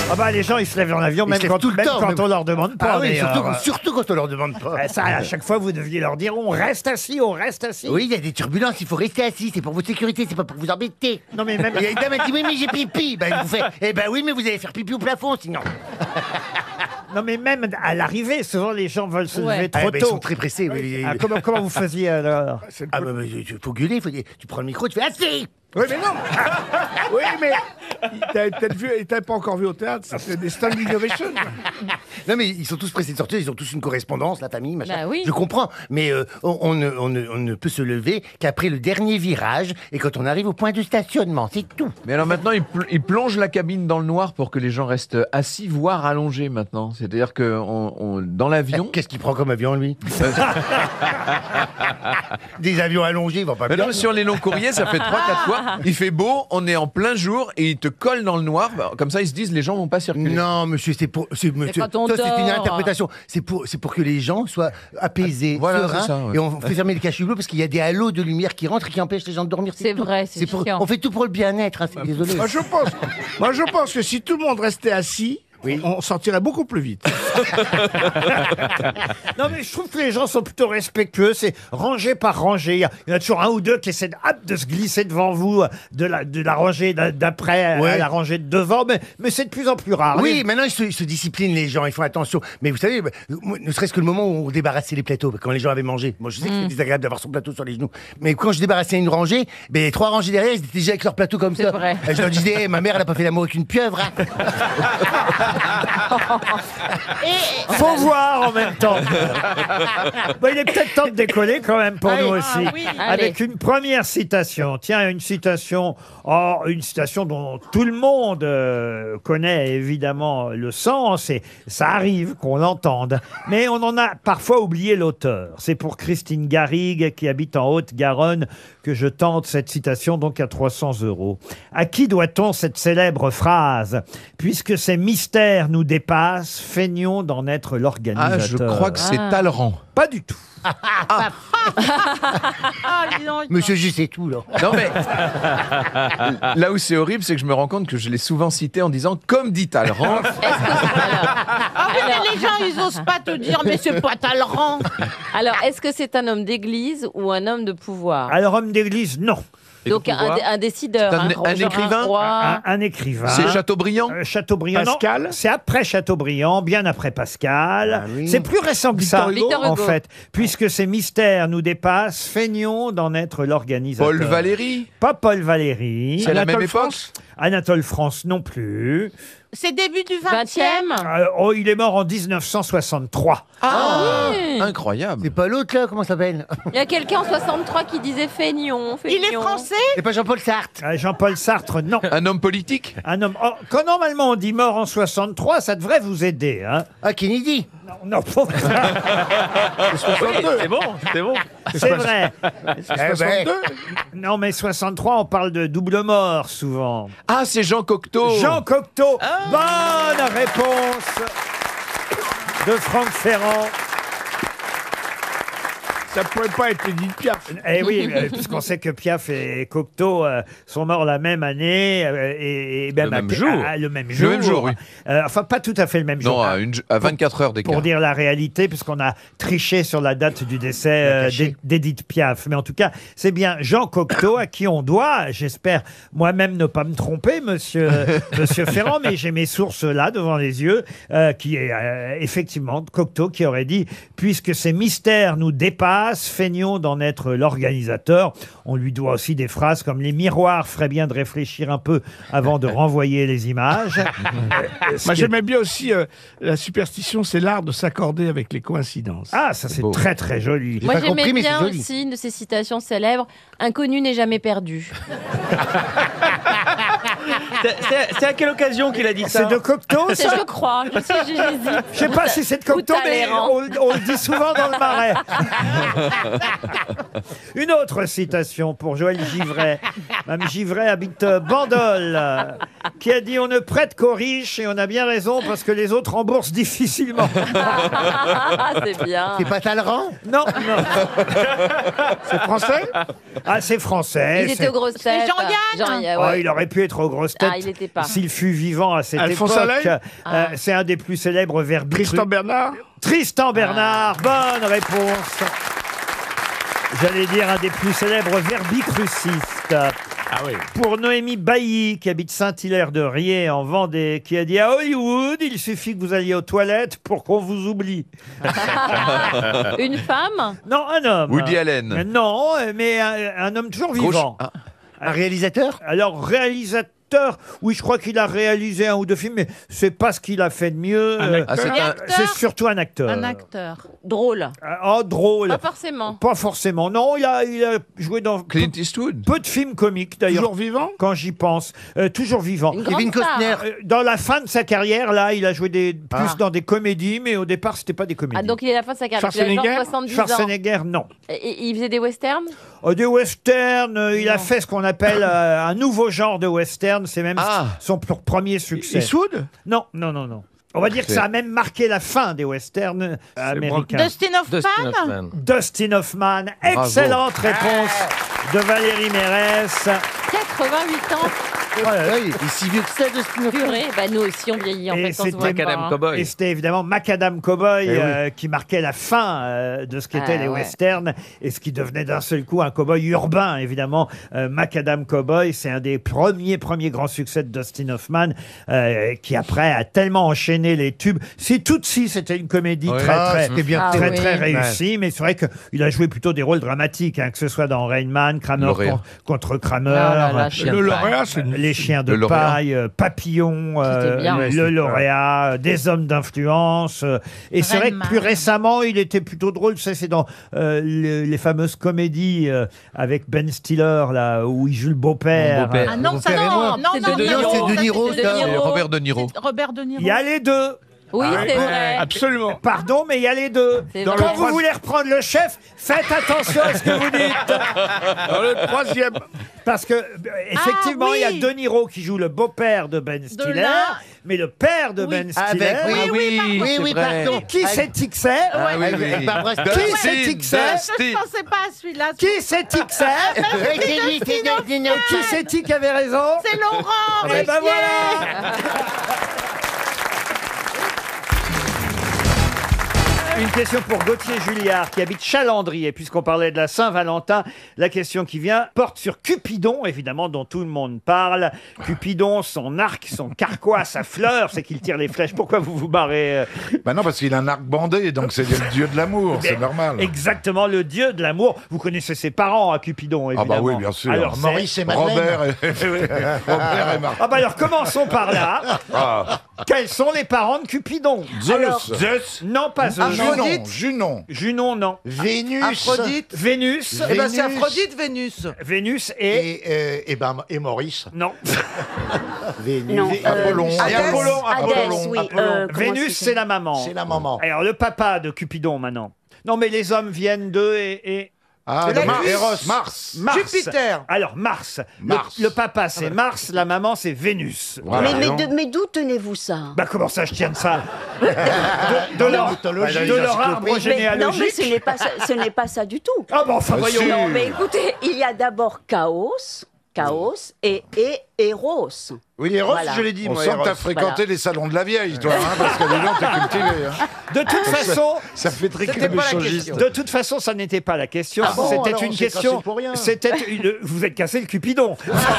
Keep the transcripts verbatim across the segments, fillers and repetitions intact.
Ah bah les gens ils se lèvent dans l'avion Ils même se lèvent quand, tout le même temps, quand même. on leur demande pas. Ah oui, mais, surtout, euh, surtout quand on leur demande pas. ça, à chaque fois vous deviez leur dire on reste assis, on reste assis. Oui, il y a des turbulences, il faut rester assis, c'est pour votre sécurité, c'est pas pour vous embêter. Non mais même. Il y a une dame qui dit oui mais j'ai pipi. Ben vous faites, eh ben oui mais vous allez faire pipi au plafond sinon. Non mais même à l'arrivée, souvent les gens veulent se Ouais. lever Ah, trop ben, ils tôt. sont très pressés. Oui. Ah, comment, comment vous faisiez alors? Ah bah, bah, il faut gueuler, faut dire- tu prends le micro, tu fais assis. Oui, mais non. Oui, mais t'avais peut-être vu, et t'avais pas encore vu au théâtre, c'est des standing ovations. Non mais ils sont tous pressés de sortir, ils ont tous une correspondance, la famille, machin. Bah oui. Je comprends, mais euh, on, on ne, on ne- on ne peut se lever qu'après le dernier virage et quand on arrive au point de stationnement, c'est tout. Mais alors maintenant, il, pl- il plonge la cabine dans le noir pour que les gens restent assis, voire allongés maintenant. C'est-à-dire que on- on- dans l'avion... Qu'est-ce qu'il prend comme avion lui? Des avions allongés, ils vont pas Mais bien. non, sur les longs courriers, ça fait trois quatre fois. Il fait beau, on est en plein jour et il te colle dans le noir. Comme ça, ils se disent les gens vont pas circuler. Non, monsieur, c'est pour. C'est, monsieur, quand on ça, c'est une dort. interprétation. C'est pour, c'est pour que les gens soient apaisés, Voilà, sereins, c'est ça, ouais. et on fait fermer les cachets bleus parce qu'il y a des halos de lumière qui rentrent et qui empêchent les gens de dormir. C'est tout. vrai, c'est pour, chiant. On fait tout pour le bien-être. Hein, c'est désolé. Moi, je pense, moi, je pense que si tout le monde restait assis, on sortirait beaucoup plus vite. Non mais je trouve que les gens sont plutôt respectueux, c'est rangée par rangée. Il y a- il y en a toujours un ou deux qui essaient de, hop, de se glisser devant vous, de la, de la rangée d'a- d'après à Ouais. la rangée de devant, mais, mais c'est de plus en plus rare. Oui, Les- maintenant ils se, ils se disciplinent les gens, ils font attention. Mais vous savez, bah, moi, ne serait-ce que le moment où on débarrassait les plateaux, quand les gens avaient mangé. Moi, je sais que c'est désagréable d'avoir son plateau sur les genoux. Mais quand je débarrassais une rangée, ben, les trois rangées derrière, ils étaient déjà avec leur plateau comme C'est ça. vrai. Et je leur disais, Eh, ma mère, elle a pas fait l'amour avec une pieuvre. Hein. Faut voir en même temps. Bon, il est peut-être temps de décoller quand même pour Allez. nous aussi. Ah oui. Avec une première citation. Tiens, une citation, oh, une citation dont tout le monde euh, connaît évidemment le sens et ça arrive qu'on l'entende. Mais on en a parfois oublié l'auteur. C'est pour Christine Garrigue qui habite en Haute-Garonne que je tente cette citation, donc à trois cents euros. À qui doit-on cette célèbre phrase? Puisque ces mystères nous dépassent, feignons d'en être l'organisateur. Ah, je crois que c'est Ah. Talleyrand. Pas du tout. Monsieur, je sais tout, là. Non mais là où c'est horrible, c'est que je me rends compte que je l'ai souvent cité en disant comme dit Talleyrand. Ah oui, mais les gens, ils osent pas te dire, mais c'est pas Talleyrand. Alors, est-ce que c'est un homme d'église ou un homme de pouvoir? Alors, homme d'église, non. Et Donc, de un, pouvoir. un décideur, C'est un- un, un genre écrivain roi. Un, un écrivain. C'est Chateaubriand. Euh, Chateaubriand, non. Pascal C'est après Chateaubriand, bien après Pascal. Ah oui. C'est plus récent que ça, Victor Hugo. en fait. Puisque ces mystères nous dépassent, feignons d'en être l'organisateur. Paul Valéry. Pas Paul Valéry. C'est à la même Anatole époque. France. Anatole France non plus. C'est début du vingtième. vingtième. Euh, oh, il est mort en dix-neuf cent soixante-trois. Ah, oui. incroyable. C'est pas l'autre, là, comment ça s'appelle? Il y a quelqu'un en soixante-trois qui disait feignon, feignon. Il est français. C'est pas Jean-Paul Sartre. Euh, Jean-Paul Sartre, non. Un homme politique. Un homme. Oh, quand normalement on dit mort en soixante-trois, ça devrait vous aider, hein. Ah, Kennedy. Non, non, faut- C'est bon, c'est bon. c'est vrai. Eh ben, soixante-deux. Non, mais soixante-trois, on parle de double mort souvent. Ah, c'est Jean Cocteau. Jean Cocteau. Bonne réponse de Franck Ferrand. Ça pourrait pas être Edith Piaf. Eh oui, euh, puisqu'on sait que Piaf et Cocteau euh, sont morts la même année euh, et, et même Le à- même jour. à- le même Le jour. même jour, oui. Euh, enfin, pas tout à fait le même jour. Non, à, une- à vingt-quatre heures d'écart. Pour dire la réalité, puisqu'on a triché sur la date du décès euh, caché. d'Ed- d'Edith Piaf. Mais en tout cas, c'est bien Jean Cocteau à qui on doit, j'espère moi-même ne pas me tromper, monsieur, monsieur Ferrand, mais j'ai mes sources là devant les yeux, euh, qui est euh, effectivement Cocteau qui aurait dit « Puisque ces mystères nous dépassent, feignons d'en être l'organisateur ». On lui doit aussi des phrases comme « Les miroirs feraient bien de réfléchir un peu avant de renvoyer les images ». Moi, j'aimais bien aussi euh, la superstition, c'est l'art de s'accorder avec les coïncidences. Ah, ça c'est beau. très très joli. Moi, pas j'aimais compris, mais bien c'est joli. aussi une de ces citations célèbres. Inconnu n'est jamais perdu. C'est- C'est c'est à quelle occasion qu'il a dit ça? C'est de Cocteau, C'est, ça? je crois. Je sais, j'hésite. Je sais pas si c'est de Cocteau, Ou mais Talleyrand. on, on le dit souvent dans le marais. Une autre citation pour Joël Givray. Mme Givray habite euh, Bandol, euh, qui a dit « On ne prête qu'aux riches et on a bien raison parce que les autres remboursent difficilement. C'est bien. C'est pas Talleyrand » Non, non. C'est français? Ah, c'est français. Il c'est- était aux grosses têtes. Jean-Yann. Jean-Yann, Oh, ouais. il aurait pu être aux grosses têtes Ah, il était pas. s'il fut vivant à cette Alphonse époque. Allais Euh, Ah. c'est un des plus célèbres verbes. Tristan Bernard? Tristan Bernard, bonne réponse. J'allais dire un des plus célèbres verbicrucistes. Ah oui. Pour Noémie Bailly, qui habite Saint-Hilaire-de-Riez en Vendée, qui a dit à Hollywood, il suffit que vous alliez aux toilettes pour qu'on vous oublie. Une femme? Non, un homme. Woody Allen. Euh, Non, mais un, un homme toujours Gauche. vivant. Ah. Un réalisateur? Alors, réalisateur, oui, je crois qu'il a réalisé un ou deux films, mais c'est pas ce qu'il a fait de mieux. Un Euh, Ah, c'est Et un- acteur c'est surtout un acteur. Un acteur. Drôle. Ah, oh, drôle. Pas forcément. Pas forcément. Non, il a, il a joué dans peu, Clint Eastwood. peu de films comiques, d'ailleurs, Toujours vivant? quand j'y pense. Euh, toujours vivant. Une grande Kevin star. Costner. Euh, Dans la fin de sa carrière, là, il a joué des, plus Ah. dans des comédies, mais au départ, c'était pas des comédies. Ah, donc il est à la fin de sa carrière. Il a Schwarzenegger genre soixante-dix ans. Schwarzenegger, non. Et, et il faisait des westerns? Oh, des westerns, euh, il a Non. fait ce qu'on appelle euh, un nouveau genre de western. C'est même Ah. son pr- premier succès. Eastwood? Non, non, non, non. On va dire que C'est- ça a même marqué la fin des westerns euh, américains. Dustin Hoffman. Dustin Hoffman. Excellente réponse de Valérie Mérès. quatre-vingt-huit ans. Oh là là, il est si vieux que ça, Dustin Hoffman. Purée. Bah, nous aussi, on vieillit en Et fait. On se c'était voit pas, Macadam hein. Cowboy. Et c'était évidemment Macadam Cowboy Eh oui. euh, qui marquait la fin euh, de ce qu'étaient Ah, les ouais. westerns et ce qui devenait d'un seul coup un cowboy urbain, évidemment. Euh, Macadam Cowboy, c'est un des premiers, premiers grands succès de Dustin Hoffman euh, qui après a tellement enchaîné les tubes. Si Tootsie, c'était une comédie Ouais. très, Ah, très, c'était bien. Ah, très, oui. très réussie, mais c'est vrai qu'il a joué plutôt des rôles dramatiques, hein, que ce soit dans Rain Man, Kramer Lauréat. con- contre Kramer, Ah là là, euh, chien Le de lauréat, c'est une... les chiens de Le lauréat. paille, euh, Papillon, euh, C'était bien. le Ouais, c'était- lauréat, euh, des hommes d'influence. euh, et c'est vrai que Rain plus Man. récemment, il était plutôt drôle. Ça, c'est dans euh, les, les fameuses comédies euh, avec Ben Stiller, là, où il joue le beau-père. Mon beau-père. Ah non, Mon ça père et non, moi. non, C'est non, de non, Niro. non, C'est de ça, Niro, c'était ça. de C'est Niro. Robert De Niro. C'est Robert De Niro. Il y a les deux. Oui, c'est vrai. Absolument. Pardon, mais il y a les deux. C'est Dans vrai. Quand vous trois- voulez reprendre le chef, faites attention à ce que vous dites. Dans le troisième. Parce que, euh, effectivement, Ah, oui. il y a De Niro qui joue le beau-père de Ben Stiller, là. mais le père de Oui. Ben Stiller. Avec, oui, Ah oui, oui, c'est oui, vrai. pardon. Qui c'est-il que c'est Ah oui, Avec- oui. avec Barbara Qui Streisand. c'est-il que c'est Je ne pensais pas à celui-là. Qui c'est-il que c'est Oui, c'est lui, c'est Dustin Hoffman. Qui c'est-il qui avait raison C'est Laurent. Eh ben Ruquier. voilà. Une question pour Gauthier Julliard qui habite Chalandry. Et puisqu'on parlait de la Saint-Valentin, la question qui vient porte sur Cupidon, évidemment, dont tout le monde parle. Cupidon, son arc, son carquois, sa fleur, c'est qu'il tire les flèches. Pourquoi vous vous barrez euh, Bah non, parce qu'il a un arc bandé, donc c'est le dieu de l'amour, c'est normal. Exactement, le dieu de l'amour. Vous connaissez ses parents, à Cupidon, Ah évidemment. bah oui, bien sûr. Alors, c'est- Maurice et Madeleine. Robert et, Robert et Marc. Ah bah alors, commençons par là. Ah, Quels sont les parents de Cupidon? Zeus. Zeus. Non, pas Zeus. Junon. Junon. Junon, non. Vénus. Aphrodite. Vénus. Eh ben c'est Vénus. Aphrodite, Vénus. Vénus et... Et, euh, et, ben, et Maurice. Non. Vénus. Non, Vé- euh, Apollon. Et Hadès, Apollon. Hadès, Apollon. oui. Apollon. euh, comment Vénus, c'est- c'est la maman. C'est la maman. Alors, le papa de Cupidon, maintenant. Non, mais les hommes viennent d'eux et... et... Ah, C'est la Mars. cuisse. Eros. Mars. Mars. Jupiter. Alors, Mars. Le- Mars. Le, papa, c'est Mars. La maman, c'est Vénus. Voilà. Mais, mais, Non. de- mais d'où tenez-vous ça? Bah, comment ça, je tiens de ça De, de leur, mythologie. de leur arbre Mais- mais- non, mais généalogique. ce n'est pas ça, ce n'est pas ça du tout. Ah, bon, enfin, Ah, voyons. si. Non, mais écoutez, il y a d'abord chaos, chaos et, et Eros. Oui, Eros, Voilà. je l'ai dit, On moi. sent que Eros. t'as fréquenté Voilà. les salons de la vieille, toi, hein, parce que les gens t'es cultivé. Hein. De toute façon... Ça fait très C'était pas la échangiste. question. De toute façon, ça n'était pas la question. Ah bon, C'était alors, une on s'est question. cassé pour rien. C'était une. Vous êtes cassé le Cupidon.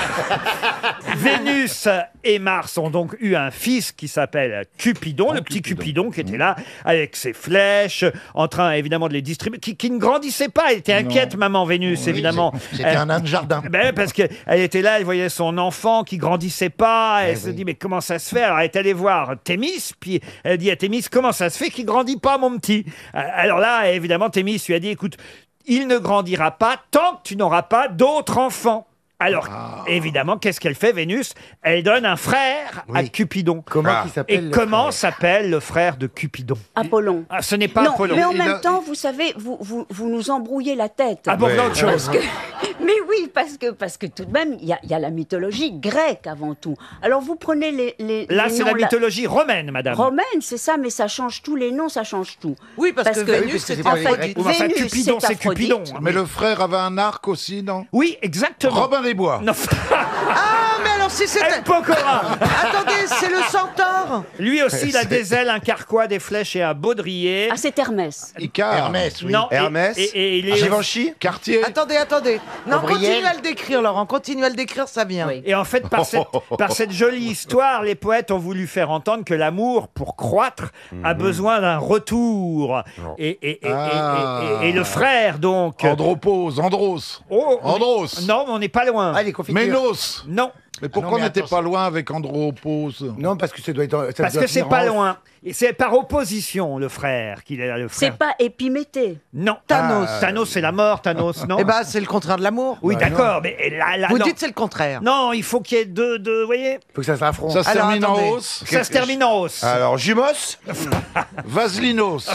Vénus et Mars ont donc eu un fils qui s'appelle Cupidon, le petit Cupidon qui était là avec ses flèches, en train évidemment de les distribuer, qui, qui ne grandissait pas. Elle était inquiète, maman Vénus, évidemment. C'était Elle- un nain de jardin. Ben, parce qu'elle était là, elle voyait son enfant qui grandissait pas. Elle se dit, mais comment ça se fait? Alors, elle est allée voir Thémis, puis elle dit à Thémis, comment ça se fait qu'il grandit pas, mon petit? Euh, Alors là, évidemment, Thémis lui a dit, écoute, il ne grandira pas tant que tu n'auras pas d'autres enfants. Alors, évidemment, qu'est-ce qu'elle fait, Vénus? Elle donne un frère à Oui. Cupidon. Comment Ah. il s'appelle Et le comment frère s'appelle le frère de Cupidon? Apollon. Ah, ce n'est pas Non, Apollon. mais en Il même a- temps, vous savez, vous, vous, vous nous embrouillez la tête. Ah bon, Ouais. voilà autre chose. Parce que- mais oui, parce que, parce que tout de même, il y a, il y a la mythologie grecque avant tout. Alors vous prenez les, les Là, les c'est noms la mythologie romaine, madame. romaine, c'est ça, mais ça change tous les noms, ça change tout. Oui, parce, Parce que, que- Vénus, Oui, parce que c'est c'est pas En les fait, Grecs. Ou enfin, Vénus, Cupidon, c'est Aphrodite. Cupidon. Mais le frère avait un arc aussi, non? Oui, exactement. Robin des Bois. Non, Ah, mais alors si c'était... El Pokora. Attendez, c'est le centaure. Lui aussi, il a des ailes, un carquois, des flèches et un baudrier. Ah, c'est Hermès. Icare. Hermès, oui. Non, et- Hermès. et- et il est- Givenchy. Cartier. Attendez, attendez. Non, Gabriel. continue à le décrire, Laurent. Continue à le décrire, ça vient. Oui. Et en fait, par cette, par cette jolie histoire, les poètes ont voulu faire entendre que l'amour, pour croître, a besoin d'un retour. Et, et- et- et- Ah. et- et- et le frère, donc... Andropause, Andros. Oh, on est- Andros. Non, mais on n'est pas loin. Ah, les confitures. Ménos. Non, Mais pourquoi Non, mais on n'était attention. pas loin avec Andropause? Non, parce que ça doit être. ça parce doit que c'est venir pas en- loin. Et c'est par opposition, le frère, qu'il est là, le C'est frère. pas Épiméthée. Non. Thanos. Ah, Thanos, c'est la mort, Thanos, non Eh ben, c'est le contraire de l'amour. Oui, bah, d'accord, mais là, là, Vous non. dites c'est le contraire. Non, il faut qu'il y ait deux, deux, vous voyez. Faut que ça s'affronte. Ça se Alors, termine attendez. en hausse. Ça se termine en hausse. Alors, Jumos. Vaselinos.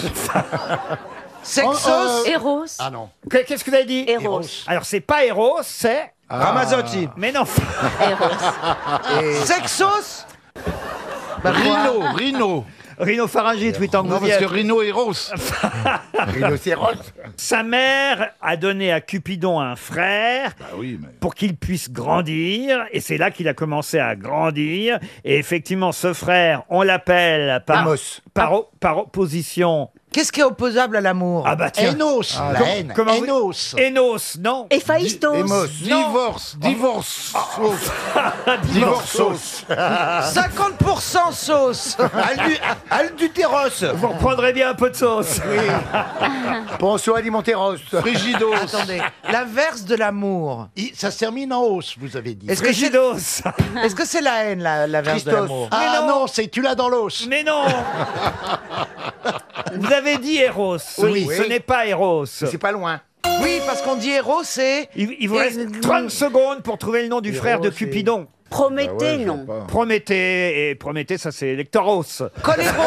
Sexos. Héros. Ah non. Que- Qu'est-ce que vous avez dit Héros. Alors, c'est pas Héros, c'est... Ramazzotti. Mais non. Héros. Sexos. Bah, Rhino, Rhino. Rhinopharyngite, oui, tant que Non, vous parce y que êtes. Rhino est rose. Rhinocéros. Sa mère a donné à Cupidon un frère Ah oui, mais... pour qu'il puisse grandir. Et c'est là qu'il a commencé à grandir. Et effectivement, ce frère, on l'appelle par, Amos. par, o- par opposition. Qu'est-ce qui est opposable à l'amour? Ah bah tiens. Enos. Ah, la Com- haine. comment vous- Enos. Enos, non. Héphaïstos. Emos. Divorce, divorce, divorce. cinquante pour cent sauce. Alduteros. Vous reprendrez bien un peu de sauce. Ponceau alimenteros. Frigidos. Attendez, l'inverse de l'amour. Ça se termine en hausse, vous avez dit. Est-ce que c'est Frigidos. est-ce que c'est la haine, la- l'inverse de Christos. l'amour? Ah Mais non. non, c'est tu l'as dans l'os. Mais non. Vous avez dit Héros. Oui. Ce n'est pas Héros. C'est pas loin. Oui, parce qu'on dit héros, c'est... Il, il vous reste trente secondes pour trouver le nom du frère de c'est- Cupidon. Prométhée, non. Prométhée. Et Prométhée, ça c'est Lectoros. Coléros.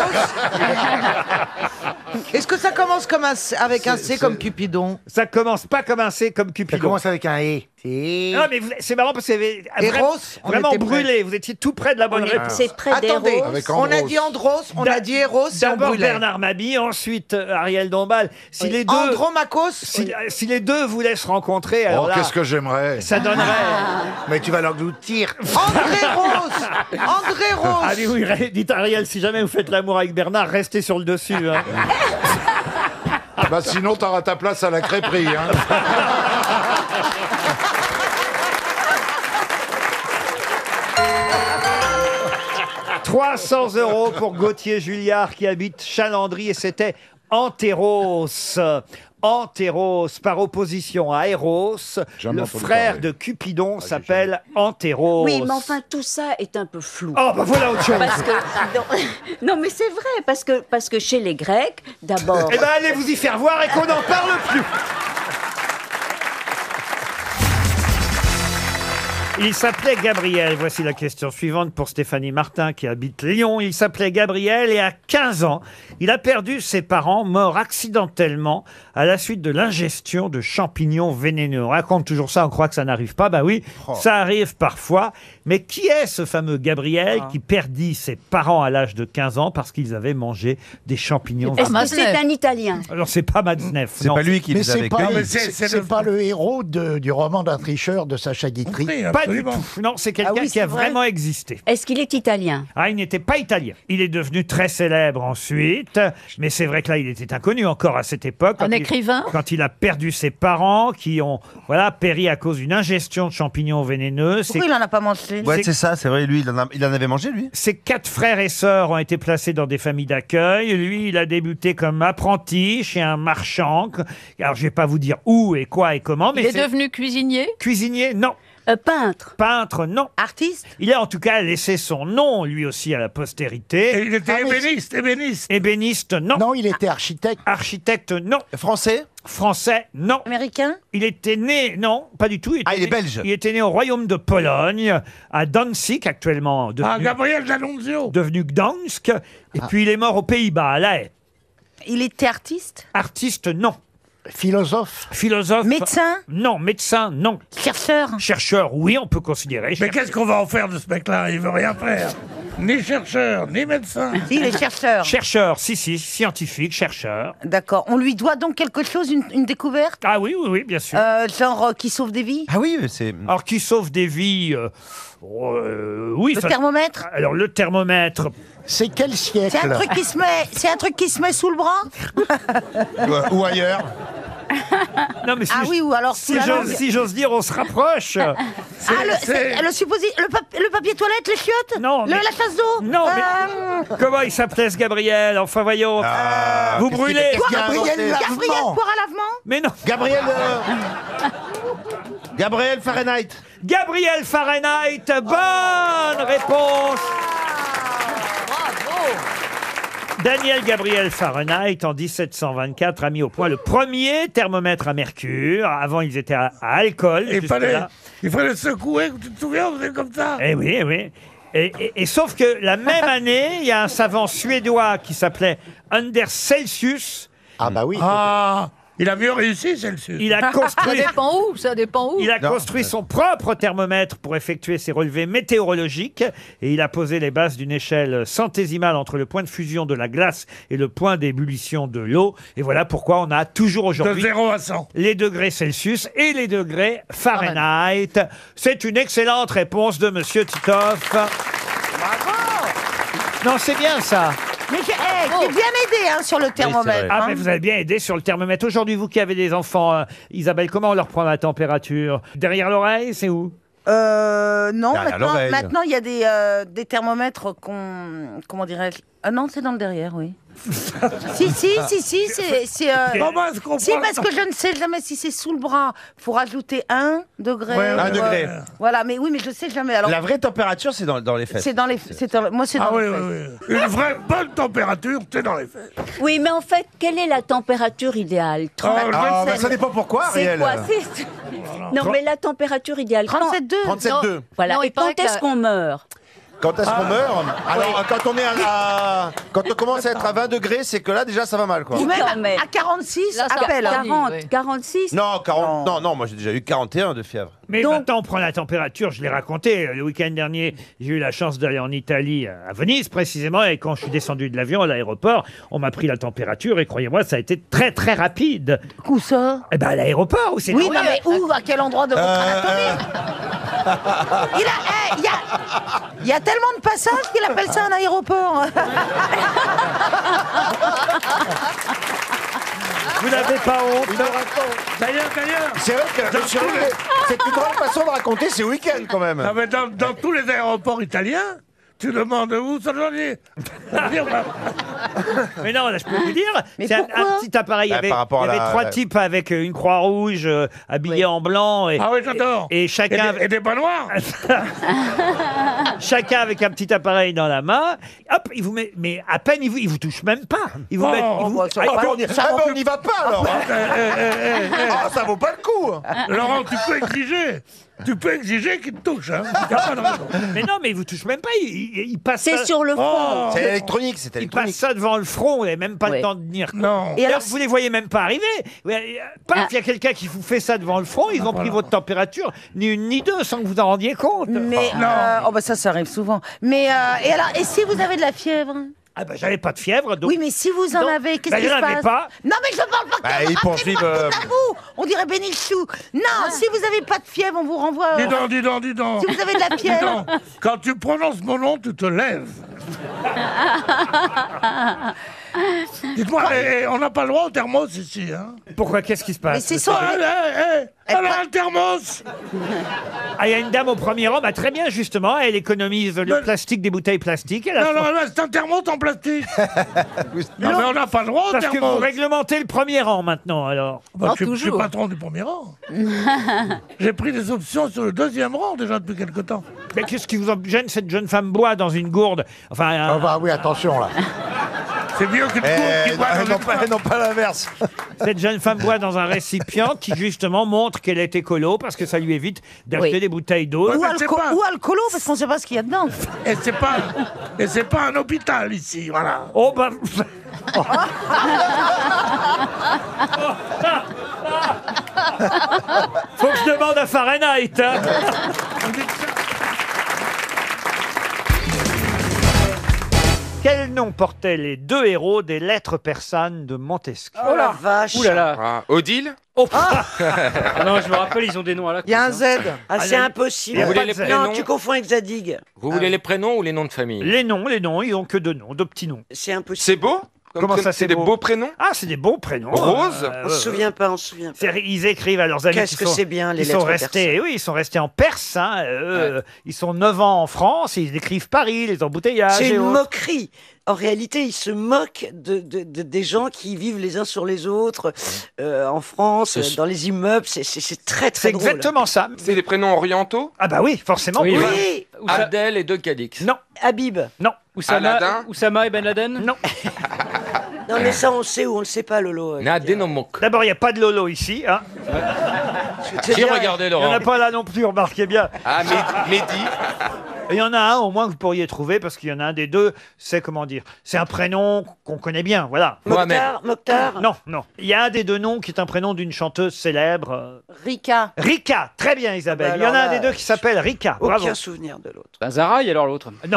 Est-ce que ça commence comme un C- avec un C comme Cupidon? Ça commence pas comme un C comme Ça Cupidon. commence avec un E. C'est. Non, mais vous- c'est marrant parce que vous avez Héros, on vraiment était près. brûlé. Vous étiez tout près de la bonne On est- réponse. C'est près Attendez, d'Héros. Avec on a Andros. dit Andros, on a dit héros, et on D'abord brûlait. Bernard Mabille, ensuite euh, Ariel Dombal. Si Oui. les deux, Andromachos. si, si les deux vous laissent rencontrer, alors Oh, là, qu'est-ce que j'aimerais. ça donnerait. Mais tu vas l'engloutir. André Rose. André Rose. Ah oui, oui, ré- dites Ariel, si jamais vous faites l'amour avec Bernard, restez sur le dessus. hein. Bah sinon, t'auras ta place à la crêperie. Hein. trois cents euros pour Gauthier Julliard qui habite Chalandry et c'était Antéros. Antéros, par opposition à Héros, Jamais le entendu frère parler. de Cupidon s'appelle Antéros. Oui, mais enfin, tout ça est un peu flou. Oh, bah voilà autre chose. Parce que, non, non, mais c'est vrai, parce que, parce que chez les Grecs, d'abord, Eh ben allez vous y faire voir et qu'on n'en parle plus. Il s'appelait Gabriel. Voici la question suivante pour Stéphanie Martin qui habite Lyon. Il s'appelait Gabriel et à quinze ans, il a perdu ses parents morts accidentellement à la suite de l'ingestion de champignons vénéneux. On raconte toujours ça, on croit que ça n'arrive pas. Bah oui, ça arrive parfois. Mais qui est ce fameux Gabriel qui perdit ses parents à l'âge de quinze ans parce qu'ils avaient mangé des champignons est-ce vénéneux? que c'est un Italien? Alors c'est pas Matzneff. C'est non. pas lui qui Mais les a c'est pas, vécus. c'est, c'est c'est le- pas le héros de- du roman d'un tricheur de Sacha Guitry. Oui, Pas absolument. du tout. Non, c'est quelqu'un Ah oui, qui a c'est vrai. vraiment existé. Est-ce qu'il est italien? Ah, il n'était pas italien. Il est devenu très célèbre ensuite, mais c'est vrai que là, il était inconnu encore à cette époque. Un quand il- écrivain? Quand il a perdu ses parents, qui ont voilà péri à cause d'une ingestion de champignons vénéneux. Ses, Pourquoi il en a pas mangé? Ouais, c'est- c'est ça, c'est vrai, lui, il en, a- il en avait mangé, lui. ses quatre frères et sœurs ont été placés dans des familles d'accueil. Lui, il a débuté comme apprenti chez un marchand. Alors, je vais pas vous dire où et quoi et comment, mais Il est c'est- devenu cuisinier? cuisinier, non. Euh, peintre. Peintre, non. Artiste. Il a en tout cas laissé son nom, lui aussi, à la postérité. Et il était Ah, mais ébéniste, ébéniste. Ébéniste, non. Non, il était architecte. Architecte, non. Français? Français, non. Américain. Il était né, non, pas du tout. Ah, il est né- belge. Il était né au royaume de Pologne, à Danzig, actuellement devenu, Ah, Gabriel D'Annunzio. devenu Gdansk. Et puis il est mort aux Pays-Bas, à La Haye. Il était artiste. Artiste, non. Philosophe. Philosophe. Médecin. Non. Médecin, non. Chercheur. Chercheur, oui, on peut considérer. Mais Cher- qu'est-ce qu'on va en faire de ce mec-là? Il veut rien faire. Ni chercheur, ni médecin. Si, il est chercheur. Chercheur, si, si, scientifique, chercheur. D'accord. On lui doit donc quelque chose, une, une découverte. Ah oui, oui, oui, bien sûr. Euh, genre euh, qui sauve des vies. Ah oui, c'est. Alors, qui sauve des vies euh, euh, oui, Le ça- thermomètre. Alors, le thermomètre. C'est quel siècle? C'est un truc qui se met. C'est un truc qui se met sous le bras. Ou ailleurs. Non, mais si Ah je- oui, ou alors si sous la j'ose langue. si j'ose dire, on se rapproche. Ah, le, c'est- le supposé, le, pap- le papier toilette, les chiottes. Non, Le- mais- la tasse d'eau. Non, mais- Euh, Comment il s'appelait ce Gabriel? Enfin, voyons. Ah, Vous qu'est-ce brûlez. qu'il a- qu'est-ce qu'il a Gabriel inventé Lavement. Gabriel, poire à lavement. Mais non. Gabriel. euh, Gabriel Fahrenheit. Gabriel Fahrenheit. Bonne réponse. Daniel Gabriel Fahrenheit, en dix-sept cent vingt-quatre, a mis au point le premier thermomètre à mercure. Avant, ils étaient à, à alcool. Il fallait, jusque-là. il fallait le secouer, tu te souviens, on faisait comme ça. Eh oui, eh oui. Et, et- et sauf que la même année, il y a un savant suédois qui s'appelait Anders Celsius. Ah bah oui. Ah, il a mieux réussi, celle-ci. Il a Ça construit, dépend où, ça dépend où. il a Non. construit son propre thermomètre pour effectuer ses relevés météorologiques. Et il a posé les bases d'une échelle centésimale entre le point de fusion de la glace et le point d'ébullition de l'eau. Et voilà pourquoi on a toujours De aujourd'hui zéro à cent. les degrés Celsius et les degrés Fahrenheit. C'est une excellente réponse de Monsieur Titoff. Non, c'est bien ça. Mais j'ai eh, j'ai bien aidé hein, sur le thermomètre. vrai. Ah, hein. mais vous avez bien aidé sur le thermomètre. Aujourd'hui, vous qui avez des enfants, euh, Isabelle, comment on leur prend la température? Derrière l'oreille, c'est où? Euh, non, Derrière maintenant, l'oreille. maintenant il y a des, euh, des thermomètres qu'on. Comment dirais-je? Ah non, c'est dans le derrière, oui. si, si, si, si, c'est. c'est, euh, Comment est-ce qu'on Si, prend parce que je ne sais jamais si c'est sous le bras. Il faut rajouter un degré. Ouais, Un ou, degré. euh, voilà, mais oui, mais je sais jamais. Alors, La vraie température, c'est dans, dans les fesses. c'est dans les. c'est dans- moi, c'est dans Ah oui, les oui, fesses. oui. Une vraie bonne température, c'est dans les fesses. Oui, mais en fait, quelle est la température idéale? Oh, Ah, bah, vingt-sept. ça dépend pourquoi, C'est Ariel. quoi? C'est- Non, mais la température idéale. quand- trente-sept deux. trente-sept deux. Voilà. Non, il Et paraît quand que est-ce la- qu'on meurt? Quand est-ce qu'on meurt? Alors, quand on est à, à- quand on commence à être à vingt degrés, c'est que là, déjà, ça va mal, quoi. Ou même Quand même. à quarante-six, Là, ça appelle. hein. quarante, oui. quarante-six? Non, quarante. Non, non, moi, j'ai déjà eu quarante et un de fièvre. Mais Donc- maintenant, on prend la température. Je l'ai raconté. Le week-end dernier, j'ai eu la chance d'aller en Italie, à Venise précisément. Et quand je suis descendu de l'avion à l'aéroport, on m'a pris la température. Et croyez-moi, ça a été très, très rapide. Où ça? Eh ben, à l'aéroport, où c'est Oui, non, mais où? À quel endroit de votre Euh, anatomie? Il a, eh, il y a, il y a tellement de passages qu'il appelle ça un aéroport. Vous n'avez pas honte? D'ailleurs, d'ailleurs, C'est vrai que je me suis dit, c'est une drôle façon de raconter ces week-ends, quand même. ah, mais dans, dans tous les aéroports italiens, tu demandes où ça doit dire. Mais non, là, je peux vous dire, Mais c'est un, pourquoi un petit appareil. Il y Bah, avait, par rapport il y à avait la- trois types avec euh, une croix rouge, euh, habillés en blanc. Et, Ah oui, j'adore. Et, et Et chacun, des, et des pas noirs. chacun avec un petit appareil dans la main. Hop, il vous met, mais à peine, il vous, il vous touche même pas. Il vous Oh, met, il oh, vous- bah, ça Ah, va. Ah, ben, on y, ah, ben, on y va pas, alors. Eh, eh, eh, eh, eh. Ah, ça vaut pas le coup. Laurent, tu peux exiger. Tu peux exiger qu'il te touche. Hein. Y a pas de raison. mais non, mais il vous touche même pas. Il, il- il passe C'est ça, sur le front. Oh, C'est électronique, c'est il passe électronique. ça devant le front. Vous n'avez même pas le Ouais. temps de tenir. non. Et D'ailleurs, alors, vous les voyez même pas arriver. Ouais, Paf, il y a quelqu'un qui vous fait ça devant le front. Ils ont pris votre température, ni une ni deux, sans que vous en rendiez compte. mais Non. euh, oh bah ça, ça arrive souvent. Mais euh, et alors, et si vous avez de la fièvre? Ah ben, j'avais pas de fièvre, donc. Oui, mais si vous en Non. avez, qu'est-ce Bah, qui je se n'en avais passe? pas. Non, mais je parle pas de Bah, fièvre. ils poursuivent, Rappelez-moi euh, tout à vous. On dirait Bénichou. Non, si vous avez pas de fièvre, on vous renvoie. Dis euh, donc, dis donc, dis donc. Si vous avez de la Dis fièvre. donc, quand tu prononces mon nom, tu te lèves. Dites-moi, eh, eh, on n'a pas le droit au thermos ici, hein. Pourquoi? Qu'est-ce qui se passe? Mais c'est son- Ah, eh, eh, elle a un thermos. Ah, il y a une dame au premier rang, bah, très bien justement, elle économise le Mais- plastique des bouteilles plastiques. Elle a Non, son- non, non, c'est un thermos en plastique. Non, mais on n'a pas le droit au Parce que thermos. vous réglementez le premier rang maintenant, alors. Bah, Oh, je, suis- je suis toujours. patron du premier rang. J'ai pris des options sur le deuxième rang déjà depuis quelque temps. Mais qu'est-ce qui vous en gêne? Cette jeune femme boit dans une gourde. Enfin, un- Ah bah oui, attention là. C'est mieux qu'une courbe Eh, qui boit dans non, une pas, poire. non, pas l'inverse. cette jeune femme boit dans un récipient qui justement montre qu'elle est écolo parce que ça lui évite d'acheter Oui. des bouteilles d'eau. Ouais, Ou, mais c'est alco- pas- ou alcoolo, parce qu'on ne sait pas ce qu'il y a dedans. Et c'est pas, et c'est pas un hôpital ici, voilà. Oh bah. Faut que je demande à Fahrenheit. hein. Quel nom portaient les deux héros des lettres persanes de Montesquieu? Oh la vache. Ouh là là. Ah, Odile Ah non, je me rappelle, ils ont des noms à la Il y a un Z. Ah, c'est Allez. impossible. Il y a Vous pas voulez de les Z. Non, prénoms tu confonds avec Zadig. Vous voulez les prénoms ou les noms de famille? Les noms, les noms, ils ont que deux noms, deux petits noms. C'est impossible. C'est beau? Comme Comment pré- ça, c'est C'est des beau beaux prénoms? Ah, c'est des bons prénoms. Rose Euh, On se souvient pas, on se souvient pas. c'est- Ils écrivent à leurs amis. Qu'est-ce qui que sont- c'est bien, les Ils sont lettres restés, persanes. oui, ils sont restés en Perse. Hein, euh, Ils sont neuf ans en France. Ils écrivent Paris, les embouteillages. C'est et une autres. moquerie. En réalité, ils se moquent de, de- de- des gens qui vivent les uns sur les autres euh, en France, C'est- euh, dans les immeubles. C'est- C'est c'est très C'est très drôle. exactement ça. C'est des prénoms orientaux? Ah bah oui, forcément. Oui, oui. Oui, Oussa- Abdel et De Cadix. Non, Habib. non, Oussama, Aladdin. Oussama et Ben Laden. non. Non, mais ça, on le sait ou on le sait pas, Lolo. euh, je veux dire. Nadenomok. D'abord, il n'y a pas de Lolo ici. Hein. C'est Qui bien. regardez Il n'y en Laurent? a pas là non plus, remarquez bien. Ah, Mehdi- Mehdi. Et il y en a un au moins que vous pourriez trouver parce qu'il y en a un des deux, c'est comment dire, c'est un prénom qu'on connaît bien, voilà. Mohamed. Mokhtar, Mokhtar. Non, non. Il y a un des deux noms qui est un prénom d'une chanteuse célèbre. euh, Rika. Rika, très bien Isabelle. Ah bah il y en a alors un là, des deux qui s'appelle Rika. Bravo. Aucun souvenir de l'autre. Ben Zaraï alors l'autre. Non,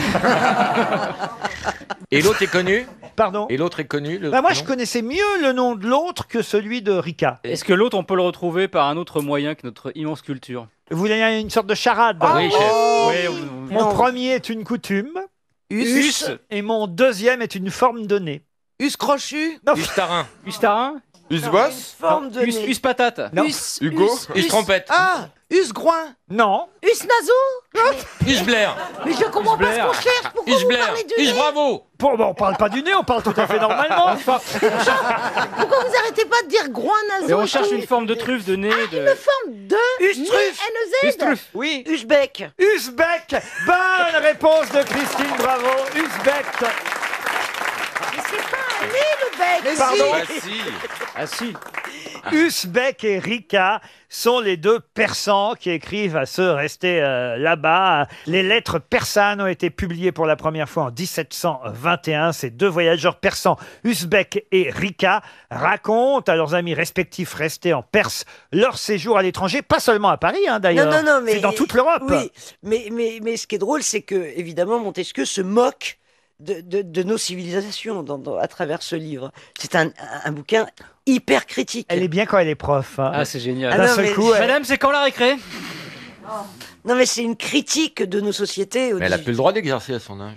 Et l'autre est connu? pardon. Et l'autre est connu? le Bah moi, je prénom connaissais mieux le nom de l'autre que celui de Rika. Est-ce que l'autre on peut le retrouver par un autre moyen que notre immense culture? Vous voulez une sorte de charade? Oui, chef. Oui, on- Mon Non. premier est une coutume Us. et mon deuxième est une forme donnée. Us crochu. Non, Ustarin. Ustarin. Usboss? Forme de Us, nez. Us patate. non, Us. Hugo? Us. Us Us. trompette. Ah, Us groin. non. Us nazo. Us Blair. Mais je comprends pas ce Blair. qu'on cherche. Pourquoi Us vous Blair. parlez du Us nez Bravo. Pour, bon, on parle pas du nez, on parle tout à fait normalement. Enfin, Pourquoi vous arrêtez pas de dire groin nazo Et on et cherche tout une forme de truffe de nez. de... Une forme de Us nez, truffe. N E Z. Us truffe. oui. Usbek. Uzbek. Bonne réponse de Christine, bravo. Uzbek. Mais c'est pas un nez, le bec. Pardon. Bah si. Ah si. Uzbek et Rika sont les deux persans qui écrivent à ceux restés euh, là-bas. Les lettres persanes ont été publiées pour la première fois en dix-sept cent vingt et un. Ces deux voyageurs persans, Uzbek et Rika, racontent à leurs amis respectifs restés en Perse leur séjour à l'étranger, pas seulement à Paris hein, d'ailleurs. Non, non, non, mais c'est dans toute l'Europe. Oui, mais, mais, mais ce qui est drôle, c'est que évidemment Montesquieu se moque de, de, de nos civilisations dans, dans- à travers ce livre. C'est un, un, un bouquin hyper critique. Elle est bien quand elle est prof. hein. Ah c'est génial. Ah D'un non, seul mais- coup, elle- Madame, c'est quand la récré? Non, mais c'est une critique de nos sociétés. au Mais elle a dix- plus le droit d'exercer à son âge.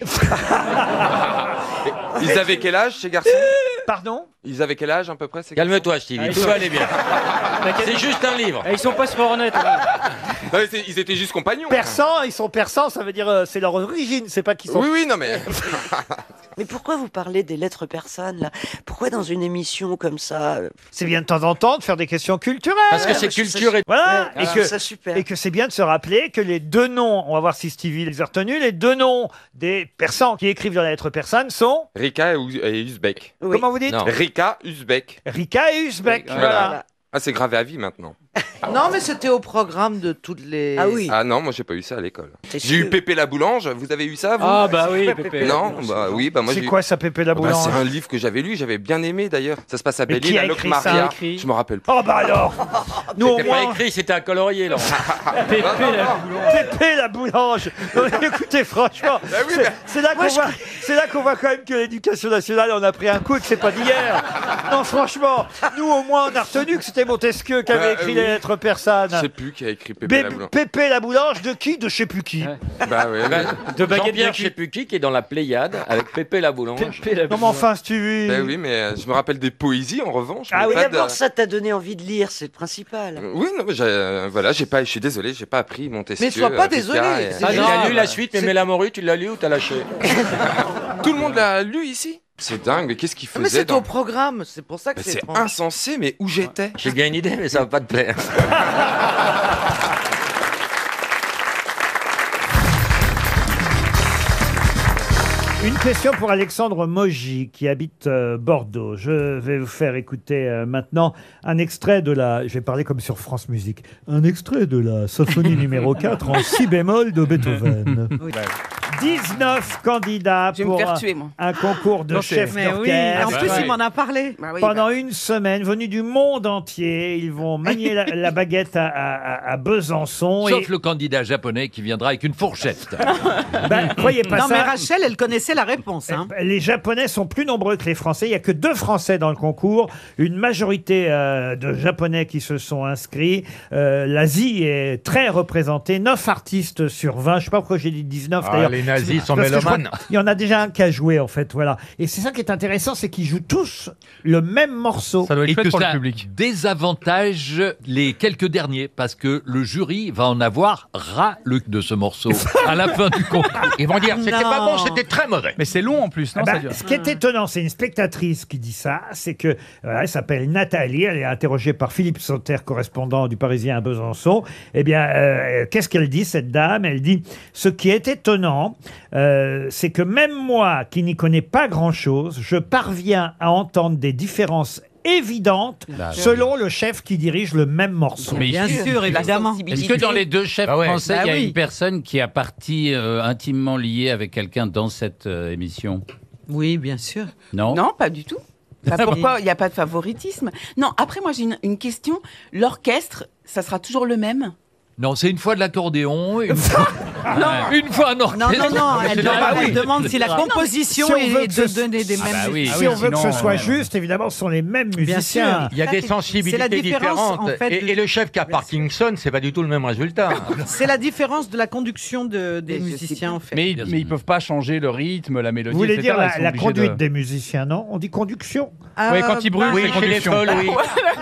Ils avaient quel âge, ces garçons? Pardon? Ils avaient quel âge, à peu près, ces garçons? Calme-toi, Stevie, Ah, tout ils va sont- aller bien. C'est juste un livre. Eh, ils sont pas sur Hornet. hein. Non, mais c'est- ils étaient juste compagnons. Persans, ils sont persans, ça veut dire euh, c'est leur origine, c'est pas qu'ils sont. Oui, oui, non, mais. Mais pourquoi vous parlez des lettres persanes, là? Pourquoi dans une émission comme ça euh, C'est bien de temps en temps de faire des questions culturelles. Parce que Ouais, c'est moi, je trouve ça culture et... Voilà, Ouais, et je que trouve ça super. et que c'est bien de se rappeler que les deux noms, on va voir si Stevie les a retenus, les deux noms des persans qui écrivent dans la lettre persane sont Rika et Uz- et Uzbek. Oui. comment vous dites Non. Rika, Uzbek. Rika et Uzbek. Voilà. Voilà. Voilà. Ah, c'est gravé à vie maintenant. Non, mais c'était au programme de toutes les. Ah oui. Ah non, moi j'ai pas eu ça à l'école. T'es J'ai eu sûr Pépé la boulange, vous avez eu ça vous? Ah bah oui, Pépé. Non, bah oui, bah moi C'est j'ai quoi ça, Pépé la Bah, boulange? c'est un livre que j'avais lu, j'avais bien aimé d'ailleurs. Ça se passe à Mais qui Belle-Île, a à écrit ça Locmaria. Écrit Je me rappelle plus. Oh bah alors Nous au C'était pas moins écrit, c'était un colorier, là. Pépé Non, non, la non. boulonge. Pépé la boulange. Non, mais écoutez, franchement, Bah oui, c'est- mais- c'est là qu'on Moi, je- voit, c'est là qu'on voit quand même que l'éducation nationale on a pris un coup et que c'est pas d'hier. Non, franchement, nous au moins on a retenu que c'était Montesquieu qui avait Bah, écrit euh, les oui, lettre persane. Je sais plus qui a écrit Pépé Bé- la boulange. Pépé la boulange de qui? De je sais plus qui. Bah ouais, ouais. De baguette Jean-Pierre, de je sais plus qui, qui est dans la Pléiade avec Pépé la boulange. Non mais enfin, si tu... Bah oui, mais euh, je me rappelle des poésies en revanche. Ah mais oui, pas de- d'abord, ça t'a donné envie de lire, c'est le principal. Oui, non, mais j'ai, euh, voilà, j'ai pas, je suis désolé, j'ai pas appris Montesquieu. Mais sois pas euh, désolé, Ricard et- c'est Ah, tu juste- as lu la suite, mais Mélamoru, tu l'as lu ou t'as lâché? Tout le monde l'a lu ici. C'est dingue, mais qu'est-ce qu'il Ah, mais faisait c'est dans... au programme, c'est pour ça que Bah, c'est c'est étrange. insensé, mais où j'étais? J'ai bien une idée, mais ça va pas te plaire. Une question pour Alexandre Moji qui habite euh, Bordeaux. Je vais vous faire écouter euh, maintenant un extrait de la... Je vais parler comme sur France Musique. Un extrait de la symphonie numéro quatre en si bémol de Beethoven. dix-neuf candidats Je vais me pour faire un, tuer, moi. un concours de Non, c'est- chef Mais oui, d'orchestre. en plus, Ouais. il m'en a parlé. Bah oui, Pendant bah. une semaine, venus du monde entier, ils vont manier la, la baguette à, à- à Besançon. Sauf et, le candidat japonais qui viendra avec une fourchette. ben, croyez pas Non, ça. mais Rachel, elle connaissait la réponse. Hein. Les Japonais sont plus nombreux que les Français. Il n'y a que deux Français dans le concours. Une majorité euh, de Japonais qui se sont inscrits. Euh, L'Asie est très représentée. neuf artistes sur vingt. Je ne sais pas pourquoi j'ai dit dix-neuf Ah, d'ailleurs. les nazis sont Parce que je crois mélomanes. qu'il y en a déjà un qui a joué en fait. Voilà. Et c'est ça qui est intéressant, c'est qu'ils jouent tous le même morceau. Ça doit être chouette pour le public. Désavantage les quelques derniers parce que le jury va en avoir ras le de ce morceau à la fin du concours. Ils vont dire, c'était Non. pas bon, c'était très mauvais. Mais c'est long en plus, non Ah bah, ça dure. ce qui est étonnant, c'est une spectatrice qui dit ça, c'est que voilà, elle s'appelle Nathalie, elle est interrogée par Philippe Sauter, correspondant du Parisien à Besançon. Eh bien, euh, qu'est-ce qu'elle dit, cette dame? Elle dit, ce qui est étonnant, euh, c'est que même moi, qui n'y connais pas grand-chose, je parviens à entendre des différences évidentes Bah, selon le chef qui dirige le même morceau. Mais Bien sûr, évidemment. sensibilité. Est-ce que dans les deux chefs Ah ouais. français, Bah il y a oui. une personne qui a partie euh, intimement liée avec quelqu'un dans cette euh, émission? Oui, bien sûr. Non. Non, pas du tout. Bah, pourquoi il n'y a pas de favoritisme? Non, après, moi, j'ai une, une question. L'orchestre, ça sera toujours le même? Non, c'est une fois de l'accordéon, une, fois... une fois un Non, orchestre. non, non, elle, C'est demande, la- elle demande si la composition Si on est veut que de ce- donner des Ah mêmes... bah oui. si Ah oui, on veut que ce sinon, soit euh, juste, évidemment, ce sont les mêmes Bien musiciens. sûr. Il y a Ça, des c'est- sensibilités c'est la différence, différentes. en fait, et, de- et le chef qui a Parkinson, c'est pas du tout le même résultat. C'est la différence de la conduction de, des musiciens, en fait. Mais, ils- mais ils peuvent pas changer le rythme, la mélodie, Vous voulez et dire cetera. la, Ils sont la obligés conduite de- des musiciens, non? On dit conduction. Oui, quand ils brûlent, bah, c'est chez les conduction. folles, oui.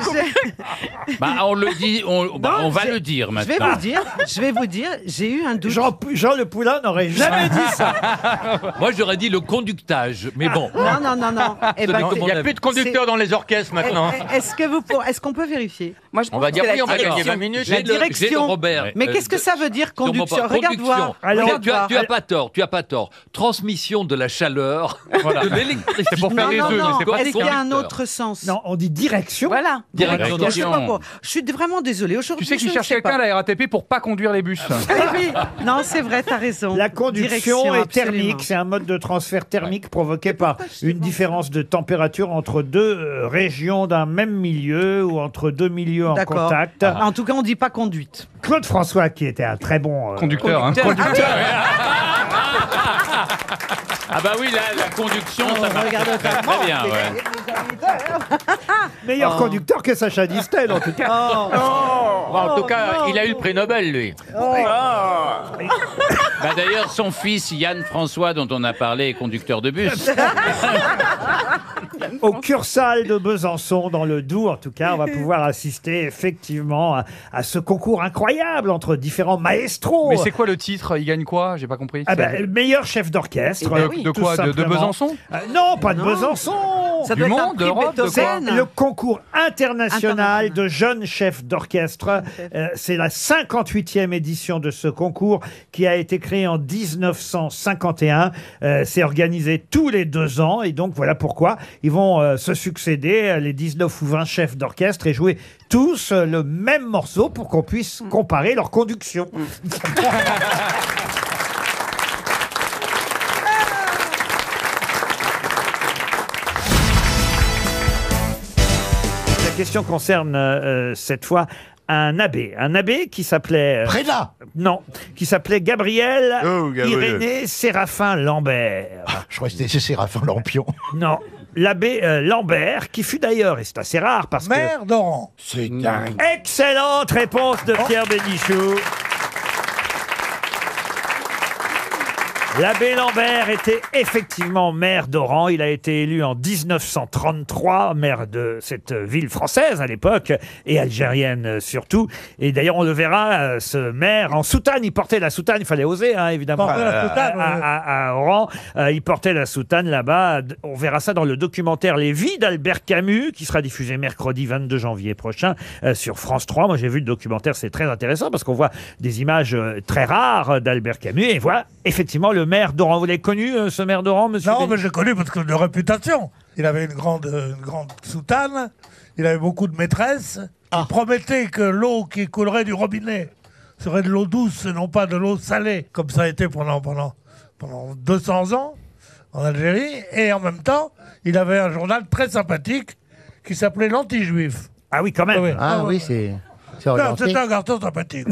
Bah, on le dit, on, bah, Non, on va je- le dire Je vais maintenant. vous dire, je vais vous dire, j'ai eu un doute. Jean, Jean Le Poulain n'aurait jamais dit ça. Moi, j'aurais dit le conductage, mais bon. Non, non, non, non. Eh ben, Non, Il n'y a plus de conducteurs c'est- dans les orchestres maintenant. Eh, Est-ce que vous, pour- est-ce qu'on peut vérifier? Moi, je On pense va que dire c'est oui, la on va gagner direction. vingt minutes. J'ai La le- j'ai le direction. Robert. Mais Euh, qu'est-ce que ça veut dire sur mon conduction? part- Regarde conduction. voir. Alors, Regarde tu, as, voir. tu as pas tort, tu as pas tort. Transmission de la chaleur, Voilà. de l'électricité. C'est pour faire Non, les non, deux, mais non. c'est pas Est-ce qu'il y a un conducteur. autre sens? Non, on dit direction. Voilà. Direction Je sais pas d'orchestre. pour- Je suis vraiment désolée. Aujourd'hui, Tu sais qu'ils je ne cherchent sais quelqu'un pas. à la R A T P pour pas conduire les bus. Oui, oui. Non, c'est vrai, t'as raison. La conduction Direction, est absolument. thermique, c'est un mode de transfert thermique provoqué par une différence de température entre deux euh, régions d'un même milieu ou entre deux milieux en D'accord. contact. En tout cas, on dit pas conduite. Claude François, qui était un très bon euh, Conducteur, hein. Ah bah oui, la, la conduction, ça marche regarde très, très, très bien. Ouais. meilleur Oh. conducteur que Sacha Distel, en tout cas. Oh. Bon, en tout cas, il a eu le prix Nobel, lui. Bah d'ailleurs, son fils Yann François, dont on a parlé, est conducteur de bus. Au Cursal de Besançon, dans le Doubs, en tout cas, on va pouvoir assister effectivement à, à ce concours incroyable entre différents maestros. Mais c'est quoi le titre? Il gagne quoi? J'ai pas compris. Ah ben, C'est- le meilleur chef d'orchestre. Eh ben euh, oui. De tout quoi? De- de simplement. Besançon Euh, Non, pas de Non. Besançon. Ça Du doit être un monde, prix d'Europe, de quoi C'est Beethoven. le concours international International. de jeunes chefs d'orchestre. Euh, c'est la cinquante-huitième édition de ce concours qui a été créé en dix-neuf cent cinquante et un. Euh, c'est organisé tous les deux ans et donc voilà pourquoi ils vont euh, se succéder, euh, les dix-neuf ou vingt chefs d'orchestre, et jouer tous euh, le même morceau pour qu'on puisse comparer leur conduction. La question concerne euh, cette fois un abbé, un abbé qui s'appelait euh, Prédat. non, qui s'appelait Gabriel Oh, Gabriel. Irénée Séraphin Lambert. Je crois que c'était Séraphin Lampion. Non, l'abbé euh, Lambert, qui fut d'ailleurs, et c'est assez rare parce Mère d'Oran. C'est dingue. que... Excellente réponse de Pierre Bénichou. L'abbé Lambert était effectivement maire d'Oran. Il a été élu en dix-neuf cent trente-trois, maire de cette ville française à l'époque, et algérienne surtout. Et d'ailleurs, on le verra, ce maire en soutane. Il portait la soutane, il fallait oser, hein, évidemment. Porter la soutane, à, ouais. à- à Oran, euh, il portait la soutane là-bas. On verra ça dans le documentaire Les Vies d'Albert Camus, qui sera diffusé mercredi vingt-deux janvier prochain euh, sur France trois. Moi, j'ai vu le documentaire, c'est très intéressant parce qu'on voit des images euh, très rares d'Albert Camus et voilà effectivement le maire d'Oran. Vous l'avez connu, euh, ce maire d'Oran, monsieur? Non, Béni- mais j'ai connu parce que de réputation. Il avait une grande, une grande soutane, il avait beaucoup de maîtresses. Il promettait que l'eau qui coulerait du robinet serait de l'eau douce et non pas de l'eau salée, comme ça a été pendant, pendant, pendant deux cents ans en Algérie. Et en même temps, il avait un journal très sympathique qui s'appelait L'Anti-Juif. Ah oui, quand même. Ah oui, c'est... c'est Non, orienté. c'était un garçon sympathique.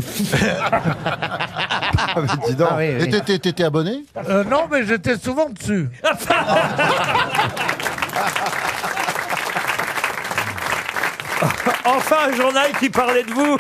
Ah, mais dis donc. Ah oui, oui. Et t'étais- t'étais abonné? Euh, non, mais j'étais souvent dessus. Enfin, un journal qui parlait de vous.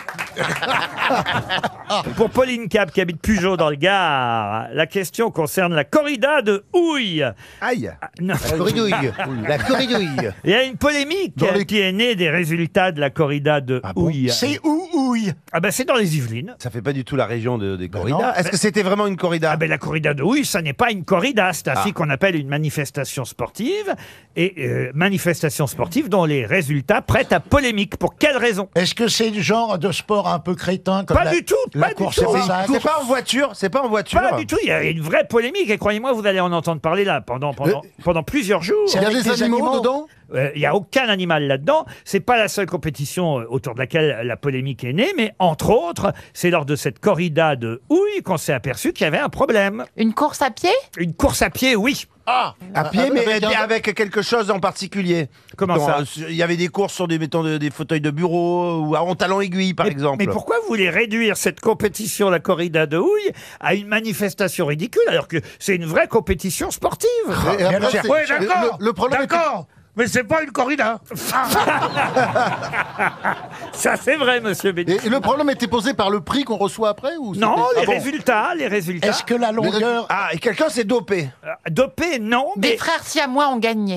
Pour Pauline Cap, qui habite Pugeot dans le Gard, la question concerne la corrida de Houille. Aïe. Ah, non. La corridouille. La corridouille. Il y a une polémique Dans les- qui est née des résultats de la corrida de Houille. C'est où Houille? Ah ben c'est dans les Yvelines. Ça fait pas du tout la région de- des Ben corridas. non. Est-ce que c'était vraiment une corrida? Ah ben la corrida de Houille, ça n'est pas une corrida, c'est ainsi Ah. qu'on appelle une manifestation sportive. Et euh, manifestation sportive dont les résultats prêtent à polémique. Pour quelle raison? Est-ce que c'est du genre de sport un peu crétin comme Pas la, du tout, la pas du course tout. au C'est- sac? C'est pas en voiture, c'est pas en voiture. Pas du tout, il y a une vraie polémique et croyez-moi, vous allez en entendre parler là pendant, pendant, pendant plusieurs jours. C'est Il y a avec des des animaux, animaux dedans? Euh, Il n'y a aucun animal là-dedans. C'est pas la seule compétition euh, autour de laquelle la polémique est née, mais entre autres, c'est lors de cette corrida de Houille qu'on s'est aperçu qu'il y avait un problème. Une course à pied? Une course à pied, oui. Ah, À pied, mais Avec un- avec quelque chose en particulier. Comment Dans- ça euh, Il y avait des courses sur des, mettons, de- des fauteuils de bureau ou en talons aiguilles, par mais, exemple. mais pourquoi vous voulez réduire cette compétition, la corrida de Houille, à une manifestation ridicule alors que c'est une vraie compétition sportive? Et après, c'est- Oui, d'accord. Le, le problème est que- D'accord. Mais c'est pas une corrida. Ça, c'est vrai, monsieur Béni. Et, et le problème était posé par le prix qu'on reçoit après ou Non, c'était- les Ah bon. résultats, les résultats. est-ce que la longueur... Ah, et quelqu'un s'est dopé. Euh, Dopé, non, Des mais... frères siamois ont gagné.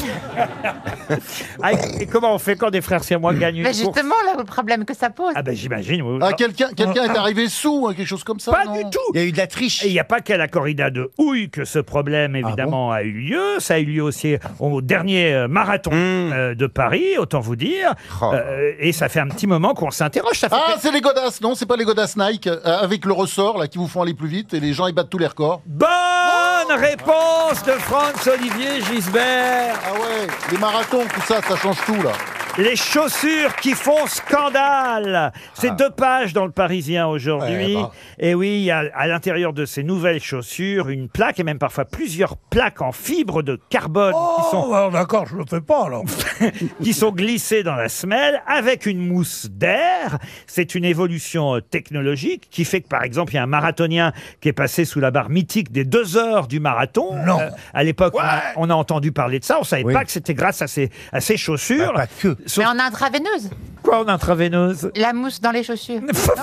Ah, et comment on fait quand des frères siamois gagnent une Mais course? justement, là, le problème que ça pose. Ah ben j'imagine, oui. Ah, quelqu'un quelqu'un est arrivé sous, hein, quelque chose comme ça? Pas non du tout. Il y a eu de la triche. Et il n'y a pas qu'à la corrida de Houille que ce problème, évidemment, a eu lieu. Ça a eu lieu aussi au dernier euh, marathon euh, de Paris, autant vous dire. Oh. Euh, et ça fait un petit moment qu'on s'interroge. Ça fait Ah, c'est les godasses, non? C'est pas les godasses Nike, euh, avec le ressort, là, qui vous font aller plus vite, et les gens, ils battent tous les records. Bonne réponse de Franz-Olivier Gisbert. Ah ouais, les marathons, tout ça, ça change tout, là. Les chaussures qui font scandale. C'est deux pages dans le Parisien aujourd'hui. Ouais, bah. Et oui, il y a à l'intérieur de ces nouvelles chaussures une plaque et même parfois plusieurs plaques en fibre de carbone qui sont Oh, d'accord, je le fais pas alors. qui sont glissées dans la semelle avec une mousse d'air. C'est une évolution euh, technologique qui fait que, par exemple, il y a un marathonien qui est passé sous la barre mythique des deux heures du marathon. Non. Euh, à l'époque, on a- on, a entendu parler de ça. On savait Oui. pas que c'était grâce à ces, à ces chaussures. Bah, pas que. Sauf- Mais en intraveineuse. Quoi en intraveineuse? La mousse dans les chaussures.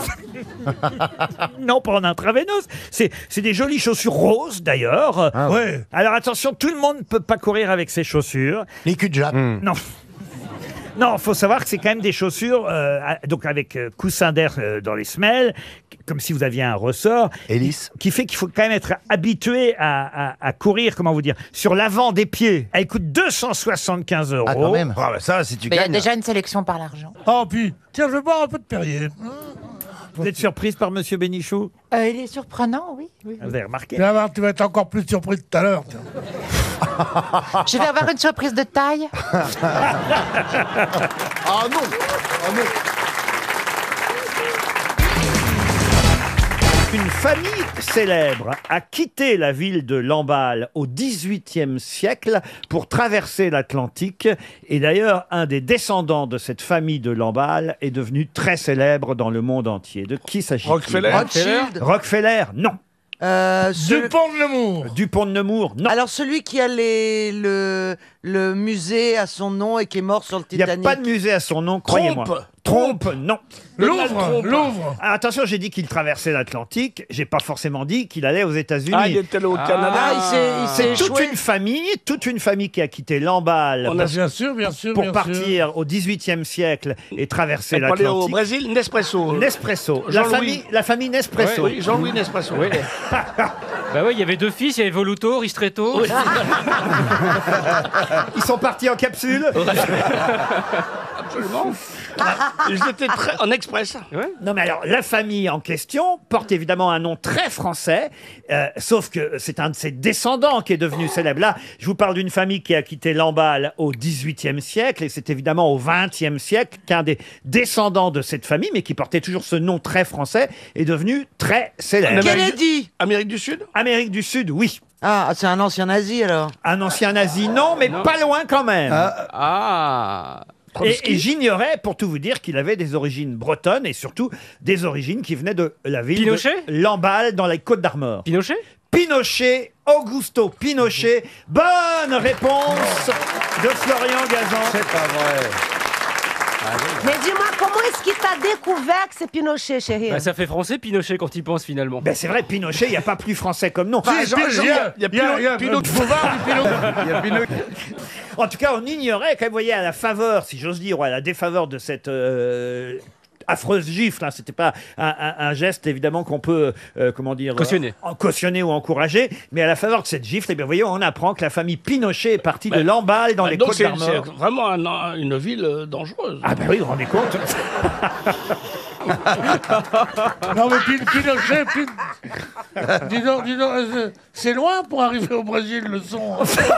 Non, pas en intraveineuse. C'est c'est des jolies chaussures roses, d'ailleurs. Ah, Ouais. Alors attention, tout le monde ne peut pas courir avec ces chaussures. Les culs de jatte. Non. Non, faut savoir que c'est quand même des chaussures, euh, à- donc avec euh, coussin d'air euh, dans les semelles, c- comme si vous aviez un ressort, Hélice. qui fait qu'il faut quand même être habitué à, à- à courir, comment vous dire, sur l'avant des pieds. Elle coûte deux cent soixante-quinze euros. Ah, quand même. Ah, bah ça, si tu Mais il y a gagnes. déjà une sélection par l'argent. Oh, puis, tiens, je vais boire un peu de Perrier. Vous êtes surprise par Monsieur Bénichou? Euh, il est surprenant, oui. oui. Vous avez remarqué? Tu vas voir, tu vas être encore plus surpris tout à l'heure. tiens. Je vais avoir une surprise de taille. Ah non, ah non. Une famille célèbre a quitté la ville de Lamballe au dix-huitième siècle pour traverser l'Atlantique. Et d'ailleurs, un des descendants de cette famille de Lamballe est devenu très célèbre dans le monde entier. De qui s'agit-il? Rockefeller Rockefeller, non. Euh, ce- Dupont de Nemours. Dupont de Nemours, non. Alors celui qui a les, le, le musée à son nom et qui est mort sur le Il n'y a Titanic. pas de musée à son nom, croyez-moi. Trompe, non. Louvre, Louvre. Ah, attention, j'ai dit qu'il traversait l'Atlantique. J'ai pas forcément dit qu'il allait aux États-Unis. Ah, il est allé au Canada. Ah, il s'est- il s'est C'est toute échoué. une famille, toute une famille qui a quitté Lamballe On pour, a- Bien sûr, bien sûr, pour bien partir sûr. au dix-huitième siècle et traverser Elle parlait au l'Atlantique. Brésil, Nespresso. Nespresso. La Jean-Louis. famille, la famille Nespresso. Oui, Jean-Louis Nespresso. Oui. Bah oui, il y avait deux fils, il y avait Voluto, Ristretto. Ils sont partis en capsule. Absolument. Ils étaient très en express. Non mais alors, la famille en question porte évidemment un nom très français, euh, sauf que c'est un de ses descendants qui est devenu célèbre. Là, je vous parle d'une famille qui a quitté Lamballe au dix-huitième siècle, et c'est évidemment au vingtième siècle qu'un des descendants de cette famille, mais qui portait toujours ce nom très français, est devenu très célèbre. Kennedy. Amérique du Sud. Amérique du Sud, oui. Ah, c'est un ancien nazi alors. Un ancien nazi, non, mais pas loin quand même. Ah. Et, et j'ignorais, pour tout vous dire, qu'il avait des origines bretonnes et surtout des origines qui venaient de la ville Pinochet de Lamballe dans la Côte d'Armor. Pinochet Pinochet, Augusto Pinochet. Bonne réponse de Florian Gazan. C'est pas vrai. Mais dis-moi, comment est-ce qu'il t'a découvert que c'est Pinochet, chérie? Bah, ça fait français Pinochet quand il pense finalement. Ben c'est vrai, Pinochet, il n'y a pas plus français comme nom. Ah, Jean- Jean- Il y a- il y a Pinot- il y a- Pinot de Fauvard, du Pinot. Il y a Pinot. En tout cas, on ignorait, quand vous voyez, à la faveur, si j'ose dire, ou à la défaveur de cette euh, affreuse gifle, hein, c'était pas un, un- un geste évidemment qu'on peut, euh, comment dire, Cautionner. euh, en cautionner ou encourager, mais à la faveur de cette gifle, eh bien, vous voyez, on apprend que la famille Pinochet est partie de Lamballe dans Bah, les donc Côtes c'est d'Armor. c'est vraiment un- une ville euh, dangereuse. Ah ben oui, vous vous rendez compte. Non mais Pin- Pinochet, Pin- dis donc, dis donc, euh, c'est loin pour arriver au Brésil le son.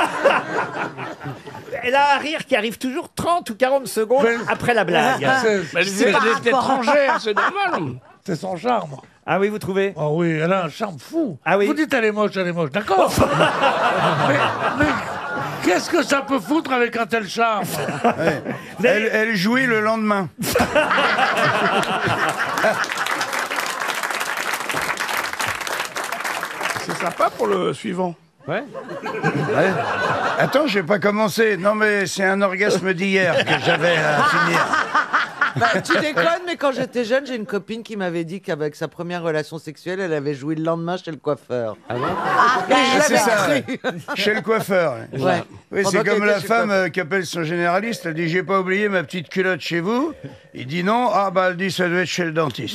Elle a un rire qui arrive toujours trente ou quarante secondes après la blague. C'est- Mais c'est- elle est étrangère, c'est normal. C'est son charme. Ah oui, vous trouvez? Oh oui, elle a un charme fou. Ah oui. Vous dites elle est moche, elle est moche, d'accord. mais mais qu'est-ce que ça peut foutre avec un tel charme? Elle, elle jouit le lendemain. C'est sympa pour le suivant. Ouais. Ouais. Attends, j'ai pas commencé. Non, mais c'est un orgasme d'hier que j'avais à finir. Bah, tu déconnes, mais quand j'étais jeune, j'ai une copine qui m'avait dit qu'avec sa première relation sexuelle, elle avait joui le lendemain chez le coiffeur. Ah bon? Et je c'est l'avais ça, cru. ouais. Chez le coiffeur. ouais. Ouais. Oui, Pendant c'est qu'elle comme était la chez femme le euh, qui appelle son généraliste. Elle dit j'ai pas oublié ma petite culotte chez vous. Il dit non. Ah bah elle dit ça doit être chez le dentiste.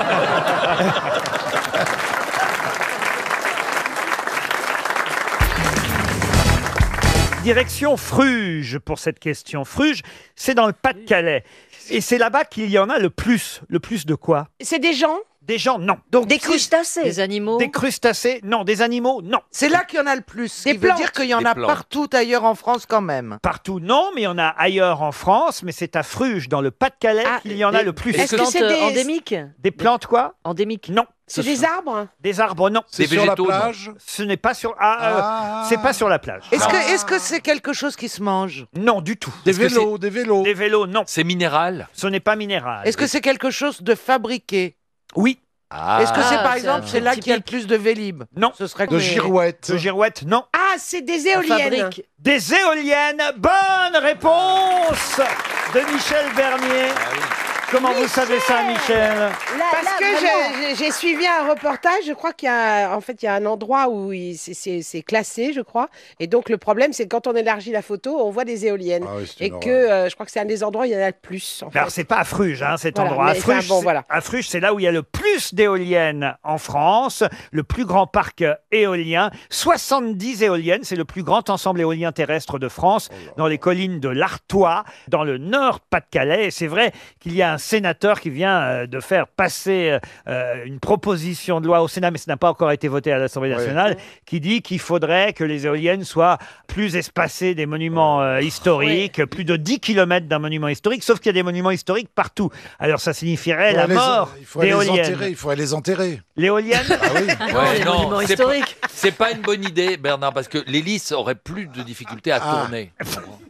Direction Fruges pour cette question. Fruges, c'est dans le Pas-de-Calais. Et c'est là-bas qu'il y en a le plus. Le plus de quoi? C'est des gens? Des gens, non. Donc, Des crustacés? Des animaux. des crustacés, non. Des animaux, non. C'est là qu'il y en a le plus. Ce Des qui veut plantes. dire qu'il y en Des a plantes. partout ailleurs en France quand même. Partout, non, mais il y en a ailleurs en France. Mais c'est à Fruges, dans le Pas-de-Calais, Ah, qu'il y en a le plus. Est-ce que plantes c'est des... endémiques? Des plantes, quoi? Endémiques. Non. C'est des arbres? Des arbres, non. C'est sur la végétaux, non. plage. Ce n'est pas sur. Ah, euh, Ah. c'est pas sur la plage. Est-ce que est-ce que c'est quelque chose qui se mange? Non, du tout. Des Est-ce que vélos, des vélos. Des vélos, non. C'est minéral. Ce n'est pas minéral. Est-ce que c'est quelque chose de fabriqué? Oui. Ah. Est-ce que c'est Ah, par c'est exemple un c'est là typique. qu'il y a le plus de Vélib? Non. Ce serait De que- girouettes. De girouettes, non. Ah, c'est des On éoliennes. fabrique. Des éoliennes. Bonne réponse de Michel Bernier. Comment vous savez ça, Michel? Là, Parce là, que vraiment. j'ai- j'ai j'ai suivi un reportage, je crois qu'il y a en fait il y a un endroit où il- c'est- c'est c'est classé, je crois. Et donc le problème c'est que quand on élargit la photo, on voit des éoliennes. Ah oui, c'est et une que horreur. euh, je crois que c'est un des endroits où il y en a le plus. En fait. Alors, c'est pas à Fruges, hein, cet Voilà, endroit. À mais enfin, Fruges, bon, c'est- voilà. à Fruges, c'est là où il y a le plus d'éoliennes en France, le plus grand parc éolien. soixante-dix éoliennes, c'est le plus grand ensemble éolien terrestre de France, dans les collines de l'Artois, dans le nord Pas-de-Calais. Et c'est vrai qu'il y a un sénateur qui vient euh, de faire passer euh, une proposition de loi au Sénat, mais ça n'a pas encore été voté à l'Assemblée nationale, qui dit qu'il faudrait que les éoliennes soient plus espacées des monuments euh, historiques, plus de dix kilomètres d'un monument historique, sauf qu'il y a des monuments historiques partout. Alors ça signifierait Il la faudrait les- mort il faudrait les d'éoliennes. enterrer. Il faudrait les enterrer. L'éolienne Ah oui. Ouais, les non, monuments c'est pas, historiques. c'est pas une bonne idée, Bernard, parce que l'hélice aurait plus de difficultés à Ah. tourner.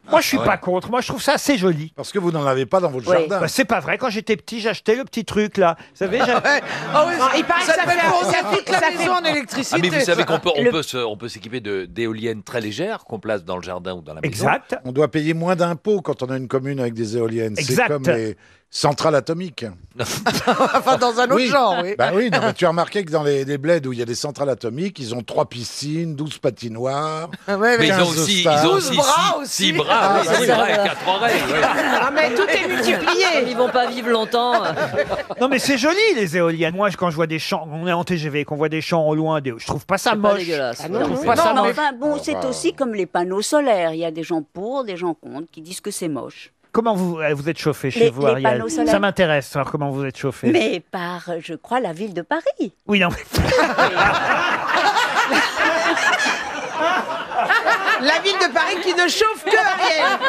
Moi, je suis Ouais. pas contre. Moi, je trouve ça assez joli. Parce que vous n'en avez pas dans votre Oui. jardin. Bah, c'est pas vrai. Quand j'étais petit, j'achetais le petit truc là. Vous savez, j'a- Ah oui, Non, il paraît ça que ça fait fait- fournir ça fait- toute la ça fait- maison en Ah électricité. mais vous savez qu'on peut, on Le- peut se- on peut s'équiper de d'éoliennes très légères qu'on place dans le jardin ou dans la maison. Exact. On doit payer moins d'impôts quand on a une commune avec des éoliennes. C'est Exact. comme les centrales atomiques. Enfin, dans un autre Oui. genre, oui. Bah oui, non, mais tu as remarqué que dans les, les bleds où il y a des centrales atomiques, ils ont trois piscines, douze patinoires. Ouais, ouais. Mais ils ont quinze aussi, ils stars. ont douze aussi bras six, aussi. six bras, Ah, oui, bah six oui. bras et quatre oreilles. ouais. Ah, mais tout est multiplié. Ils vont pas vivre longtemps. Non, mais c'est joli les éoliennes. Moi, quand je vois des champs, on est en T G V, qu'on voit des champs au loin, des... je trouve pas ça C'est pas moche. dégueulasse. Je trouve pas Non, ça mais moche. Enfin bon, c'est bah. aussi comme les panneaux solaires. Il y a des gens pour, des gens contre, qui disent que c'est moche. Comment vous, euh, vous êtes chauffé chez Les- vous, les Ariel? panneaux solaires. Ça m'intéresse, savoir comment vous êtes chauffé. Mais par, euh, je crois, la ville de Paris. Oui, non. La ville de Paris qui ne chauffe que Ariel.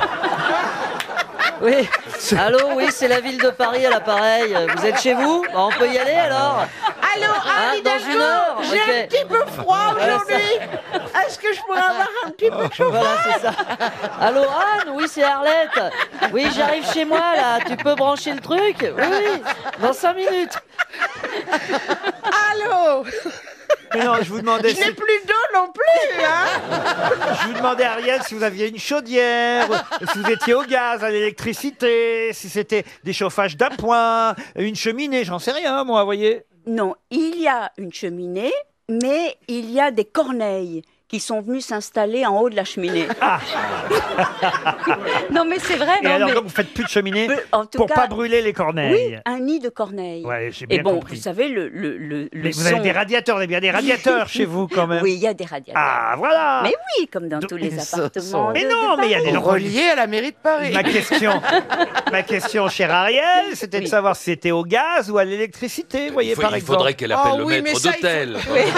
Oui. Allô, oui, c'est la ville de Paris à l'appareil. Vous êtes chez vous? Bah, on peut y aller alors. Allô, Ah, Anne dans Hidalgo, une heure, j'ai ok. un petit peu froid Voilà, aujourd'hui. Est-ce que je pourrais avoir un petit peu de chaud? Voilà, c'est ça. Allô, Anne? Oui, c'est Arlette. Oui, j'arrive chez moi là. Tu peux brancher le truc? Oui, oui. Dans cinq minutes. Allô. Mais non, je vous demandais. Je n'ai si- plus d'eau non plus, hein. Je vous demandais, Ariel, si vous aviez une chaudière, si vous étiez au gaz, à l'électricité, si c'était des chauffages d'appoint, une cheminée, j'en sais rien, moi, vous voyez. Non, il y a une cheminée, mais il y a des corneilles qui sont venus s'installer en haut de la cheminée. non, mais c'est vrai. Et non, alors, mais... donc, vous faites plus de cheminée en tout pour cas, pas brûler les Oui, corneilles. un nid de corneilles. Ouais, j'ai bien Et bon, compris. vous savez, le, le, le, le Mais vous avez son- des radiateurs, vous avez bien des radiateurs chez vous, quand même. Oui, il y a des radiateurs. Ah, voilà. Mais oui, comme dans tous les appartements. Mais de- non, de mais il y a Paris. des gens Relié à la mairie de Paris. Ma question, ma question, cher Ariel, c'était de savoir si c'était au gaz ou à l'électricité, vous voyez, Il, faut- par il exemple. faudrait qu'elle appelle Oh le oui, mais maître ça, il faut- d'hôtel.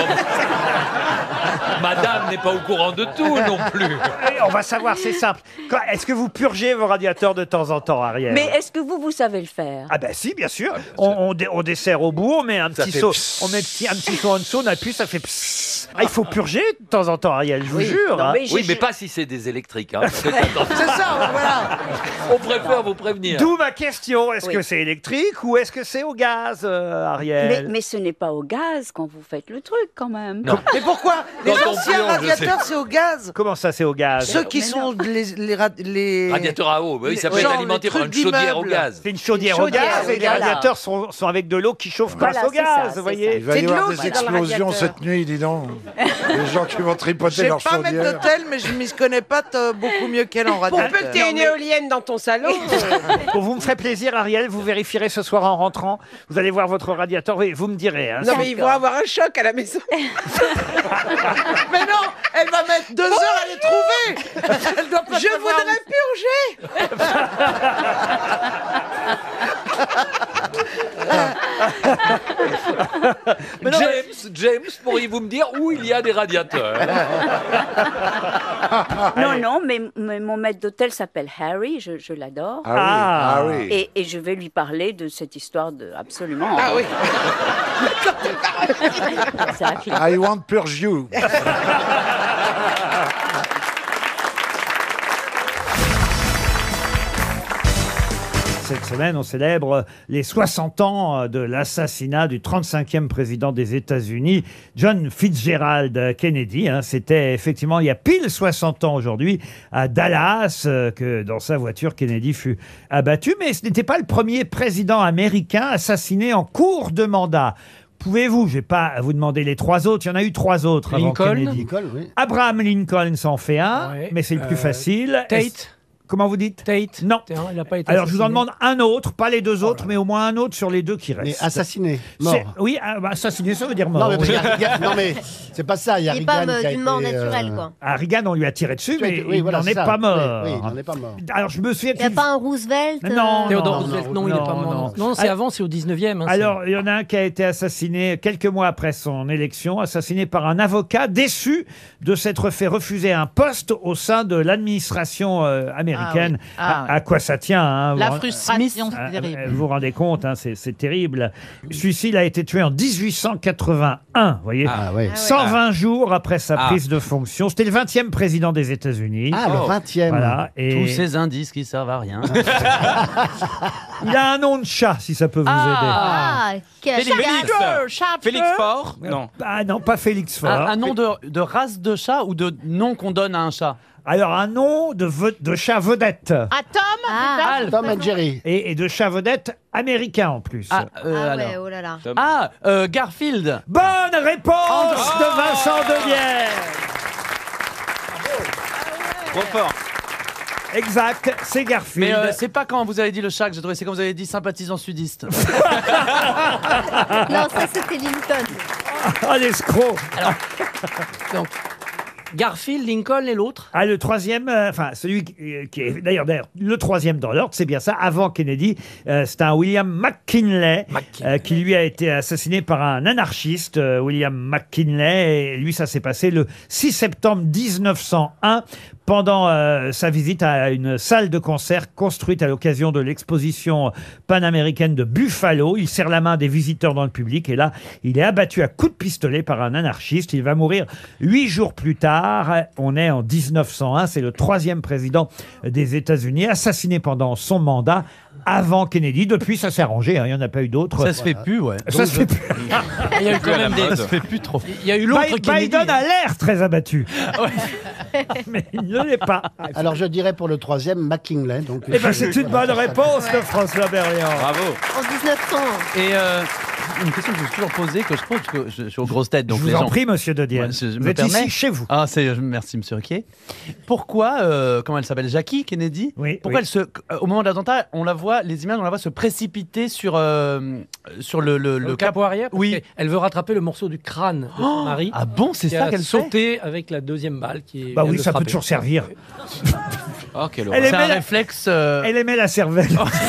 Madame n'est pas au courant de tout non plus. Et on va savoir, c'est simple. Quand- Est-ce que vous purgez vos radiateurs de temps en temps, Ariel? Mais est-ce que vous, vous savez le faire? Ah ben si, bien sûr. On, on, dé- on dessert au bout, on met un Ça petit fait saut, psst. on met petit, un petit saut en dessous, on appuie, ça fait psst. Ah, il faut purger de temps en temps, Ariel, je vous Oui. jure. Non, hein. mais j'ai- Oui, mais pas si c'est des électriques. Hein. Faites attention. C'est ça, voilà. On préfère vous prévenir. D'où ma question, est-ce Oui. que c'est électrique ou est-ce que c'est au gaz, euh, Mais, Ariel? mais ce n'est pas au gaz quand vous faites le truc, quand même. Non. Mais pourquoi? Les Quand on anciens plonge, radiateurs, c'est- c'est au gaz. Comment ça, c'est au gaz? Ceux qui Mais sont les, les, rad- les... Radiateur à eau, oui, ça peut Genre, être les alimenté par une trucs chaudière au d'immeuble. gaz. C'est une chaudière, Une au chaudière, gaz et les voilà. radiateurs sont, sont avec de l'eau qui chauffe Voilà, grâce au c'est ça, gaz, c'est vous voyez? Il va C'est y de avoir l'eau, des c'est dans le explosions radiateur. cette nuit, dis donc. Les gens qui vont Je tripoter sais leur pas mettre chaudière. d'hôtel, mais je m'y connais pas t- beaucoup mieux qu'elle en Pour radiateur. peu que tu aies une éolienne dans ton salon. Bon, vous me ferez plaisir, Ariel, vous vérifierez ce soir en rentrant. Vous allez voir votre radiateur, oui, vous me direz. Hein, Non, si- mais ils vont avoir un choc à la maison. Mais non, elle va mettre deux heures à les trouver. Elle doit pas Je savoir voudrais purger. James, James, pourriez-vous me dire où il y a des radiateurs? Non, non, mais, mais mon maître d'hôtel s'appelle Harry, je, je l'adore. Ah oui, Ah. ah oui. Et, et je vais lui parler de cette histoire de absolument. Ah oui. Exactly. I want purge you. Cette semaine, on célèbre les soixante ans de l'assassinat du trente-cinquième président des États-Unis, John Fitzgerald Kennedy. hein. C'était effectivement il y a pile soixante ans aujourd'hui à Dallas euh, que dans sa voiture Kennedy fut abattu. Mais ce n'était pas le premier président américain assassiné en cours de mandat. Pouvez-vous, je ne vais pas vous demander les trois autres, il y en a eu trois autres avant Lincoln. Kennedy. Lincoln, oui. Abraham Lincoln s'en fait un, Ouais. mais c'est le plus Euh, facile. Tate. Est-ce- Comment vous dites Tate. Non. Tiens, il n'a pas été Alors, je vous en assassiné. demande un autre, pas les deux autres, mais au moins un autre sur les deux qui restent. Mais assassiné, C'est- mort. Oui, ah, bah, assassiné, ça veut dire mort. Non, mais, oui. il y a Reagan- non, mais c'est pas ça. Il y a Il est pas Reagan euh, qui a d'une mort été, naturelle, euh, quoi. À Reagan, on lui a tiré dessus, Tu as mais été- oui, il voilà, n'en c'est est ça. pas mort. Oui, oui, il n'en est pas mort. Alors, je me souviens Il n'y a qu'il- pas un Roosevelt Non, euh, Théodore non, Roosevelt, non, non, il n'est pas non, mort. non. Non, c'est Alors- avant, c'est au dix-neuvième. hein, c'est- Alors, il y en a un qui a été assassiné quelques mois après son élection, assassiné par un avocat déçu de s'être fait refuser un poste au sein de l'administration euh, américaine. américaine. Ah oui. Ah à, à quoi ça tient hein, La vous- frustration, Ah, c'est terrible. Vous vous rendez compte, hein, c'est c'est terrible. Celui-ci, il a été tué en dix-huit cent quatre-vingt-un, vous voyez, Ah ouais. cent vingt jours après sa Ah. prise de fonction. C'était le vingtième président des États-Unis. Ah, le vingtième. Voilà, et Tous ces indices qui servent à rien. il a un nom de chat, si ça peut vous Ah, quel Félix. Charger, Charger. Félix Faure aider. Non. Ah non, pas Félix Faure. Un, un nom de, de race de chat ou de nom qu'on donne à un chat? Alors, un nom de, ve- de chat vedette. Ah, Tom Ah, c'est ça Tom and Jerry. Et, et de chat vedette américain en plus. Ah, euh, Ah alors. ouais, oh là là. Ah, euh, Garfield. Bonne réponse de Vincent Devière. Trop fort. Exact, c'est Garfield. Mais euh, c'est pas quand vous avez dit le chat que j'ai trouvé, c'est quand vous avez dit sympathisant sudiste. Non, ça c'était Lincoln. Ah, l'escroc. Donc, Garfield, Lincoln et l'autre. Ah, le troisième, euh, enfin, celui qui, euh, qui est d'ailleurs d'ailleurs, le troisième dans l'ordre, c'est bien ça, avant Kennedy, euh, c'est un William McKinley, euh, qui lui a été assassiné par un anarchiste, euh, William McKinley, et lui, ça s'est passé le six septembre mille neuf cent un, pendant euh, sa visite à une salle de concert construite à l'occasion de l'exposition panaméricaine de Buffalo. Il serre la main des visiteurs dans le public, et là, il est abattu à coups de pistolet par un anarchiste. Il va mourir huit jours plus tard. On est en mille neuf cent un, c'est le troisième président des États-Unis, assassiné pendant son mandat avant Kennedy. Depuis, ça s'est arrangé, hein, il n'y en a pas eu d'autres. Ça se fait plus, ouais. Ça se fait plus. Il y a eu quand même des... Ça se fait plus trop. Il y a eu l'autre Bi- Kennedy. Biden a l'air très abattu. Mais il ne l'est pas. Alors je dirais pour le troisième, McKinley. Donc, Eh ben, c'est une bonne réponse de François Berléand. Bravo. En dix-neuf cents. Et euh, une question que je me suis toujours posée, que je pose, parce que je, je suis aux grosses têtes. Donc Je les vous en gens- prie, monsieur de Dienne. Ouais, je- je Vous me êtes permets. ici, chez vous. Ah, c'est, merci, monsieur Riquet. Pourquoi, euh, comment elle s'appelle, Jackie Kennedy Oui, Pourquoi oui. elle se, euh, au moment de l'attentat, on la voit, les images, on la voit se précipiter sur, euh, sur le, le, Le, le capot arrière, parce Oui. qu'elle veut rattraper le morceau du crâne de son Oh mari. Ah bon, c'est qui ça a qu'elle fait sauté avec la deuxième balle qui Bah vient oui, de ça peut frapper. toujours servir. Oh, quelle Elle horreur. C'est aimait un la- réflexe. euh, Elle aimait la cervelle.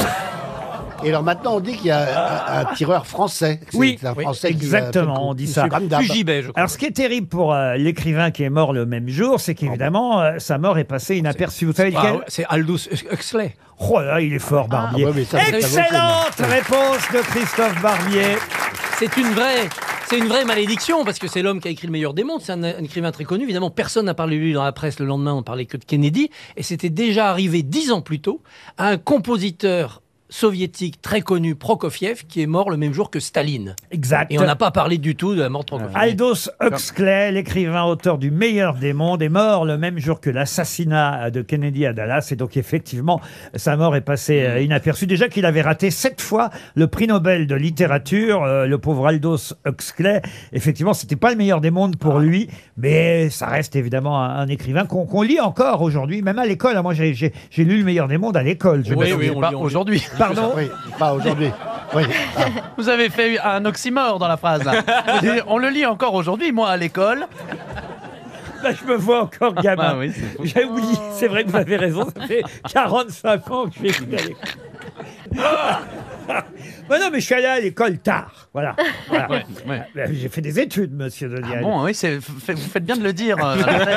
Et alors maintenant, on dit qu'il y a un, un tireur français. C'est Oui, un oui, Français qui a fait le exactement, coup. on dit Monsieur ça. Ramdab. Alors, ce qui est terrible pour euh, l'écrivain qui est mort le même jour, c'est qu'évidemment, euh, sa mort est passée inaperçue. Vous savez Ah lequel ouais, c'est Aldous Huxley. Oh là, il est fort, Barbier. Ah ouais, mais ça, ça vaut le coup, Excellente réponse de Christophe Barbier. C'est une vraie, c'est une vraie malédiction parce que c'est l'homme qui a écrit Le Meilleur des Mondes. C'est un, un écrivain très connu. Évidemment, personne n'a parlé de lui dans la presse. Le lendemain, on parlait que de Kennedy. Et c'était déjà arrivé dix ans plus tôt à un compositeur soviétique très connu, Prokofiev, qui est mort le même jour que Staline. Exact. Et on n'a pas parlé du tout de la mort de Prokofiev. Aldous Huxley, l'écrivain auteur du Meilleur des mondes, est mort le même jour que l'assassinat de Kennedy à Dallas. Et donc, effectivement, sa mort est passée euh, inaperçue. Déjà qu'il avait raté sept fois le prix Nobel de littérature, euh, le pauvre Aldous Huxley. Effectivement, c'était pas le meilleur des mondes pour lui, mais ça reste évidemment un, un écrivain qu'on qu'on lit encore aujourd'hui, même à l'école. Moi, j'ai j'ai- j'ai lu le Meilleur des mondes à l'école. Je Oui, me oui, souviens. on lit, on lit. Aujourd'hui. Pardon Oui, pas aujourd'hui. Oui. Ah. Vous avez fait un oxymore dans la phrase. Là. Vous dites, on le lit encore aujourd'hui, moi à l'école. Bah, je me vois encore gamin. Ah oui, c'est fou. J'ai oublié, c'est vrai que vous avez raison, ça fait quarante-cinq ans que je suis à l'école. Bah non, mais je suis allé à l'école tard. Voilà. Voilà. Ouais, ouais. Bah, j'ai fait des études, monsieur de Ah Dienne. bon, oui, c'est, f- vous faites bien de le dire. euh,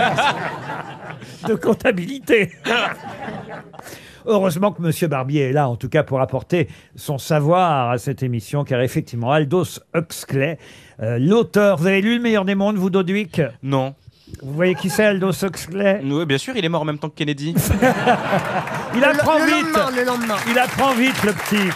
De comptabilité. Heureusement que monsieur Barbier est là, en tout cas, pour apporter son savoir à cette émission, car effectivement, Aldous Huxley, euh, l'auteur... Vous avez lu Le Meilleur des mondes, vous, Doduic? Non. Vous voyez qui c'est, Aldous Huxley? Oui, bien sûr, il est mort en même temps que Kennedy. Il apprend le vite. lendemain, le lendemain. Il apprend vite, le petit.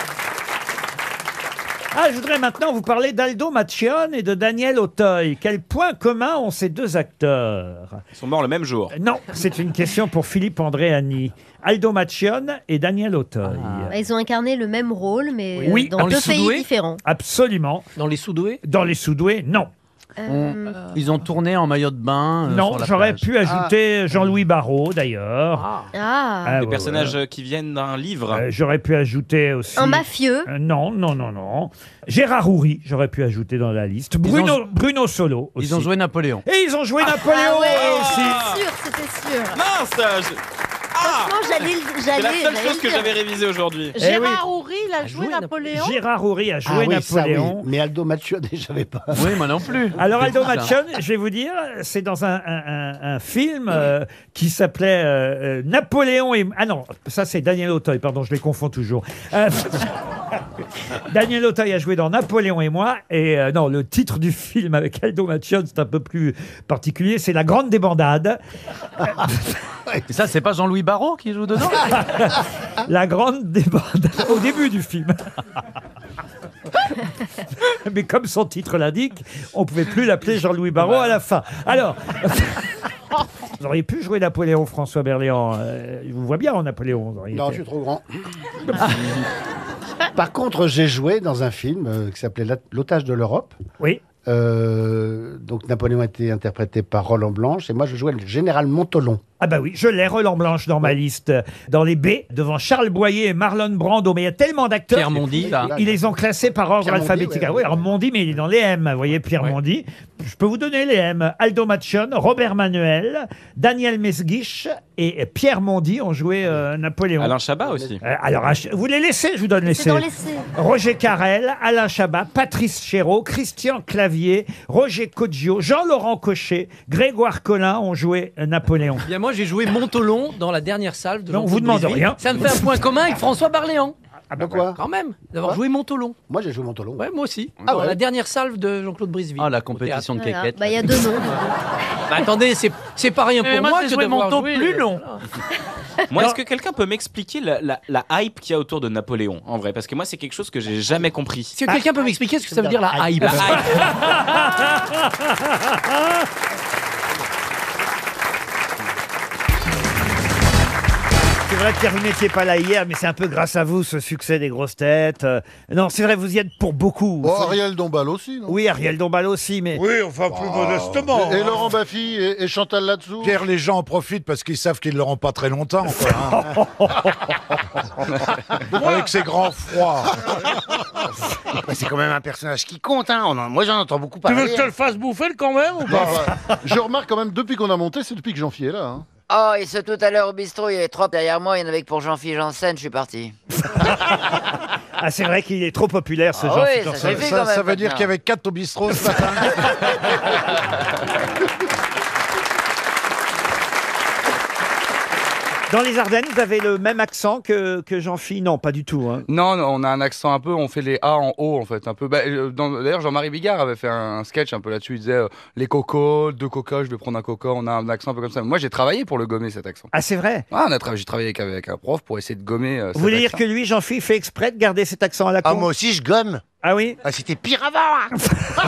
Ah, je voudrais maintenant vous parler d'Aldo Macchione et de Daniel Auteuil. Quel point commun ont ces deux acteurs? Ils sont morts le même jour. Non, c'est une question pour Philippe Andréani. Aldo Macchione et Daniel Auteuil. Bah, ils ont incarné le même rôle, mais Oui, dans dans deux les pays Sous-Doués. différents. Absolument. Dans les Sous-Doués? Dans les Sous-Doués, non. Euh, Ils ont tourné en maillot de bain. euh, non, sur la j'aurais plage. pu ajouter Jean-Louis Barrault, d'ailleurs. Ah, Ah, Des ouais, personnages ouais. euh, qui viennent d'un livre. Euh, j'aurais pu ajouter aussi... un mafieux. Euh, non, non, non, non. Gérard Houry, j'aurais pu ajouter dans la liste. Bruno, ont- Bruno Solo aussi. Ils ont joué Napoléon. Et ils ont joué Napoléon Ah ouais, aussi. c'était sûr, c'était sûr. Mince je- Franchement, j'allais, C'est la j'allais. seule j'allais chose que dire. j'avais révisée aujourd'hui. Gérard Houry, il a joué Napoléon. Gérard Houry a joué Ah oui, ça, oui. Napoléon. Mais Aldo Macione, je savais pas. Oui, moi non plus. Alors Aldo C'est ça. Macione, je vais vous dire, c'est dans un, un- un- un film euh, qui s'appelait euh, euh, Napoléon et... Ah non, ça c'est Daniel Auteuil, pardon, je les confonds toujours. Euh, Daniel Auteuil a joué dans Napoléon et moi, et euh, non, le titre du film avec Aldo Macione, c'est un peu plus particulier, c'est La Grande Débandade. Et ça, c'est pas Jean-Louis Barrault qui joue dedans? La Grande Débandade, au début du film. Mais comme son titre l'indique, on pouvait plus l'appeler Jean-Louis Barrault à la fin. Alors, vous auriez pu jouer Napoléon, François Berléand. Euh, je vous vois bien en Napoléon. vous auriez Non, été- je suis trop grand. Par contre, j'ai joué dans un film euh, qui s'appelait La- L'otage de l'Europe. Oui. Euh, donc Napoléon a été interprété par Roland Blanche et moi je jouais le général Montolon. Ah bah oui, je l'ai, Roland Blanche dans ma liste. Dans les B, devant Charles Boyer et Marlon Brando. Mais il y a tellement d'acteurs. Pierre Mondy, là. Ils les ont classés par ordre Pierre Mondy, alphabétique. ouais, Ah ouais. oui, alors Mondy, mais il est dans les M. Vous voyez, Pierre Mondy. Je peux vous donner les M. Aldo Macione, Robert Manuel, Daniel Mesguich et Pierre Mondy ont joué euh, Napoléon. Alain Chabat aussi. Euh, alors, Ach- vous les laissez, je vous donne les C'est C. dans l'essai. Roger Carrel, Alain Chabat, Patrice Chéreau, Christian Clavier, Roger Coggio, Jean-Laurent Cochet, Grégoire Collin ont joué euh, Napoléon. Bien, moi, j'ai joué Montolon dans la dernière salve de Non, on Jean-Claude vous demande Briseville. rien. Ça me fait un point commun avec François Barléand. Ah bah Quoi Quand même, d'avoir Quoi joué Montolon. Moi j'ai joué Montolon. Ouais, moi aussi. Ah dans ouais. la dernière salve de Jean-Claude Briseville. Ah, la compétition de Voilà. quéquette. Bah, il y a deux noms. Bah, attendez, c'est c'est pas rien pour Mais moi, moi j'ai que joué d'avoir Montaut joué, plus euh, long. voilà. Moi, Non. est-ce que quelqu'un peut m'expliquer la, la- la hype qu'il y a autour de Napoléon, en vrai? Parce que moi, c'est quelque chose que j'ai jamais compris. Est-ce que quelqu'un peut m'expliquer ce que ça veut dire la hype? La hype. C'est vrai, Pierre, vous n'étiez pas là hier, mais c'est un peu grâce à vous, ce succès des grosses têtes. Euh, non, c'est vrai, vous y êtes pour beaucoup. Oh, Ariel Dombal aussi, non Oui, Ariel Dombal aussi, mais... Oui, enfin plus modestement. Et, et hein. Laurent Baffy et, et Chantal là-dessous. Pierre, les gens en profitent parce qu'ils savent qu'ils ne l'auront pas très longtemps. quoi, hein. Avec ses grands froids. Bah, c'est quand même un personnage qui compte. Hein. On en- moi j'en entends beaucoup Tu parler. veux que je te le fasse bouffer quand même ou Bah, pas ouais. Je remarque quand même, depuis qu'on a monté, c'est depuis que Jean-Phi est là. Hein. Oh, et ce tout à l'heure au bistrot, il y avait trois derrière moi, il y en avait que pour Jean-Philippe Janssen, je suis parti. Ah, c'est vrai qu'il est trop populaire, ce Ah Jean oui, Philippe ça Janssen. suffit Ça, quand même ça veut dire maintenant. qu'il y avait quatre au bistrot ce matin. Dans les Ardennes, vous avez le même accent que, que Jean-Philippe? Non, pas du tout. Hein. Non, non, on a un accent un peu, on fait les A en haut en fait, un peu. Bah, euh, dans- D'ailleurs, Jean-Marie Bigard avait fait un, un sketch un peu là-dessus. Il disait euh, les cocos, deux coca, je vais prendre un coca. On a un accent un peu comme ça. Moi, j'ai travaillé pour le gommer cet accent. Ah, c'est vrai? Ah, on a tra- j'ai travaillé avec, avec un prof pour essayer de gommer. Euh, Vous cet voulez dire accent. que lui, Jean-Philippe, fait exprès de garder cet accent à la con? Ah, moi aussi je gomme. Ah oui? Ah, c'était pire avant. Hein.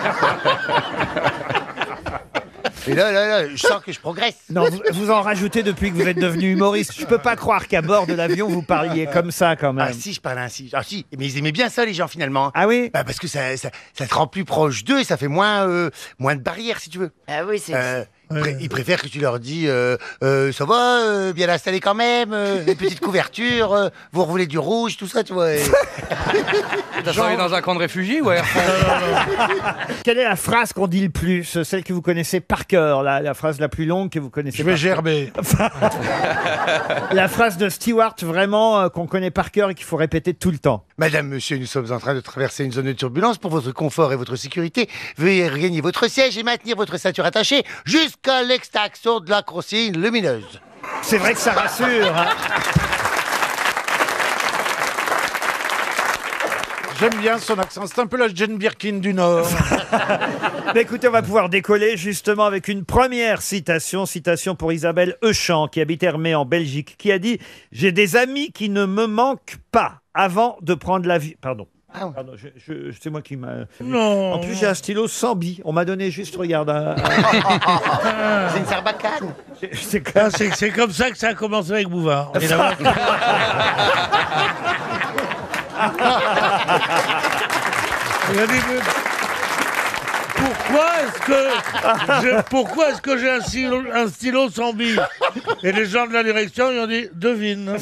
Et là, là, là, je sens que je progresse. Non, vous, vous en rajoutez depuis que vous êtes devenu humoriste. Je peux pas croire qu'à bord de l'avion, vous parliez comme ça, quand même. Ah si, je parlais ainsi. Ah si, mais ils aimaient bien ça les gens finalement. Ah oui? Bah, parce que ça, ça, ça te rend plus proche d'eux et ça fait moins, euh, moins de barrières si tu veux. Ah oui, c'est... Euh, ils, pré- ils préfèrent que tu leur dis euh, euh, ça va, euh, bien installé quand même, euh, une petite couverture, euh, vous roulez du rouge, tout ça, tu vois. et- T'as travaillé dans un camp de réfugiés ouais. Quelle est la phrase qu'on dit le plus? Celle que vous connaissez par cœur, la, la phrase la plus longue que vous connaissez Je vais par cœur. gerber. La phrase de Stewart, vraiment, euh, qu'on connaît par cœur et qu'il faut répéter tout le temps. Madame, monsieur, nous sommes en train de traverser une zone de turbulence. Pour votre confort et votre sécurité, veuillez regagner votre siège et maintenir votre ceinture attachée jusqu'à l'extraction de la consigne lumineuse. C'est vrai que ça rassure. Hein. J'aime bien son accent. C'est un peu la Jane Birkin du Nord. Mais écoutez, on va pouvoir décoller justement avec une première citation. Citation pour Isabelle Euchamp, qui habite Hermé en Belgique, qui a dit « J'ai des amis qui ne me manquent pas avant de prendre l'avion. » Pardon. Pardon, je, je- c'est moi qui m'a... Non. En plus, j'ai un stylo sans billes. On m'a donné juste, regarde... un- C'est une sarbacane. C'est Ah, c'est c'est comme ça que ça a commencé avec Bouvard. évidemment. Il a dit, pourquoi est-ce que j'ai- pourquoi est-ce que j'ai un stylo, un stylo sans bille? Et les gens de la direction, ils ont dit, devine.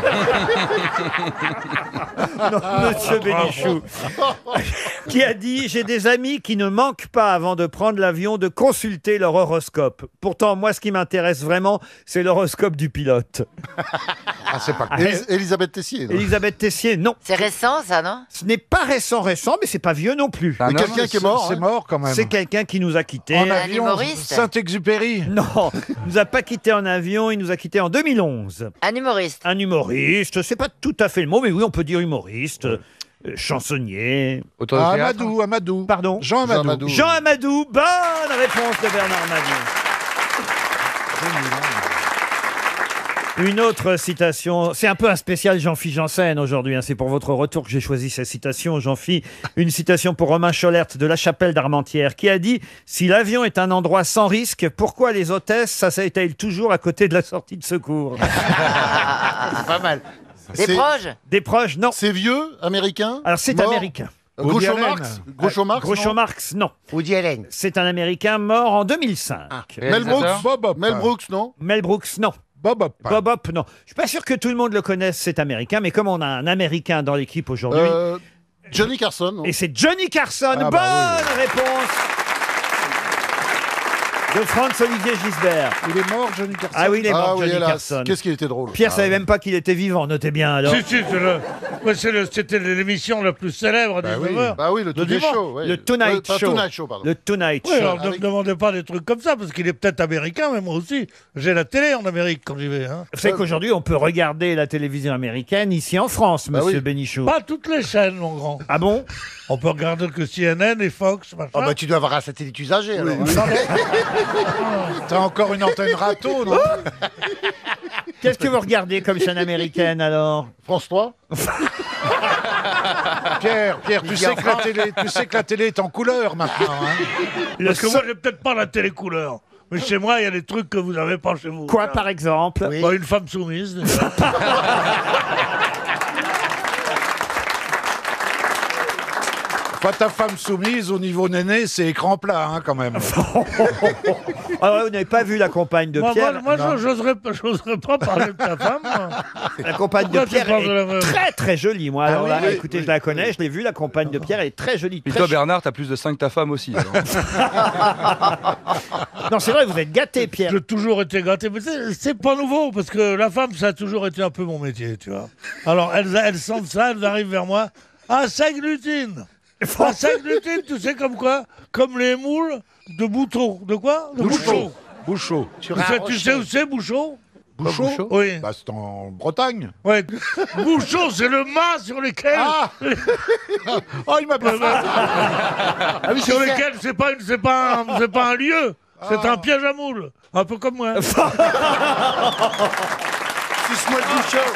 Non, monsieur Bénichou. Qui a dit « J'ai des amis qui ne manquent pas, avant de prendre l'avion, de consulter leur horoscope. Pourtant, moi, ce qui m'intéresse vraiment, c'est l'horoscope du pilote. » Ah, c'est pas Élis- Elisabeth Tessier. non Elisabeth Tessier, non. C'est récent, ça, non? Ce n'est pas récent, récent, mais c'est pas vieux non plus. Mais quelqu'un qui est mort. C'est hein. mort quand même. C'est quelqu'un qui nous a quittés. En Un avion, humoriste Saint-Exupéry. Non, il nous a pas quittés en avion, il nous a quittés en deux mille onze. Un humoriste. Un humoriste, c'est pas tout à fait le mot, mais oui, on peut dire humoriste, euh, chansonnier. Auteur de Ah, théâtre. Amadou, Amadou. Pardon Jean Amadou. Jean Amadou. Jean Amadou, bonne réponse de Bernard Mabie. Une autre citation, c'est un peu un spécial Jean-Philippe Janssen aujourd'hui, hein, c'est pour votre retour que j'ai choisi cette citation, Jean-Philippe. Une citation pour Romain Cholert de la Chapelle d'Armentières, qui a dit « Si l'avion est un endroit sans risque, pourquoi les hôtesses s'asseyent-elles toujours à côté de la sortie de secours ?» C'est pas mal. Des C'est- proches? Des proches, non. C'est vieux, américain. Alors c'est mort. américain. Groucho Allen. Marx. Groucho Marx. Groucho non Marx, non. Woody Allen. C'est un Américain mort en deux mille cinq. Mel Brooks. Bob Hope. Mel Brooks, non Mel Brooks, non. Bob Hope. Bob Hope, non. Je suis pas sûr que tout le monde le connaisse, cet Américain, mais comme on a un Américain dans l'équipe aujourd'hui, Euh, Johnny Carson. non et c'est Johnny Carson. Ah, Bonne bah réponse de Franz-Olivier Gisbert. Il est mort, Johnny Carson. Ah oui, il est mort, Ah oui, Johnny hélas. Carson. Qu'est-ce qu'il était drôle. Pierre Ah savait oui. même pas qu'il était vivant, notez bien alors. Si, si, c'est le, ouais, c'est le- c'était l'émission la plus célèbre Bah des oui, heures. bah oui, le Today dimanche. Show. ouais. Le Tonight Ouais, pas Show. Tonight Show, pardon. Le Tonight Oui, Show. alors ne me Avec- demandez pas des trucs comme ça, parce qu'il est peut-être américain, mais moi aussi. J'ai la télé en Amérique quand j'y vais. Hein. Vous savez qu'aujourd'hui, on peut regarder la télévision américaine ici en France, Bah monsieur oui. Bénichou. Pas toutes les chaînes, mon grand. Ah bon? On peut regarder que C N N et Fox, machin. Oh bah tu dois avoir un satellite usagé alors. T'as encore une antenne râteau, non? Qu'est-ce que vous regardez comme chaîne américaine alors? France trois. Pierre, Pierre, tu Il y sais, a que la France. télé, tu sais que la télé est en couleur maintenant. Hein. Le Parce que so- moi, j'ai peut-être pas la télé couleur. Mais chez moi, il y a des trucs que vous n'avez pas chez vous. Quoi par exemple? Oui. Bah, une femme soumise. déjà. Pas ta femme soumise au niveau néné, c'est écran plat hein, quand même. Ah ouais, vous n'avez pas vu la compagne de moi, Pierre? moi, moi, Non. j'oserais pas, j'oserais pas parler de ta femme. moi. La compagne de Pourquoi tu Pierre parles de la est veuve très très jolie. Moi, Ah alors oui, là, oui, écoutez, oui. je la connais, je l'ai vue. La compagne de Pierre est très jolie. Et très toi, ch- Bernard, t'as plus de cinq que ta femme aussi. alors. Non, c'est vrai, vous êtes gâté, Pierre. J'ai toujours été gâté, mais c'est c'est pas nouveau, parce que la femme, ça a toujours été un peu mon métier, tu vois. Alors, elles, elles sentent ça, elles arrivent vers moi. Ah, ça glutine Ah, ça glutine, tu sais comme quoi? Comme les moules de Bouteau. De quoi? De Bouchot. Bouchot. Tu sais, tu sais où c'est, Bouchot? Bouchot, Oui. Bah, c'est en Bretagne. Ouais. Bouchot, c'est le mât sur lequel. Ah Oh, il m'a pas Ah oui, sur lequel c'est pas, une- c'est pas, un- c'est pas un lieu, c'est un piège à moules. Un peu comme moi. Suce-moi le bouchon.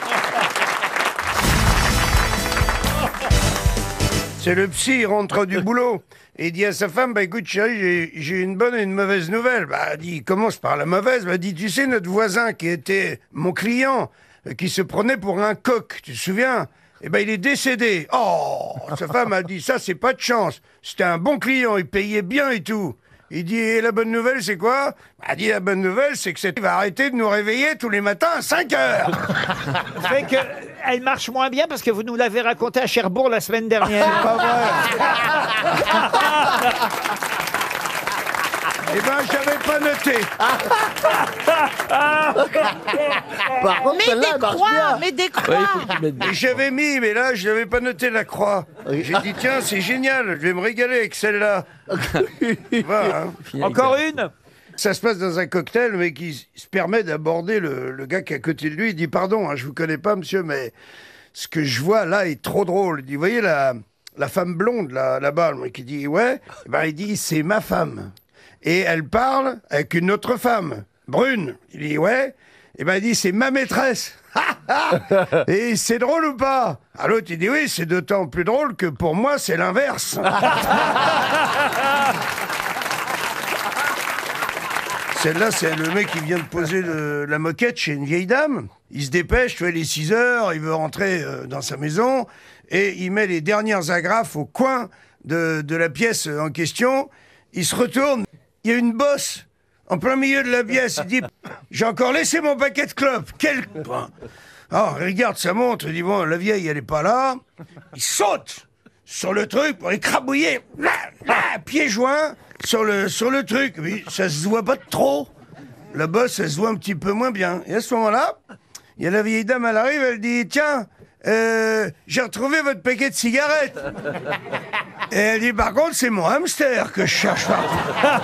C'est le psy, il rentre du boulot. Et il dit à sa femme, bah écoute chérie, j'ai- j'ai une bonne et une mauvaise nouvelle. Bah elle dit, il commence par la mauvaise. Bah elle dit, tu sais, notre voisin qui était mon client, euh, qui se prenait pour un coq, tu te souviens? Eh ben il est décédé. Oh, sa femme a dit, ça c'est pas de chance. C'était un bon client, il payait bien et tout. Il dit, et la bonne nouvelle c'est quoi? Bah elle dit, la bonne nouvelle c'est que c'est il va arrêter de nous réveiller tous les matins à cinq heures. Fait que elle marche moins bien parce que vous nous l'avez raconté à Cherbourg la semaine dernière. C'est pas Eh ben, j'avais pas noté. Par contre, Mets celle-là, des elle marche croix, bien. mets des Ouais, croix. il faut que tu mettes des- Et j'avais mis, mais là, je n'avais pas noté la croix. J'ai dit, tiens, c'est génial, je vais me régaler avec celle-là. Voilà, hein. Encore une? Ça se passe dans un cocktail, mais qui se permet d'aborder le, le gars qui est à côté de lui. Il dit, pardon, hein, je vous connais pas, monsieur, mais ce que je vois là est trop drôle. Il dit, vous voyez la, la femme blonde là, là-bas, moi, qui dit, ouais. Eh ben, il dit, c'est ma femme. Et elle parle avec une autre femme, brune. Il dit, ouais. Et ben, il dit, c'est ma maîtresse. Et c'est drôle ou pas? À l'autre, il dit, oui, c'est d'autant plus drôle que pour moi, c'est l'inverse. Celle-là, c'est le mec qui vient de poser le- la moquette chez une vieille dame. Il se dépêche, tu vois, il est six heures, il veut rentrer euh, dans sa maison, et il met les dernières agrafes au coin de, de la pièce en question. il se retourne, il y a une bosse en plein milieu de la pièce. Il dit, j'ai encore laissé mon paquet de clopes. Quel... Alors, il regarde sa montre, il dit, bon, la vieille, elle est pas là. Il saute sur le truc pour écrabouiller, là, là, pieds joints, sur le, sur le truc. Oui, ça se voit pas trop. La bosse, elle se voit un petit peu moins bien. Et à ce moment-là, il y a la vieille dame, elle arrive, elle dit, tiens, euh, j'ai retrouvé votre paquet de cigarettes. Et elle dit, par contre, c'est mon hamster que je cherche partout.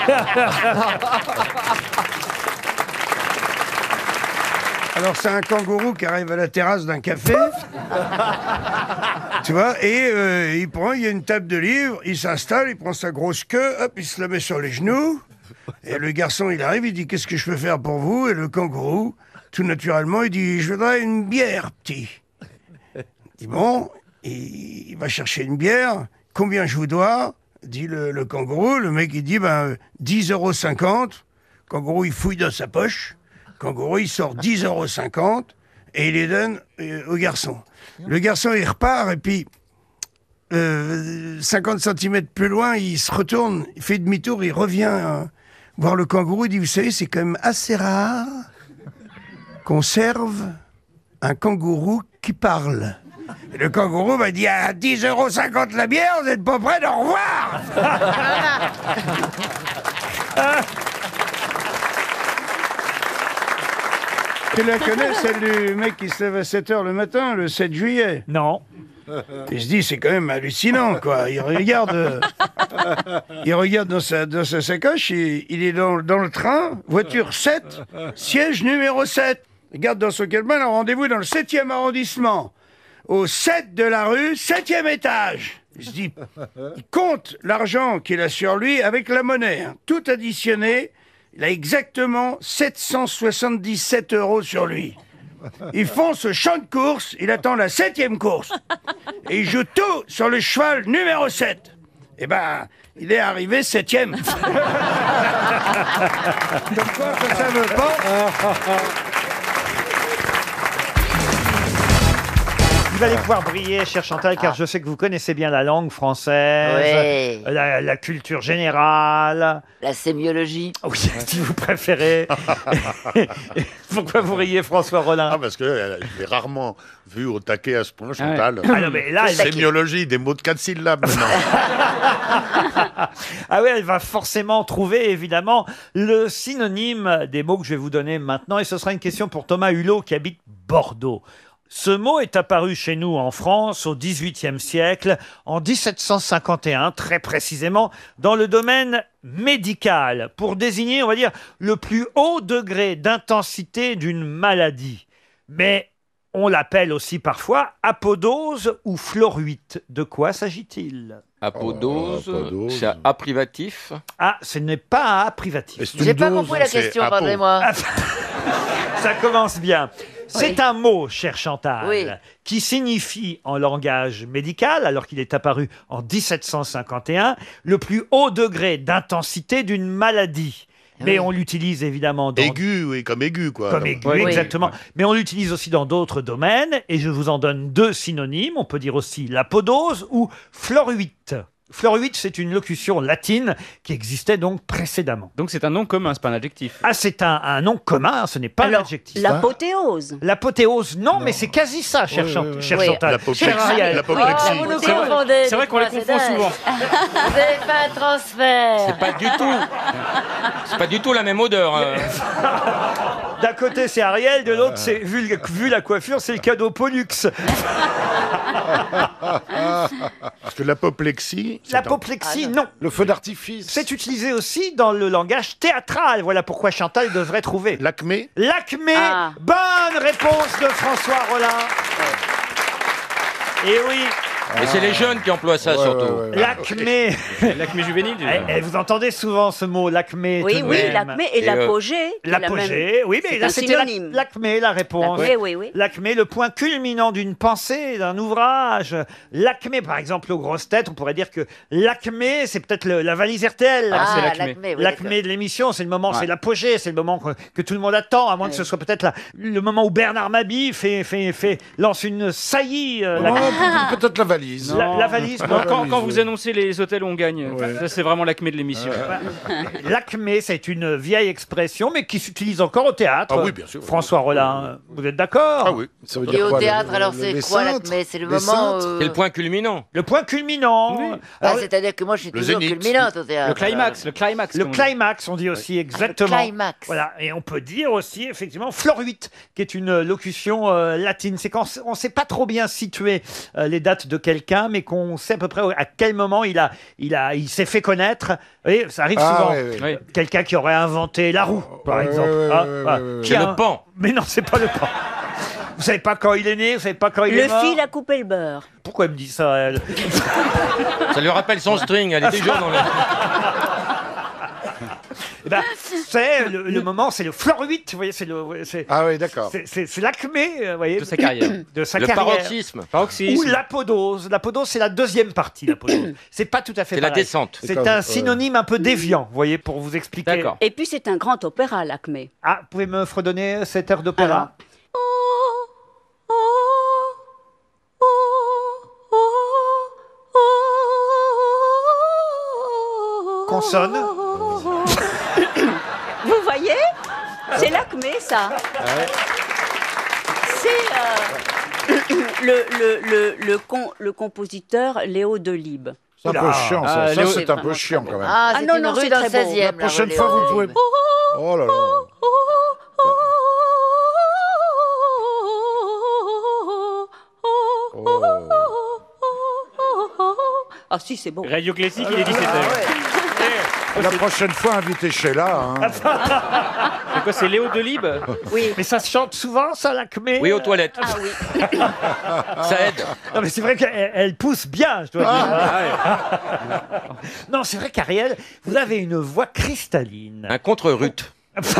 Alors, c'est un kangourou qui arrive à la terrasse d'un café. Tu vois, et euh, il prend, il y a une table de livres, il s'installe, il prend sa grosse queue, hop, il se la met sur les genoux. Et le garçon, il arrive, il dit, qu'est-ce que je peux faire pour vous? Et le kangourou, tout naturellement, il dit, je voudrais une bière, petit. Il dit, bon, il, il va chercher une bière. Combien je vous dois? Dit le, le kangourou. Le mec, il dit, ben, dix euros cinquante. Kangourou, il fouille dans sa poche. Kangourou, il sort dix euros cinquante et il les donne euh, au garçon. Le garçon, il repart et puis, euh, cinquante centimètres plus loin, il se retourne, il fait demi-tour, il revient euh, voir le kangourou. Il dit, vous savez, c'est quand même assez rare qu'on serve un kangourou qui parle. Et le kangourou m'a dit, à dix euros cinquante la bière, vous n'êtes pas prêts d'au revoir. Tu la connais, celle du mec qui se lève à sept heures le matin, le sept juillet? Non. Il se dit, c'est quand même hallucinant, quoi. Il regarde, euh, il regarde dans sa, dans sa sacoche, il, il est dans, dans le train, voiture sept, siège numéro sept. Il regarde dans son calepin, un rendez-vous dans le septième arrondissement, au sept de la rue, septième étage. Il se dit, il compte l'argent qu'il a sur lui avec la monnaie, hein, tout additionné. Il a exactement sept cent soixante-dix-sept euros sur lui. Il fonce au champ de course, il attend la septième course. Et il joue tout sur le cheval numéro sept. Eh ben, il est arrivé septième. Comme quoi, ça, ça veut pas. Vous allez pouvoir briller, cher Chantal, car je sais que vous connaissez bien la langue française, Oui. la, la culture générale. La sémiologie. Oui, si vous préférez. Pourquoi vous riez, François Rollin? Ah, parce que euh, je l'ai rarement vu au taquet à ce point, Chantal. Ah non, mais là, elle- Sémiologie, des mots de quatre syllabes maintenant. Ah oui, elle va forcément trouver, évidemment, le synonyme des mots que je vais vous donner maintenant. Et ce sera une question pour Thomas Hulot, qui habite Bordeaux. Ce mot est apparu chez nous en France au dix-huitième siècle, en dix-sept cent cinquante et un, très précisément, dans le domaine médical, pour désigner, on va dire, le plus haut degré d'intensité d'une maladie. Mais on l'appelle aussi parfois apodose ou fluoruite. De quoi s'agit-il? Apodose, Oh, apodose. c'est A privatif. Ah, ce n'est pas un A privatif. C'est une J'ai pas dose, compris la c'est question, apo. pardonnez-moi. Ça commence bien. C'est Oui. un mot, cher Chantal, Oui. qui signifie en langage médical, alors qu'il est apparu en dix-sept cent cinquante et un, le plus haut degré d'intensité d'une maladie. Mais Oui. on l'utilise évidemment dans... Aigu, oui, comme aigu, quoi. Comme Alors. aigu, Oui. exactement. Mais on l'utilise aussi dans d'autres domaines, et je vous en donne deux synonymes. On peut dire aussi l'apodose ou fluoruite. Fluoruite, c'est une locution latine qui existait donc précédemment. Donc c'est un nom commun, c'est pas un adjectif. Ah, c'est un, un nom commun, ce n'est pas Alors, un adjectif. l'apothéose. L'apothéose, non, mais c'est quasi ça, cher, Oui, Chant- oui, oui. cher Oui. Chantal. L'apoplexie. Cher Ariel. L'apoplexie. vous nous C'est vrai- confondez. c'est vrai qu'on les dites-moi, confond c'est souvent. dingue. Vous avez fait un transfert. C'est pas du tout. C'est pas du tout la même odeur. euh. D'un côté, c'est Ariel, de l'autre, c'est vu, le- vu la coiffure, c'est le cadeau Pollux. Parce que l'apoplexie. c'est L'apoplexie, non. Le feu d'artifice. C'est utilisé aussi dans le langage théâtral. Voilà pourquoi Chantal devrait trouver. un- L'acmé. L'acmé. Ah. Bonne réponse de François Rollin. Et oui, Et c'est les jeunes qui emploient ça Ouais, surtout. ouais, ouais. l'acmé. L'acmé juvénile. tu Eh, veux. eh, vous entendez souvent ce mot, l'acmé. Oui, tout de oui, même. l'acmé et, Et, euh, l'apogée. qui est la L'apogée, même- oui, mais c'est là un c'était la- synonyme. l'acmé, la réponse. Oui, oui, oui. L'acmé, le point culminant d'une pensée, d'un ouvrage. L'acmé, par exemple, aux grosses têtes, on pourrait dire que l'acmé, c'est peut-être le- la valise R T L. Ah, c'est Ah, l'acmé. l'acmé, oui, L'acmé d'accord. de l'émission, c'est le moment, Ouais. c'est l'apogée, c'est le moment que, que tout le monde attend, à moins que ce soit peut-être la- le moment où Bernard Mabie fait, fait, fait, lance une saillie. euh, la- Ouais, peut-être la valise. valise. La, la valise, Non, quoi. quand, quand vous annoncez les hôtels où on gagne, ça c'est vraiment l'acmé de l'émission. L'acmé, c'est une vieille expression, mais qui s'utilise encore au théâtre. Ah oui, bien sûr. François Rollin, vous êtes d'accord? Ah oui. Ça veut Et dire au quoi, le- théâtre, le- alors le- c'est les quoi cintres l'acmé? C'est le Les moment cintres où... C'est le point culminant. Le point culminant. Ah, Alors, c'est-à-dire que moi je suis Le toujours zénith. culminante au théâtre. Le climax, le climax. le comme on dit. climax, on dit aussi exactement. Le climax. Voilà, et on peut dire aussi effectivement fleur huit, qui est une locution euh, latine. C'est quand on ne sait pas trop bien situer euh, les dates de quelqu'un, mais qu'on sait à peu près à quel moment il a, il a, il s'est fait connaître. Vous voyez, ça arrive Ah, souvent. ouais, ouais. Oui. Quelqu'un qui aurait inventé la roue, par Ouais, exemple. ouais, ouais, Ah, ouais, voilà. ouais, ouais, Qui C'est a le un- pan. Mais non, c'est pas le pan. Vous savez pas quand il est né, vous savez pas quand il Le est mort. fil a coupé le beurre. Pourquoi elle me dit ça, elle? Ça lui rappelle son string, elle est déjà dans le... Eh ben, c'est le, le moment, c'est le fleur huit, vous voyez, c'est le, c'est, Ah oui, d'accord. c'est, c'est, c'est l'acmé, euh, vous voyez, De sa carrière. de sa Le carrière. paroxysme. Paroxysme. Ou l'apodose. L'apodose, c'est la deuxième partie. L'apodose, c'est pas tout à fait. C'est la pareil. descente. C'est comme, un euh, synonyme un peu déviant, vous voyez, pour vous expliquer. D'accord. Et puis c'est un grand opéra, l'Acmé. Ah, vous pouvez me fredonner cet air d'opéra? Consonne. Vous voyez? C'est l'Acmé, ça. C'est euh, le, le, le, le, con- le compositeur Léo Delibes. C'est un peu chiant, ça. Ah, Ça, Léo- c'est un peu chiant, quand même. Ah, Ah c'est non, une non, rue c'est dans le très beau. seizième. La prochaine fois, vous pouvez... Oh là là. Ah si, c'est beau. Radio Classique, il est dix-sept heures. La prochaine fois, invitez Sheila. Hein. C'est quoi, c'est Léo Delibes? Oui. Mais ça se chante souvent, ça, l'acmé? Oui, aux toilettes. Ah oui. Ça aide. Non, mais c'est vrai qu'elle elle pousse bien, je dois dire. Ah Non, c'est vrai qu'Ariel, vous avez une voix cristalline. Un contre-rut.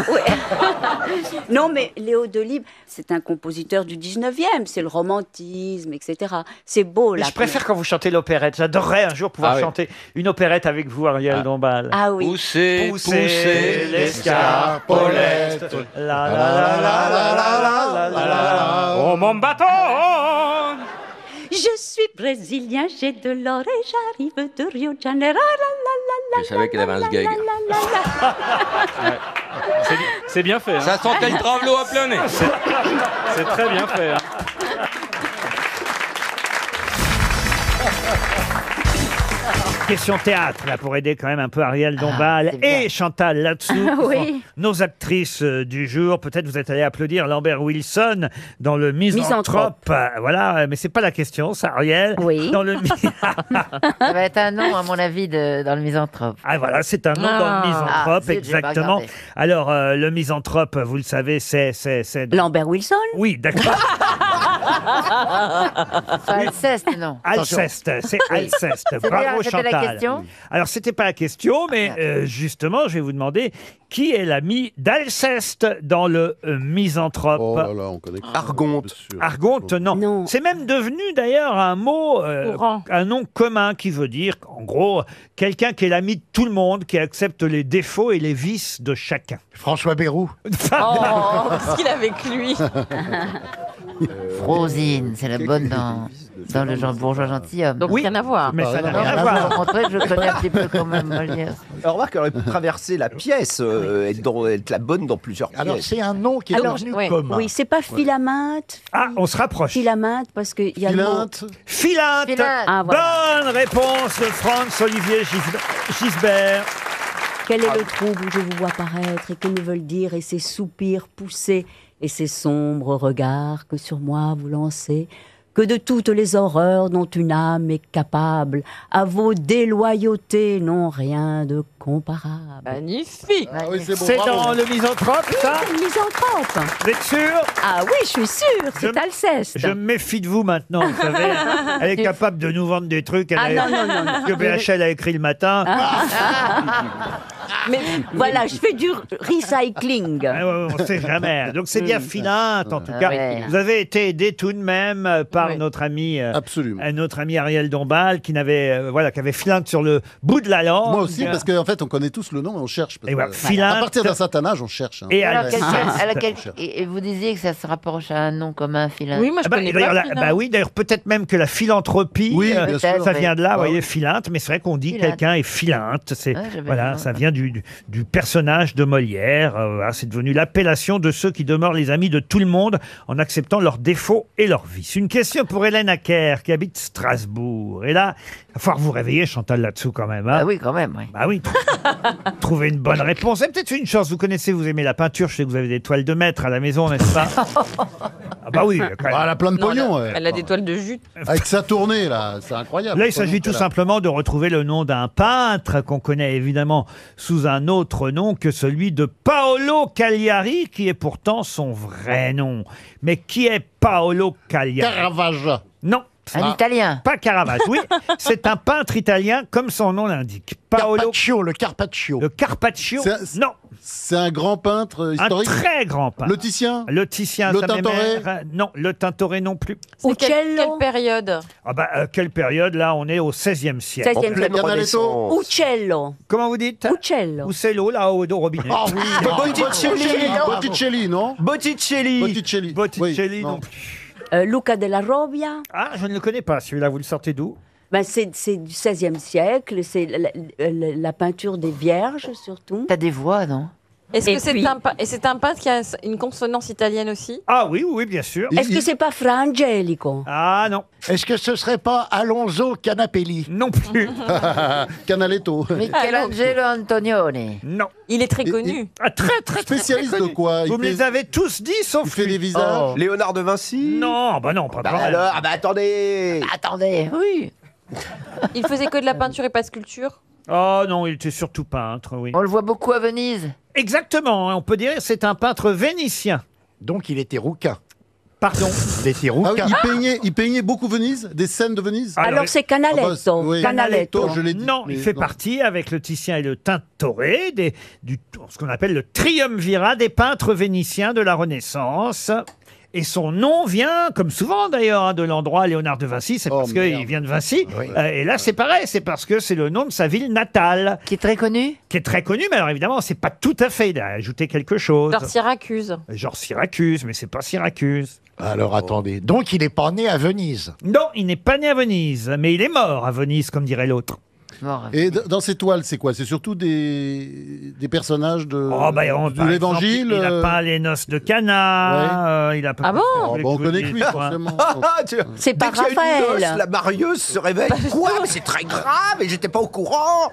Non, mais Léo Delibes, c'est un compositeur du dix-neuvième. C'est le romantisme, et cetera. C'est beau, Mais là. je préfère quand vous chantez l'opérette. J'adorerais un jour pouvoir Ah oui. chanter une opérette avec vous, Ariel Dombal. Ah oui. Poussez, Poussez poussez l'escarpolette. La la la la la la la la la. Oh mon bâton! Je suis brésilien, j'ai de l'or et j'arrive de Rio de Janeiro. La, la, la, la, Je savais qu'elle avait un sgeg. la, la, la, la. C'est bi- C'est bien fait. Hein. Ça sentait le travelot à plein nez. C'est très bien fait. Hein. Question théâtre, là, pour aider quand même un peu Ariel Dombal c'est bien. et Chantal là-dessous. Ah oui. Nos actrices euh, du jour. Peut-être vous êtes allé applaudir Lambert Wilson dans le Misanthrope. Misanthrope. Euh, Voilà, mais c'est pas la question, ça, Ariel. Oui. Dans le mi- Ça va être un nom, à mon avis, de, dans le misanthrope. Ah voilà, c'est un nom dans Ah. le Misanthrope, Ah, zut, j'ai pas exactement. regardé. Alors, euh, le Misanthrope, vous le savez, c'est... c'est, c'est... Lambert Wilson. Oui, d'accord. C'est Alceste, non? Alceste, c'est Alceste. C'était Bravo, la- c'était la Chantal. question Alors, c'était pas la question, mais euh, justement, je vais vous demander qui est l'ami d'Alceste dans le euh, Misanthrope. Oh là là, on connaît. Argonte. Argonte, non. Non. C'est même devenu d'ailleurs un mot, euh, Courant. un nom commun qui veut dire, en gros, quelqu'un qui est l'ami de tout le monde, qui accepte les défauts et les vices de chacun. François Bayrou. Oh, ce qu'il a avec lui. Frosine, c'est la bonne dans, dans le genre bourgeois gentilhomme. Donc rien à voir. Mais ça n'a Non, rien à mais voir. pour montrer que je connais un petit peu quand même Molière. Alors, remarque, elle aurait pu traverser la pièce, euh, être, dans- être la bonne dans plusieurs pièces. Alors, c'est un nom qui est Alors, devenu oui. commun. Oui, c'est pas Philaminte. Ah, on se rapproche. Philaminte, parce qu'il y a le mot. Philinte. Philinte. Philinte. Ah, voilà. Bonne réponse de Franz-Olivier Gis- Gisbert. Quel est le trouble où je vous vois paraître et que me veulent dire et ces soupirs poussés et ces sombres regards que sur moi vous lancez, que de toutes les horreurs dont une âme est capable, à vos déloyautés n'ont rien de comparable. Magnifique. Ah oui, c'est bon. C'est bravo. dans le Misanthrope, ça C'est le misanthrope. Vous êtes sûr? Ah oui, je suis sûre, c'est Je- Alceste. Je me méfie de vous maintenant, vous savez. Elle est capable de nous vendre des trucs elle Ah a- non, non, non, non. que B H L a écrit le matin. Mais voilà, je fais du recycling. Ah ouais, ouais, on ne sait jamais. Donc c'est bien Philinte, en tout Ah cas. ouais. Vous avez été aidé tout de même euh, par notre ami, euh, euh, notre ami Ariel Dombal, qui n'avait, euh, voilà, qui avait Philinte sur le bout de la langue. Moi aussi, parce qu'en fait, on connaît tous le nom et on cherche. parce Et que, voilà, euh, Philinte. à partir d'un certain âge, on cherche. hein. Et Alors, Alsace. quel- alors, quel- On cherche. et et vous disiez que ça se rapproche à un nom commun, Philinte. Ah bah, d'ailleurs, la- bah oui, d'ailleurs, peut-être même que la philanthropie, Oui, euh, bien ça sûr. vient de là, Ah vous voyez, oui. Philinte, mais c'est vrai qu'on dit Philinte. quelqu'un est Philinte. C'est, Ah, j'avais voilà, pas. ça vient du, du, du personnage de Molière. euh, voilà, c'est devenu l'appellation de ceux qui demeurent les amis de tout le monde en acceptant leurs défauts et leurs vices. Une question pour Hélène Acker, qui habite Strasbourg. Et là, il va falloir vous réveiller, Chantal, là-dessous quand même. Hein. Ah oui, quand même, oui. Bah oui, trouver une bonne réponse. C'est peut-être une chance. Vous connaissez, vous aimez la peinture. Je sais que vous avez des toiles de maître à la maison, n'est-ce pas? Ah bah oui. Quand même. Ah, elle a plein de Non, pognon. elle, a, ouais. elle a des toiles de jute. Avec sa tournée, là, c'est incroyable. Là, il s'agit tout Voilà. simplement de retrouver le nom d'un peintre qu'on connaît évidemment sous un autre nom que celui de Paolo Cagliari, qui est pourtant son vrai nom. Mais qui est Paolo Cagliari? Caravaggio. Non. Un Ah, Italien. Pas Caravage, oui. C'est un peintre italien, comme son nom l'indique. Paolo Carpaccio, le Carpaccio. Le Carpaccio. C'est un- Non. C'est un grand peintre euh, Un historique. très grand peintre. Le Titien. Le Titien, Le ça Tintoret. m'émère. Non, le Tintoret non plus. C'est quelle, quelle période? Ah bah, euh, quelle période? Là, on est au seizième siècle. seizième Pleine Canaletto. Renaissance. Uccello. Comment vous dites? Uccello. Ou c'est l'eau, là, au, au robinet. Ah oui. Botticelli. Botticelli, non Botticelli. Botticelli. Botticelli Oui, non plus. Euh, Luca della Robbia. Ah, je ne le connais pas, celui-là. Vous le sortez d'où? Ben, c'est c'est du seizième siècle, c'est la, la- la peinture des Vierges surtout. T'as des voix, non? Est-ce Et que c'est puis- un, pe- et c'est un peintre qui a une consonance italienne aussi? Ah oui, oui, bien sûr. Est-ce que c'est pas Fra Angelico? Ah non. Est-ce que ce serait pas Alonso Canapelli? Non plus. Canaletto. Michelangelo Antonioni. Non. Il est très Et- connu. Ah, très, très, très, Spécialiste très de connu. quoi? Il Vous me fait- les avez tous dit, Il sauf fait lui. des visages. Léonard de Vinci. Non, bah non, pas Bah quand même. alors, ah bah attendez. Attendez, oui. Il faisait que de la peinture et pas de sculpture? Oh non, il était surtout peintre, oui. On le voit beaucoup à Venise. Exactement, hein, on peut dire que c'est un peintre vénitien. Donc il était rouquin. Pardon. Il était Ah oui, rouquin. il peignait, il peignait beaucoup Venise, des scènes de Venise. Alors, Alors c'est Canaletto. Ah bah, c'est- oui. Canaletto. je l'ai dit. Non, mais il fait non. partie, avec le Titien et le Tintoret, des, du, ce qu'on appelle le triumvirat des peintres vénitiens de la Renaissance. Et son nom vient, comme souvent d'ailleurs, hein, de l'endroit Léonard de Vinci, c'est Oh, parce merde. qu'il vient de Vinci. Oui. Euh, et là, c'est pareil, c'est parce que c'est le nom de sa ville natale, Qui est très connu? qui est très connu, mais alors évidemment, c'est pas tout à fait, il a ajouté quelque chose. Genre Syracuse. Genre Syracuse, mais c'est pas Syracuse. Alors attendez. Donc il est pas né à Venise. Non, il n'est pas né à Venise, mais il est mort à Venise, comme dirait l'autre. Mort. Et d- dans ces toiles, c'est quoi? C'est surtout des, des personnages de, Oh, bah, on- de par l'évangile. exemple, Il a euh, peint les noces de Cana. euh, il a peint- Ah bon oh, bah, on connaît que lui, forcément. Ah, tu- C'est dès pas qu'il y a une Raphaël. noce, la marieuse se réveille. Quoi? Mais c'est très grave et j'étais pas au courant.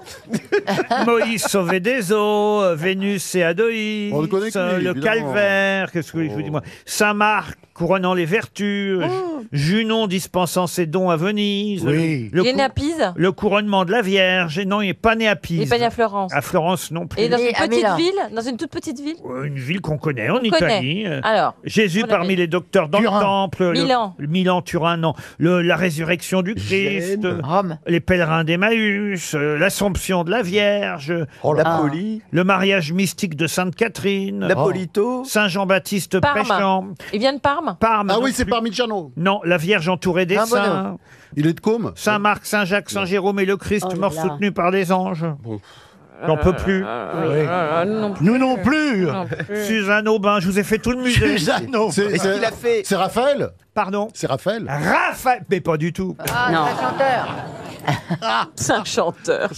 Moïse sauvé des eaux, euh, Vénus et Adoïs, On le connaît que euh, lui, le évidemment. calvaire, qu'est-ce que je vous dis moi, Saint Marc couronnant les vertus, Oh. Ju- Junon dispensant ses dons à Venise, Oui. le, Il est cou- né à Pise? le couronnement de la Vierge, et non, il n'est pas né à Pise. Il est pas né à Florence? À Florence non plus. Et dans Il est une à petite Milan. ville? Dans une toute petite ville? Euh, Une ville qu'on connaît en On connaît. Italie. euh, Alors, Jésus on parmi avait- les docteurs dans Turin. le temple. le- Milan. Le, Milan, Turin, non. Le- la résurrection du Christ. Gênes. Rome. Les pèlerins d'Emmaüs. euh, L'Assomption de la Vierge. Oh là. Napoli. Le mariage mystique de Sainte Catherine. Napolito. Saint Jean-Baptiste Parme. prêchant. Il vient de Parme? Parme. Ah non oui, c'est plus. Parmigiano. Non, la Vierge entourée des Saint Bono. saints. Il est de Côme. Saint Marc, Saint Jacques, Saint Jérôme et le Christ, Oh là mort là. soutenu par des anges. J'en peux plus. Euh, non plus. Nous non plus. Non plus. Suzanne Aubin, je vous ai fait tout le musée. Suzano. C'est Qu'est-ce qu'il a fait? c'est Raphaël. Pardon. C'est Raphaël. Raphaël, mais pas du tout. Ah, Non. c'est un chanteur. C'est un chanteur.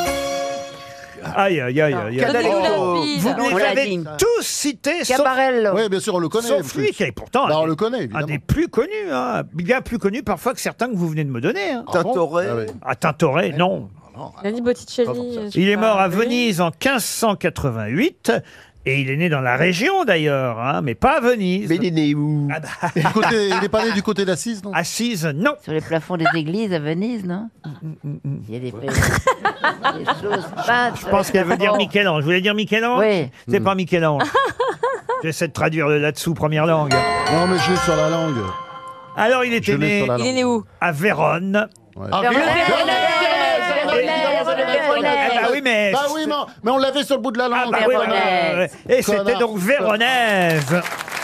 Aïe, aïe, aïe, aïe. aïe. Donnez-nous la Vous piste. me On les l'a avez dit. tous cités, sauf, Cabarello. Oui, bien sûr, on le connaît. sauf en lui plus. qui est pourtant Bah, un, on des, le connaît, un évidemment. des plus connus, hein, bien plus connus parfois que certains que vous venez de me donner. Hein. Tintoret. Ah ouais. À Tintoret, non. Il a dit Botticelli. je sais Il est pas. mort à Lui. Venise en quinze cent quatre-vingt-huit. Et il est né dans la région d'ailleurs, hein, mais pas à Venise. Mais il est né où? Ah bah, Du côté- il n'est pas né du côté d'Assise, non Assise, non. Sur les plafonds des églises à Venise, non? Il y a des, des choses peintes. Je pense qu'elle veut dire Michel-Ange. Vous voulez dire Michel-Ange? Oui. C'est pas Michel-Ange. J'essaie de traduire le là-dessous, première langue. Non, mais je l'ai sur la langue. Alors il était Je l'ai né sur la Il est langue. né où? à Vérone. Ouais. Ah, Véronèse, Véronèse. Véronèse, Véronèse, Véronèse. Ah bah oui, mais- Bah oui, mais, mais on l'avait sur le bout de la langue. Ah bah oui, ouais, ouais, ouais. Et c'était Connard. donc Véronèse.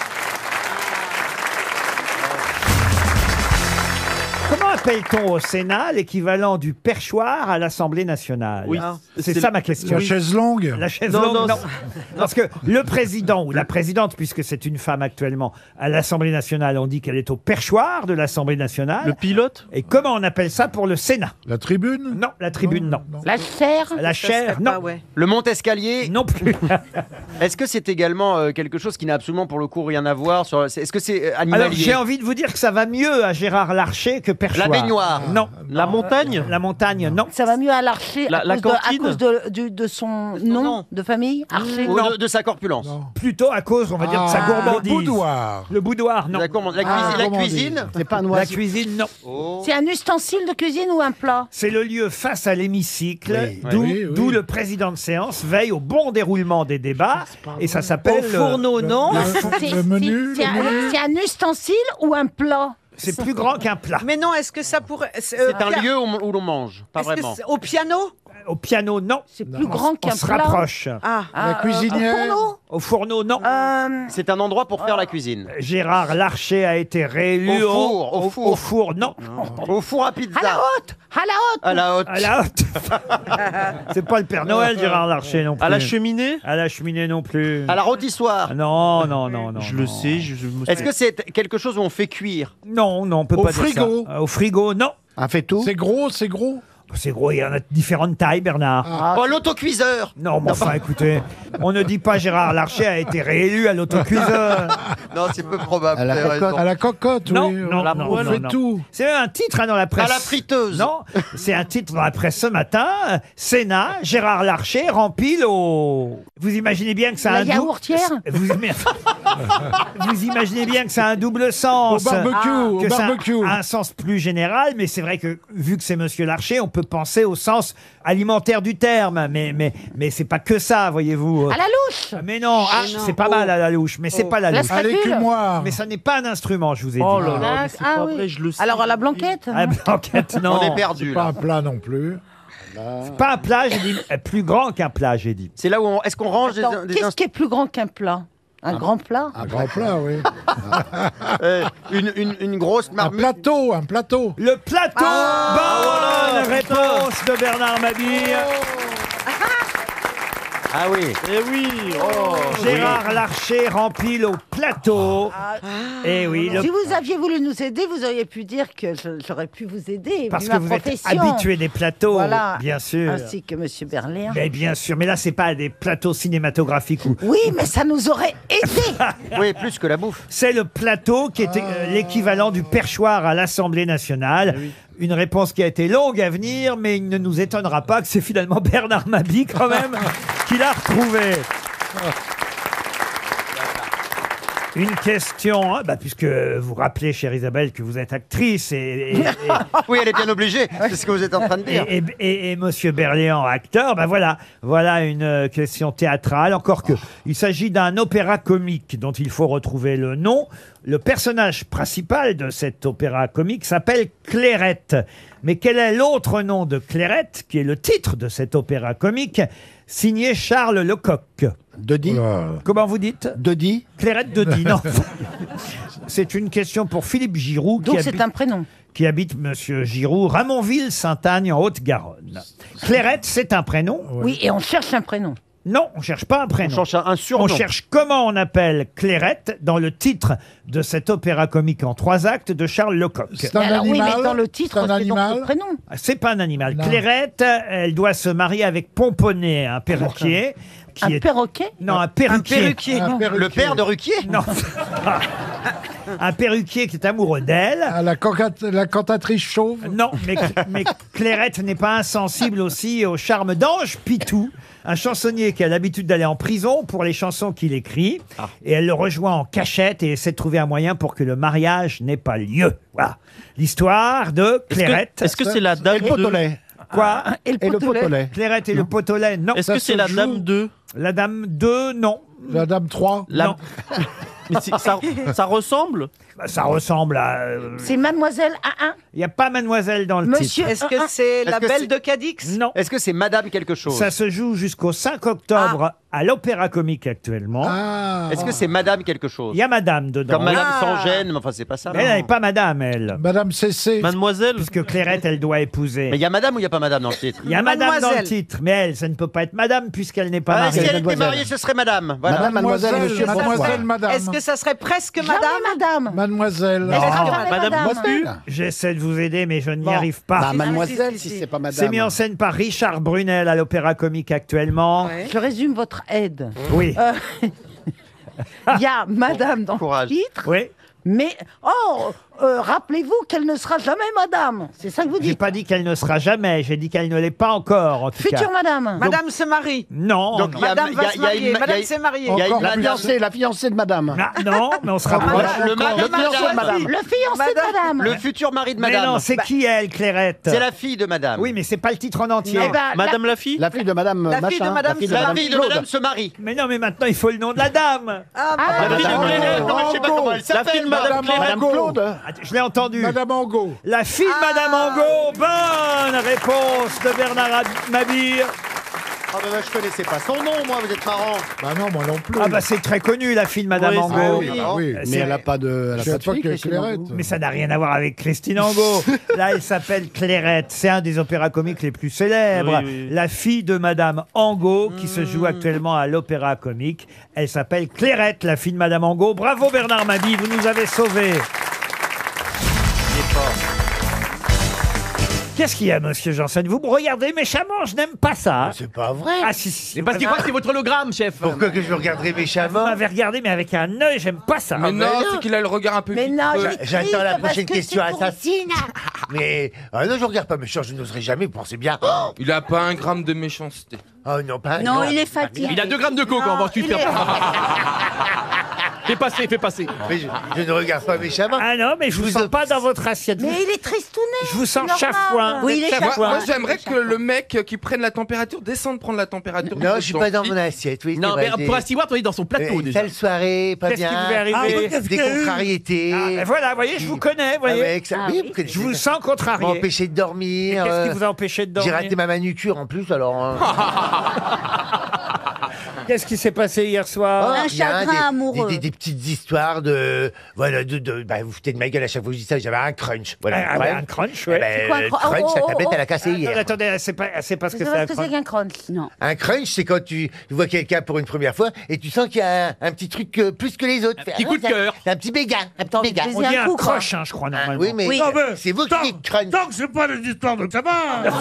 Comment appelle-t-on au Sénat l'équivalent du perchoir à l'Assemblée nationale? Oui. C'est C'est ça le- ma question. La chaise longue. La chaise Non, longue, non, non. Parce que le président ou la présidente, puisque c'est une femme actuellement à l'Assemblée nationale, on dit qu'elle est au perchoir de l'Assemblée nationale. Le pilote. Et comment on appelle ça pour le Sénat? La tribune. Non, la tribune, non. La chair. La chair, non. Le Mont-Escalier. Non plus. Est-ce que c'est également euh, quelque chose qui n'a absolument pour le coup rien à voir sur... Est-ce que c'est euh, animalier? Alors j'ai envie de vous dire que ça va mieux à Gérard Larcher que perchoir. La baignoire. Non. La montagne. La montagne, non. Ça va mieux à l'Archer La- à, la cause de, à cantine. cause de, du- de son nom de famille. Archer. Ou Non. de, de sa corpulence. Plutôt à cause, on va dire, de sa Ah, gourmandise. le boudoir. Le boudoir, non. La, gourmand- la Ah, cuisine, la gourmandise. cuisine. C'est pas un La oiseau. cuisine, non. Oh. C'est un ustensile de cuisine ou un plat? C'est le lieu face à l'hémicycle, Oui. d'où Oui, oui. d'où le président de séance veille au bon déroulement des débats. Et ça Au s'appelle... euh, fourneau, non C'est Le menu. c'est le un, menu. c'est un ustensile ou un plat? C'est plus grand qu'un plat. Mais non, est-ce que ça pourrait... C'est C'est un lieu où, où l'on mange, pas Est-ce que vraiment. c'est au piano? Au piano, non. C'est plus grand On qu'un se plat. rapproche. Ah. La cuisinière. Un fourneau. Au fourneau, non. Euh, C'est un endroit pour faire la cuisine. Gérard Larcher a été réélu Au four, au four. au four, non. Au four à pizza. à la haute. À la haute. À la haute. À la haute. C'est pas le Père Noël, Gérard Larcher, non plus. À la cheminée. À la cheminée, non plus. À la rôtissoire. Ah, Non, non, non, non. Je non. le sais. Je, je me Est-ce que c'est quelque chose où on fait cuire? Non, non, on peut Au pas dire frigo. ça. Euh, Au frigo, non. Un fait tout. C'est gros, c'est gros. C'est gros, il y en a de différentes tailles, Bernard. Ah. Oh, l'autocuiseur. Non, mais enfin, écoutez, on ne dit pas Gérard Larcher a été réélu à l'autocuiseur. Non, c'est peu probable. À la vous avez cocotte. raison. À la cocotte. Non, oui. non, La non, poêle non, fait non. tout. C'est un titre hein, dans la presse. À la friteuse. Non, c'est un titre dans la presse ce matin. euh, Sénat, Gérard Larcher rempile au... Vous imaginez bien que ça a La un dou- yaourtière. Vous, ima- Vous imaginez bien que ça a un double sens. Au barbecue, Ah, au que ça a barbecue. un sens plus général, mais c'est vrai que vu que c'est Monsieur Larcher, on peut penser au sens alimentaire du terme. Mais, mais, mais c'est pas que ça, voyez-vous. À la louche. Mais non, ah, Mais non. c'est pas mal à la louche, mais c'est Oh. pas la La louche. À spatule. l'écumoire. Mais ça n'est pas un instrument, je vous ai Oh dit. là là, Ah, mais c'est ah pas oui. vrai, je le sais. Alors à la blanquette. Ah, blanquette, non. On est perdu. Pas Là. un plat non plus. C'est pas un plat, j'ai dit. euh, Plus grand qu'un plat, j'ai dit. C'est là où on... Est-ce qu'on range des, Attends, des Qu'est-ce inst- qui est plus grand qu'un plat? Un grand plat? Un grand plat, oui. euh, une, une, une grosse Un marmite? plateau, un plateau. Le plateau. Bonne réponse de Bernard Mabille. Ah oui. Eh oui. Oh. Gérard Larcher rempile au plateau. Et oui, le- Si vous aviez voulu nous aider, vous auriez pu dire que je- j'aurais pu vous aider. parce vu que ma vous êtes profession. habitué des plateaux, Voilà. bien sûr. Ainsi que Monsieur Berléand. Mais bien sûr, mais là c'est pas des plateaux cinématographiques ou. Oui, mais ça nous aurait aidé. Oui, plus que la bouffe. C'est le plateau qui était euh, l'équivalent du perchoir à l'Assemblée nationale. Une réponse qui a été longue à venir, mais il ne nous étonnera pas que c'est finalement Bernard Mabille quand même qui l'a retrouvé. Une question, hein, bah, puisque vous rappelez, chère Isabelle, que vous êtes actrice et, et- et- Oui, elle est bien obligée. C'est ce que vous êtes en train de dire. et, et- et- et Monsieur Berléand, acteur, bah voilà, voilà une euh, question théâtrale. Encore que, il s'agit d'un opéra comique dont il faut retrouver le nom. Le personnage principal de cet opéra comique s'appelle Clairette. Mais quel est l'autre nom de Clairette, qui est le titre de cet opéra comique, signé Charles Lecoq? Dodi. Comment vous dites? Dodi. Clairette de Die, non. C'est une question pour Philippe Giroud. Donc qui c'est habite- un prénom. qui habite Monsieur Giroud, Ramonville-Saint-Agne en Haute-Garonne. Clairette, c'est un prénom? Oui, et on cherche un prénom. Non, on cherche pas un prénom. On cherche un surnom. On cherche comment on appelle Clairette dans le titre de cet opéra comique en trois actes de Charles Lecoq. C'est un Mais alors, oui, animal. mais dans le titre, C'est un c'est donc animal. le prénom. C'est pas un animal. Non. Clairette, elle doit se marier avec Pomponnet, un perruquier. Qui Un est... perroquet? Non, un perruquier. perruquier. Un perruquier. Le père de Ruquier? Non. Un perruquier qui est amoureux d'elle. Ah, la, cantate- la cantatrice chauve. Non, mais, mais Clairette n'est pas insensible aussi au charme d'Ange Pitou, un chansonnier qui a l'habitude d'aller en prison pour les chansons qu'il écrit. Et elle le rejoint en cachette et essaie de trouver un moyen pour que le mariage n'ait pas lieu. Voilà. L'histoire de Clairette. Est-ce que c'est la dame de... Potolet. Quoi Et le Et le potelet. potolet. Clairette et le potolet, non. Est-ce que c'est la dame de... La dame deux, non. Madame trois. Non. Mais si- ça, ça ressemble Bah, ça ressemble à... euh, C'est Mademoiselle A un. Il n'y a pas mademoiselle dans le Monsieur- titre. Est-ce que c'est la Est-ce que belle c'est- de Cadix? Non. Est-ce que c'est Madame quelque chose Ça se joue jusqu'au cinq octobre à l'Opéra Comique actuellement. Ah. Est-ce que c'est Madame quelque chose Il y a madame dedans. Comme Madame Ah. sans gêne, mais enfin c'est pas ça. Mais elle non. n'est pas madame, elle. Madame Cessé. Mademoiselle Puisque Clairette, elle doit épouser. Mais il y a Madame ou il n'y a pas Madame dans le titre Il y a madame dans le Mademoiselle. titre, mais elle, ça ne peut pas être madame puisqu'elle n'est pas Ah, Si mariée. elle était mariée, ce serait Madame. Voilà. Madame, mademoiselle, monsieur, Mademoiselle, François. madame. Est-ce que ça serait presque Jamais madame? madame. Mademoiselle. Elle sera jamais Madame madame. Mostu J'essaie de vous aider, mais je n'y Bon. arrive pas. Bah, Si, mademoiselle, si, si, si, si. c'est pas madame. C'est mis en scène par Richard Brunel à l'Opéra Comique actuellement. Ouais. Je résume votre aide. Oui. Euh, Il y a madame dans Courage. le titre, Oui. mais oh, euh, rappelez-vous qu'elle ne sera jamais madame. C'est ça que vous J'ai dites. pas dit qu'elle ne sera jamais, j'ai dit qu'elle ne l'est pas encore, en tout Future cas. madame. Madame se marie. Non, Donc, non. il y a- Madame il y a- va se il y a marier. une- Madame il y a- s'est mariée. il y a une Encore la madame- fiancée, la fiancée de madame. Ah, non, mais on se rapproche. Le, Le madame- fiancé de madame. Le fiancé de madame. le futur mari de Mais Madame. non, c'est qui elle, Clairette? C'est la fille de Madame. Oui, mais c'est pas le titre en entier. Eh ben, Madame la fille La fille de madame La fille de machin, madame, la fille de c'est La madame fille de Claude. Madame se marie. Mais non, mais maintenant, il faut le nom de la dame. Ah, Ah, La fille de Madame Clairette, non, je sais pas comment elle La fille s'appelle. de Madame Madame Clairette. Madame Claude. Attends, je l'ai entendu. Madame Angot. La fille de Madame Angot. Bonne réponse de Bernard Mabille. Ah bah, bah, je connaissais pas son nom, moi, vous êtes marrant. Bah non, moi non plus. Ah bah c'est très connu, la fille de Madame Oui, Angot. c'est- oui, ah oui. C'est- Mais elle a pas de, elle a Je pas sais de pas fille, que Christine Clairette. Angot. Mais ça n'a rien à voir avec Christine Angot. Là, elle s'appelle Clairette. C'est un des opéras comiques les plus célèbres. Oui, oui, oui. La fille de Madame Angot, qui se joue actuellement à l'Opéra Comique. Elle s'appelle Clairette, la fille de Madame Angot. Bravo Bernard Mabille, vous nous avez sauvés. Qu'est-ce qu'il y a, monsieur Janssen? Vous me regardez méchamment, je n'aime pas ça. C'est pas vrai. Ah si, si. C'est parce qu'il croit que c'est votre hologramme, chef. Pourquoi que je regarderais Vous méchamment m'avez regardé, mais avec un œil, j'aime pas ça. Mais non, c'est qu'il a le regard un peu Mais non, vitreux. il est J'attends triste la parce prochaine que question c'est pour- assassine. Mais ah non, je regarde pas méchant, je n'oserais jamais, pensez bien. Oh, Il a pas un gramme de méchanceté. oh non, pas un Non, gramme. il est fatigué. Il a deux grammes de coke, en revanche, tu il te fais est- Fais passer, fais passer. Mais je, je ne regarde pas méchamment. Ah non, mais je vous sens pas dans votre assiette. Mais il est tristounet. Je vous sens c'est normal. chafouin. Oui, il est Moi, chafouin. moi, j'aimerais que le mec qui prenne la température descende prendre la température. Non, je suis pas dans mon assiette, oui. c'est Non, vrai, mais des- pour un steward, on est dans son plateau Euh, déjà. Telle soirée, pas Qu'est-ce bien. qui vous est arrivé Ah, Qu'est-ce Des qu'il y a eu contrariétés. Ah, ben voilà, vous voyez, je vous connais, vous voyez. Ah ouais, que ça- Ah oui, oui. vous connaissez Je vous ça. sens contrarié. M'empêcher de dormir. Qu'est-ce euh, qui vous a empêché de J'ai dormir raté ma manucure en plus, alors. hein. Qu'est-ce qui s'est passé hier soir Un rien, chagrin des- amoureux. Des, des- des petites histoires de. Voilà, de. de bah, vous foutez de ma gueule à chaque fois que je dis ça, j'avais un crunch. Voilà. Ah, Ouais. un crunch, Eh ouais. ben, C'est quoi un le cr- crunch, oh, la oh, tablette, oh. elle a cassé Attendez, hier. attendez, elle sait pas, elle sait pas ce C'est que c'est un ce que c'est crunch. qu'un crunch. Non. Un crunch, c'est quand tu vois quelqu'un pour une première fois et tu sens qu'il y a un, un petit truc euh, plus que les autres. Un petit coup de cœur. Un petit béguin. Un petit béguin. On dit un croche, hein, je crois, normalement. Oui, mais Oui. Non, mais c'est vous tant- qui dites crunch. Tant que c'est pas les histoires de tabac.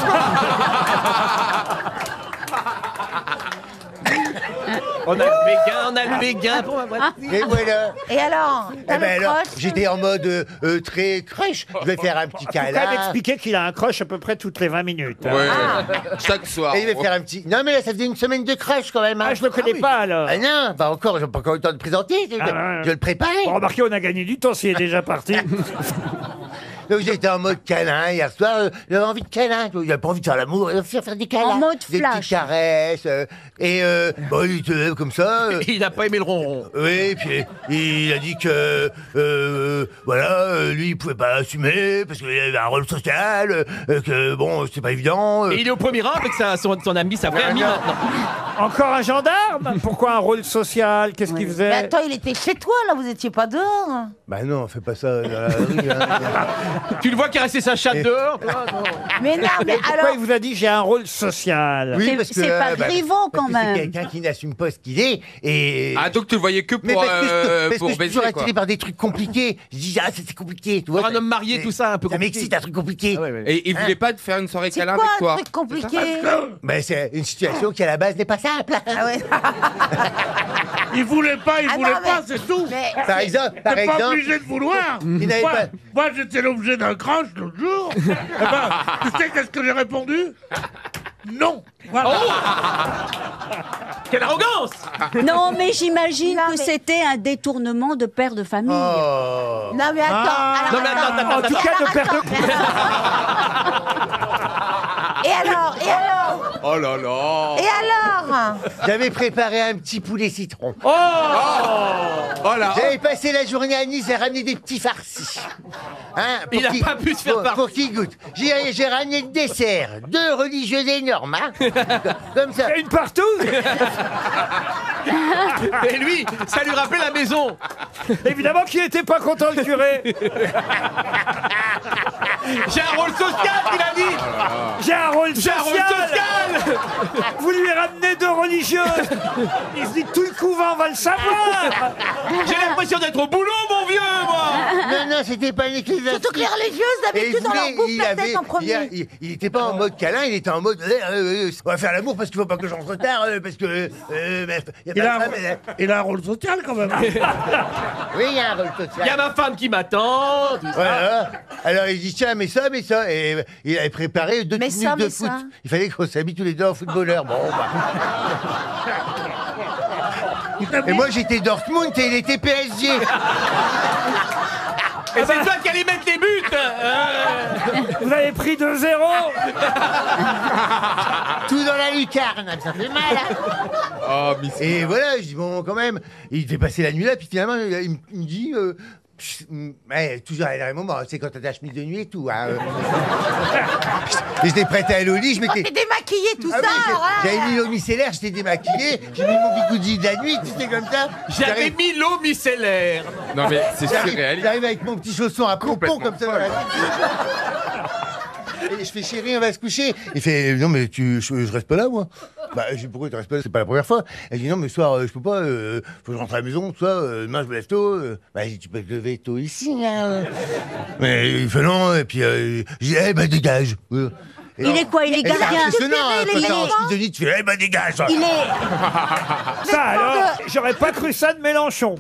On a le béguin, on a le béguin. Bon, bah, voilà. Et voilà. Et alors Eh t'as ben le alors, croche j'étais en mode euh, euh, très crunch. Je vais faire un petit Faut quand même câlin. expliquer qu'il a un croche à peu près toutes les vingt minutes. Ouais. Ah. Chaque soir. Et je vais faire un petit. Non, mais là, ça faisait une semaine de crush quand même. hein. Ah, je le connais pas alors. Ah non, pas encore, j'ai pas encore eu le temps de présenter. Je, Ah, ouais. je le préparais. Bon, remarquez, on a gagné du temps s'il est déjà parti. Donc j'étais en mode câlin hier soir. euh, J'avais envie de câlin. J'avais pas envie de faire l'amour, j'avais faire, faire des câlins. En mode des flash. petites caresses. euh, et euh, bon, il était comme ça. euh, Il a pas aimé le ronron. oui, puis il a dit que euh, voilà, euh, lui il pouvait pas assumer parce qu'il avait un rôle social, euh, que bon, c'était pas évident. euh. Et il est au premier rang avec sa, son, son ami, sa vraie amie maintenant. Encore un gendarme? Pourquoi un rôle social? Qu'est-ce qu'il Mais faisait? attends, il était chez toi, là, vous étiez pas dehors. Bah non, fais pas ça dans la rue. hein. Tu le vois caresser sa chatte dehors, toi, non. Mais non, mais Pourquoi alors. il vous a dit j'ai un rôle social? Oui, C'est- parce que, c'est pas euh, bah, Griveaux, parce quand que c'est même. quelqu'un qui n'assume pas ce qu'il est et. Ah, donc tu le voyais que Mais pour, parce que, je- euh, parce pour que je suis baiser, toujours quoi. attiré par des trucs compliqués. Je dis, ah, c'est c'est compliqué, tu vois. Pour un homme marié, tout ça, un peu Ça compliqué. m'excite, un truc compliqué. Ah ouais, ouais. Et il voulait pas te faire une soirée C'est câlin quoi avec un toi. truc compliqué? Ben, c'est une situation qui, à la base, n'est pas simple. Ah ouais. Il voulait pas, il Ah voulait non, mais- pas, c'est tout. Mais Par exemple, par T'es pas exemple. obligé de vouloir. Il n'avait Moi, pas- moi, j'étais l'objet d'un crush l'autre jour. Eh ben, tu sais qu'est-ce que j'ai répondu? Non. Voilà. Quelle arrogance! Non, mais j'imagine Non, que mais- c'était un détournement de père de famille. Oh. Non, mais attends. Ah. alors, Non, mais attends, attends, En tout cas, Alors, le père de attends, mais attends. Et alors Et alors Oh là là. Et alors J'avais préparé un petit poulet citron. Oh, Voilà. J'avais passé la journée à Nice à ramener des petits farcis. Hein, pour Il a qu'ils- pas pu se faire pour, par- pour qu'ils goûtent. J'ai j'ai ramené le dessert. Deux religieuses énormes. Hein. Comme ça. Une partout. Et lui, ça lui rappelait la maison. Évidemment qu'il n'était pas content, le curé. J'ai un rôle social, il a dit. J'ai un rôle J'ai un rôle social. social. Vous lui ramenez deux religieuses. Il se dit tout le couvent va le savoir. J'ai l'impression d'être au boulot, mon vieux, moi. Non, non, c'était pas une ecclésiastique. Surtout que les religieuses, Et d'habitude, il on leur voulait- bouffe il la avait- tête en premier. Il, il- il était pas en mode câlin, il était en mode euh, euh, euh, on va faire l'amour parce qu'il faut pas que j'en retard, euh, parce que euh, mais, y a Il pas a, de un, femme, euh. il a un rôle social quand même. Oui, il y a un rôle Il y a social. ma femme qui m'attend. tout ça. Voilà. Alors il dit tiens mais ça mais ça et euh, il avait préparé deux Mais minutes ça, de mais foot. ça. Il fallait qu'on s'habille tous les deux en footballeur. Bon bah. Et moi j'étais Dortmund et il était P S G. Et c'est toi qui allais mettre les buts. Euh. Vous avez pris deux zéro. Tout dans la lucarne, ça fait mal. Hein. Oh, Miss. Et voilà, je dis bon quand même, il devait passer la nuit là, puis finalement il, il me- il me dit, euh, pff, ouais, toujours à un moment, c'est quand t'as ta chemise de nuit et tout. Hein, euh. Et j'étais prête à aller au lit, je m'étais. T'es démaquillé, tout Ah ça. oui, alors, hein. j'avais mis l'eau micellaire, j'étais démaquillé, j'ai mis mon bigoudi de la nuit, tu sais comme ça. J'avais J'arrive- mis l'eau micellaire. Non mais c'est J'arrive surréaliste. j'arrive avec mon petit chausson à pompon comme ça dans la Et je fais chérie, on va se coucher. Il fait non mais tu, je, je reste pas là moi. Bah je dis pourquoi tu restes pas là, c'est pas la première fois. Elle dit non mais ce soir euh, je peux pas, euh, faut que je rentre à la maison, tout ça, euh, demain je me lève tôt. euh. Bah je dis tu peux te lever tôt ici hein. Mais il fait non et puis euh, je dis eh bah dégage. Euh. Et Il non. est quoi? Il est Et c'est gardien. impressionnant hein, Il est quand t'es en éléphant. schizophrénie, tu fais eh bah dégage. Il est. Ça alors, j'aurais pas cru ça de Mélenchon.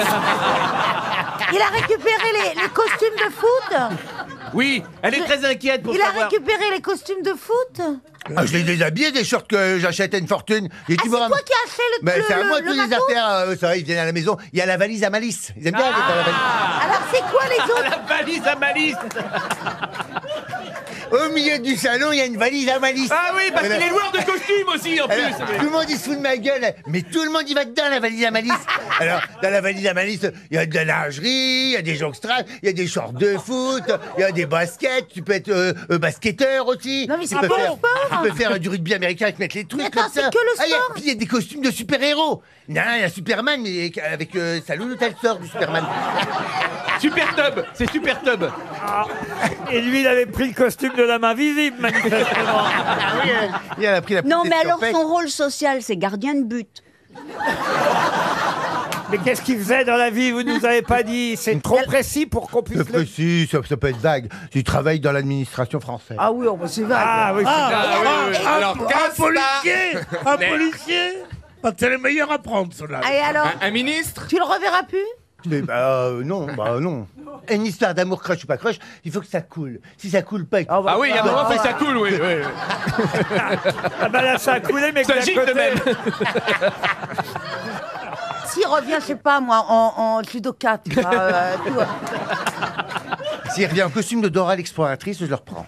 Il a récupéré les, les costumes de foot. Oui, elle est très inquiète pour Il a savoir. récupéré les costumes de foot. Ah, je les déshabillé des shorts que j'achète à une fortune. Et Ah, tu c'est me toi qui as fait le, Ben, le, c'est à le- moi le toutes les matos. affaires. euh, ça va, ils viennent à la maison. Il y a la valise à Malice. Ils aiment bien aller dans la valise. Alors c'est quoi les autres? La valise à malice. Au milieu du salon, il y a une valise à Malice. Ah oui, parce Alors- qu'il est loueur de costumes aussi en Alors, plus. tout le monde il se fout de ma gueule, mais tout le monde y va dedans la valise à Malice. Alors dans la valise à Malice, il y a de la lingerie, il y a des joggstrap, il y a des shorts de foot, il y a des baskets. Tu peux être euh, euh, basketteur aussi. Non, mais c'est tu peux pas le faire, sport. tu peux faire du rugby américain et te mettre les trucs Mais attends, comme ça. c'est que le Ah, il y a- sport. puis il y a des costumes de super-héros. Non, il y a Superman mais avec euh, sa louloute elle sort du Superman. Super tub, c'est super tub. Ah. Et lui, il avait pris le costume de la main visible, manifestement. Ah oui, elle, elle a pris la Non, mais petite alors escarpette. son rôle social, c'est gardien de but. Mais qu'est-ce qu'il faisait dans la vie? Vous nous avez pas dit. C'est trop précis pour qu'on puisse C'est le... précis, ça, ça peut être vague. Tu travailles dans l'administration française. Ah oui, oh, bah, c'est vague. Ah oui, c'est Ah, ça. ah, oui, oui. un- Alors, un, casse policier, un Mais- policier. Ah, c'est le meilleur à prendre, cela. Et alors, Un, un ministre. tu le reverras plus? Mais bah euh, non, bah non. Une histoire d'amour crush ou pas crush, il faut que ça coule. Si ça coule pas, il- bah, Ah oui, il y a un moment, faut que ça coule, oui. oui, oui. Ah bah là, ça a coulé, mais que Ça d'un gicle de côté... même. S'il revient, je sais pas moi, en, en judoka, tu vois, euh, tout, euh, s'il revient en costume de Dora l'exploratrice, je le reprends.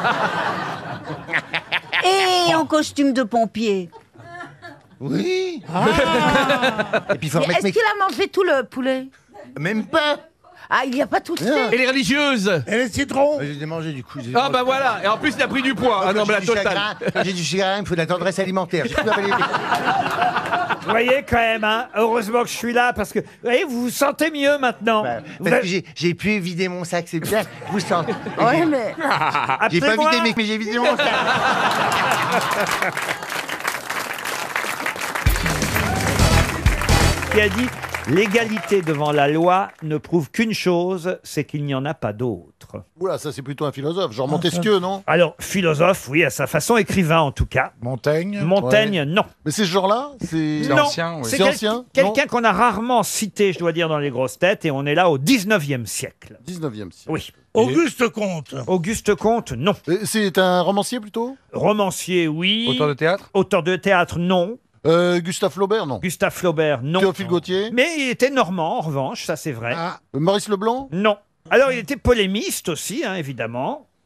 Et en costume de pompier. Oui. Et puis il faut Mais remettre est-ce mes... qu'il a mangé tout le poulet? Même pas. Ah, il n'y a pas tout Non. fait. Et les religieuses. Et les citrons? J'ai démangé du coup. j'ai Ah démangé. bah voilà. Et en plus, il a pris du poids. Ah non, Quand mais la j'ai du totale. chagrin, quand j'ai du chagrin, il me faut de la tendresse alimentaire. J'ai plus avalé les- Vous voyez quand même, hein, heureusement que je suis là, parce que vous voyez, vous vous sentez mieux maintenant. Bah, Vous parce avez- que j'ai- j'ai pu vider mon sac, c'est bien. Vous sentez. Ouais, mais J'ai pas Appelez-moi. vidé, mais, mais j'ai vidé mon sac. Qui a dit l'égalité devant la loi ne prouve qu'une chose, c'est qu'il n'y en a pas d'autre. Oula, ça c'est plutôt un philosophe, genre Montesquieu, non? Alors, philosophe, oui, à sa façon, écrivain en tout cas. Montaigne. Montaigne, Ouais. non. Mais c'est ce genre-là? C'est C'est Non, ancien, oui. c'est C'est quel- ancien, quelqu'un qu'on a rarement cité, je dois dire, dans les grosses têtes, et on est là au dix-neuvième siècle. dix-neuvième siècle. Oui. Auguste Comte. Auguste Comte, non. Et c'est un romancier plutôt? Romancier, oui. Auteur de théâtre. Auteur de théâtre, non. Euh, Gustave Flaubert, non. Gustave Flaubert, non. Théophile Gautier? Mais il était normand, en revanche, ça c'est vrai. Ah. Maurice Leblanc? Non. Alors, il était polémiste aussi, hein, évidemment.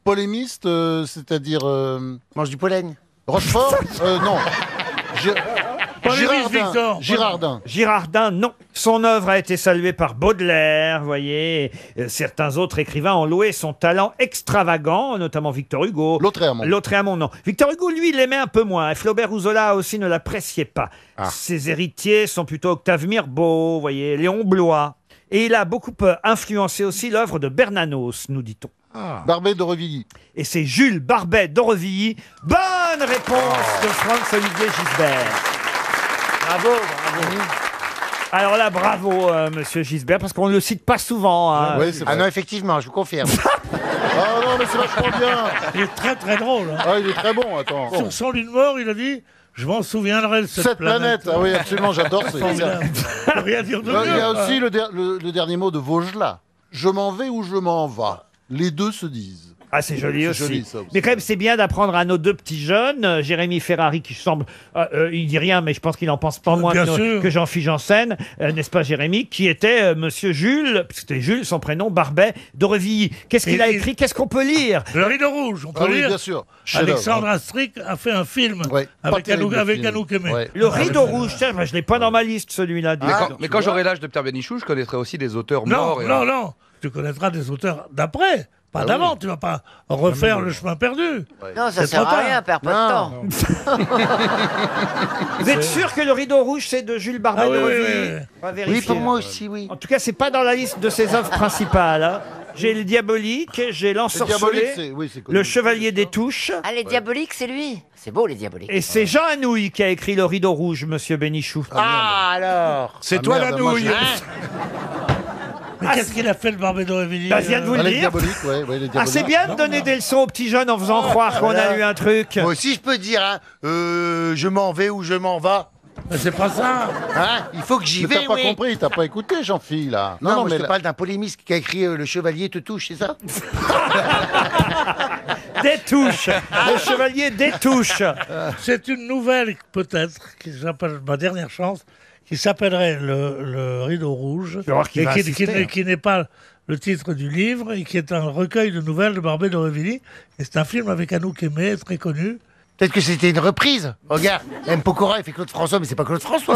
polémiste, euh, c'est-à-dire... euh, Mange du pollen. Rochefort euh, Non. Gi- Polémiste, Girardin. Victor. Girardin. Girardin, non. Son œuvre a été saluée par Baudelaire, vous voyez. Euh, Certains autres écrivains ont loué son talent extravagant, notamment Victor Hugo. Lautréamont. Lautréamont, non. Victor Hugo, lui, il l'aimait un peu moins. Flaubert ou Zola aussi ne l'appréciaient pas. Ah. Ses héritiers sont plutôt Octave Mirbeau, vous voyez, Léon Bloy. Et il a beaucoup euh, influencé aussi l'œuvre de Bernanos, nous dit-on. Barbet d'Aurevilly. Et c'est Jules Barbet d'Aurevilly. Bonne réponse de Franz-Olivier Gisbert. Bravo, bravo. Alors là, bravo, euh, monsieur Gisbert, parce qu'on ne le cite pas souvent. Hein. Ouais, c'est Ah vrai. non, effectivement, je vous confirme. Ah non, mais c'est vachement bien. Il est très très drôle. hein. Ah, il est très bon, attends. Sur son lit de mort, il a dit « Je m'en souviendrai de cette, Cette planète. Ah oui, absolument, j'adore. c'est- Formidable. Je peux rien dire de Euh, Il y a mieux. aussi le, der- le- le dernier mot de Vaugelas. Je m'en vais ou je m'en vas. Les deux se disent. Ah, c'est joli C'est aussi. joli, ça aussi. Mais quand même, c'est bien d'apprendre à nos deux petits jeunes. euh, Jérémy Ferrari, qui semble... euh, euh, il dit rien, mais je pense qu'il en pense pas moins Bien que, sûr. que Jean-Philippe Janssen, euh, n'est-ce pas, Jérémy, qui était euh, monsieur Jules, c'était Jules, son prénom, Barbet d'Aurevilly. Qu'est-ce qu'il Et- a et- écrit? Qu'est-ce qu'on peut lire? Le rideau rouge, on peut Ah oui, lire. bien sûr. Chef-d'œuvre. Alexandre Astric a fait un film Ouais, pas avec terrible, Anouk, le avec film. Anouk Aimé. Ouais. Le rideau rouge, tiens, bah, je l'ai pas dans ma liste, celui-là. dis Mais donc. quand, mais quand j'aurai l'âge de Pierre Bénichou, je connaîtrai aussi des auteurs Non, morts. et- non, non. Tu connaîtras des auteurs d'après, pas Ah d'avant. oui. Tu vas pas refaire le chemin perdu. Non, ça C'est sert trop à tard. rien, perd pas de temps. Vous êtes sûr que le rideau rouge, c'est de Jules Barbet Ah oui, oui, d'Aurevilly? oui, oui. On va Oui, vérifier. pour moi aussi, oui. En tout cas, c'est pas dans la liste de ses œuvres principales. hein. J'ai le Diabolique, j'ai Le diabolique, l'Ensorcelé, c'est oui, c'est connu. le Chevalier des Touches. Ah, les diaboliques, c'est lui. C'est beau, les diaboliques. Et c'est Jean Anouilh qui a écrit Le Rideau Rouge, monsieur Bénichou. Ah, alors. C'est Ah, toi merde, la moi, nouille. j'ai- Mais qu'est-ce qu'il a fait, le Barbet d'Aurevilly Bah, je viens de vous euh, le Ah, les dire. diaboliques, ouais, ouais, les Ah, diaboliques. c'est bien de donner des leçons aux petits jeunes en faisant croire qu'on a voilà. lu un truc. Moi aussi, je peux dire, hein, euh, je m'en vais ou je m'en vais. Mais c'est pas ça. Hein, il faut que j'y Mais vais, t'as pas oui. compris, t'as pas écouté, Jean-Philippe, là. Non, non, moi, mais je te là- parle d'un polémiste qui a écrit euh, Le Chevalier te touche, c'est ça? Des touches. Le Chevalier des touches. C'est une nouvelle, peut-être, qui s'appelle Ma dernière chance, qui s'appellerait le, le Rideau Rouge. vais voir qui et va qui, assister, qui n'est- hein. qui n'est pas le titre du livre, et qui est un recueil de nouvelles de Barbet d'Aurevilly. Et c'est un film avec Anouk Aimé, très connu. Peut-être que c'était une reprise. Regarde, M. Pokora, il fait Claude François, mais c'est pas Claude François.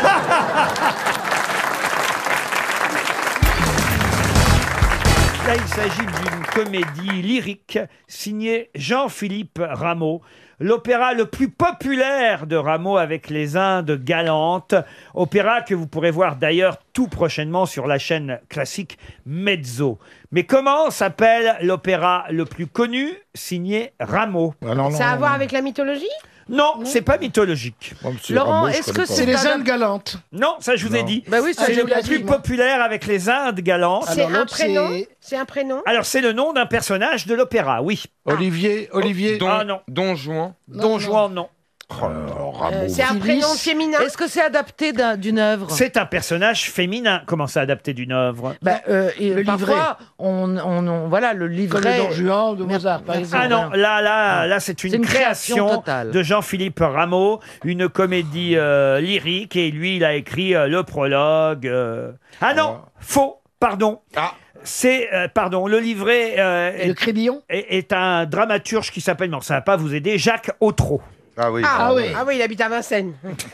Là, il s'agit d'une comédie lyrique signée Jean-Philippe Rameau. L'opéra le plus populaire de Rameau avec les Indes galantes. Opéra que vous pourrez voir d'ailleurs tout prochainement sur la chaîne classique Mezzo. Mais comment s'appelle l'opéra le plus connu signé Rameau? Ça a à voir avec la mythologie? Non, c'est pas mythologique. Laurent, est-ce que c'est les un- Indes galantes. Non, ça je vous ai Non. dit. Bah oui, ça, c'est je le l'ai plus dit, moi. populaire avec les Indes galantes. C'est Alors, un l'autre, prénom? c'est- C'est un prénom? Alors c'est le nom d'un personnage de l'opéra, oui. Olivier, Olivier. Don, Ah non. Don Juan. Don Juan, non. Euh, c'est un prénom féminin? Est-ce que c'est adapté d'un- d'une œuvre? C'est un personnage féminin. Comment ça adapté d'une œuvre? Bah, euh, et Le parfois, on, on, on- voilà, le livret. Comme le Don Juan de Mozart, par exemple. Ah non, là, là, là, c'est une, C'est une création, création totale. de Jean-Philippe Rameau, une comédie euh, lyrique, et lui, il a écrit euh, le prologue. euh. Ah non, faux, pardon. C'est, euh, pardon, le livret euh, Et le Crébillon est, est un dramaturge qui s'appelle, non, ça va pas vous aider, Jacques Autreau. Ah oui. Ah, Ah oui. ah oui, il habite à Vincennes.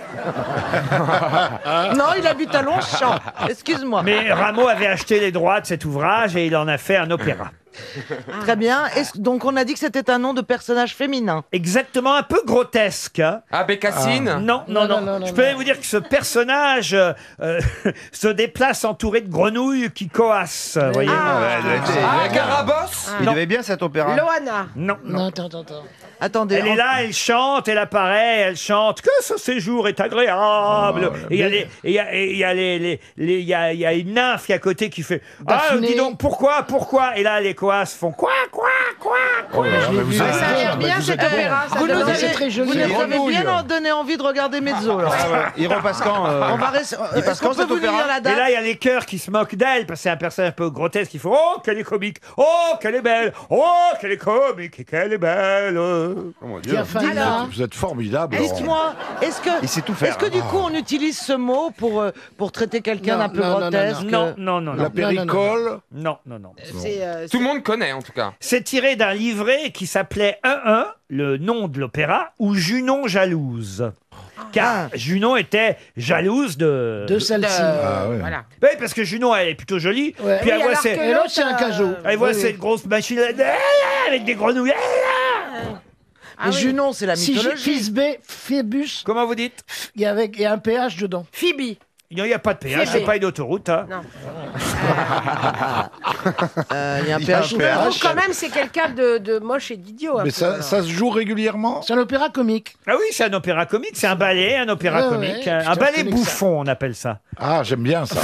Non, il habite à Longchamp. Excuse-moi. Mais Rameau avait acheté les droits de cet ouvrage et il en a fait un opéra. Très bien. Est-ce- donc, on a dit que c'était un nom de personnage féminin. Exactement, un peu grotesque. hein. Ah, Bécassine. Non, non, non, Non, non, non, Je peux non. même vous dire que ce personnage euh, euh, se déplace entouré de grenouilles qui coassent. vous voyez. Ah, Carabosse. Il Non. devait bien cet opéra. Loana. Non, non. Non, attends, attends, attends. Attendez. Elle est en- là, elle chante, elle apparaît, elle chante. Que ce séjour est agréable. et il y a les, et il y a, et il y a les, les, les- il y a, il y a une nymphe qui est à côté qui fait. Ah, Daphné. dis donc, pourquoi, pourquoi? Et là, les coasses font quoi, quoi, quoi, quoi. Ah, ça a l'air bien cet opéra. Ça Vous nous donne avez, envie. c'est très joli. vous nous C'est avez grenouille. bien en- donné envie de regarder Mezzo. alors. Il repasse quand euh, On va rester. il passe Est-ce qu'on quand, peut cet vous opéra dire la Et date? là, il y a les chœurs qui se moquent d'elle, parce que c'est un personnage un peu grotesque. Qui font Oh, qu'elle est comique. Oh, qu'elle est belle. Oh, qu'elle est comique et qu'elle est belle. Oh mon Dieu. Tiens, Fanny. Alors, Vous êtes formidable. Laurent. Dites-moi, est-ce que, Il sait tout faire, est-ce que du coup on utilise ce mot pour, euh, pour traiter quelqu'un Non, d'un peu non, non, non, grotesque? Non, non, non, La non. péricole. Non, non, non. c'est. euh, Tout le monde monde connaît en tout cas. C'est tiré d'un livret qui s'appelait un un, le nom de l'opéra, ou Junon jalouse. Car Junon était jalouse de... De celle-ci. Ah, ouais. Voilà. Oui, parce que Junon, elle est plutôt jolie. Ouais. Puis Oui, elle voit alors ses... que l'autre, c'est un cajot. Elle voit Oui, cette oui. grosse machine avec des grenouilles. Et Junon, c'est la Si j'ai mythologie. fils B, Phébus. Comment vous dites? Il y a avec- il y a un péage dedans. Phoebe. Il n'y a pas de péage, Phébé. c'est pas une autoroute. Hein. Non. Euh, Il y a un Il y a un péage. péage. Donc quand même, c'est quelqu'un de, de moche et d'idiot. un Mais peu, ça, alors. ça se joue régulièrement. C'est un opéra comique. Ah oui, c'est un opéra comique, c'est un ballet, un opéra Ouais, comique, ouais, un putain, ballet je connais que ça. bouffon, on appelle ça. Ah, j'aime bien ça.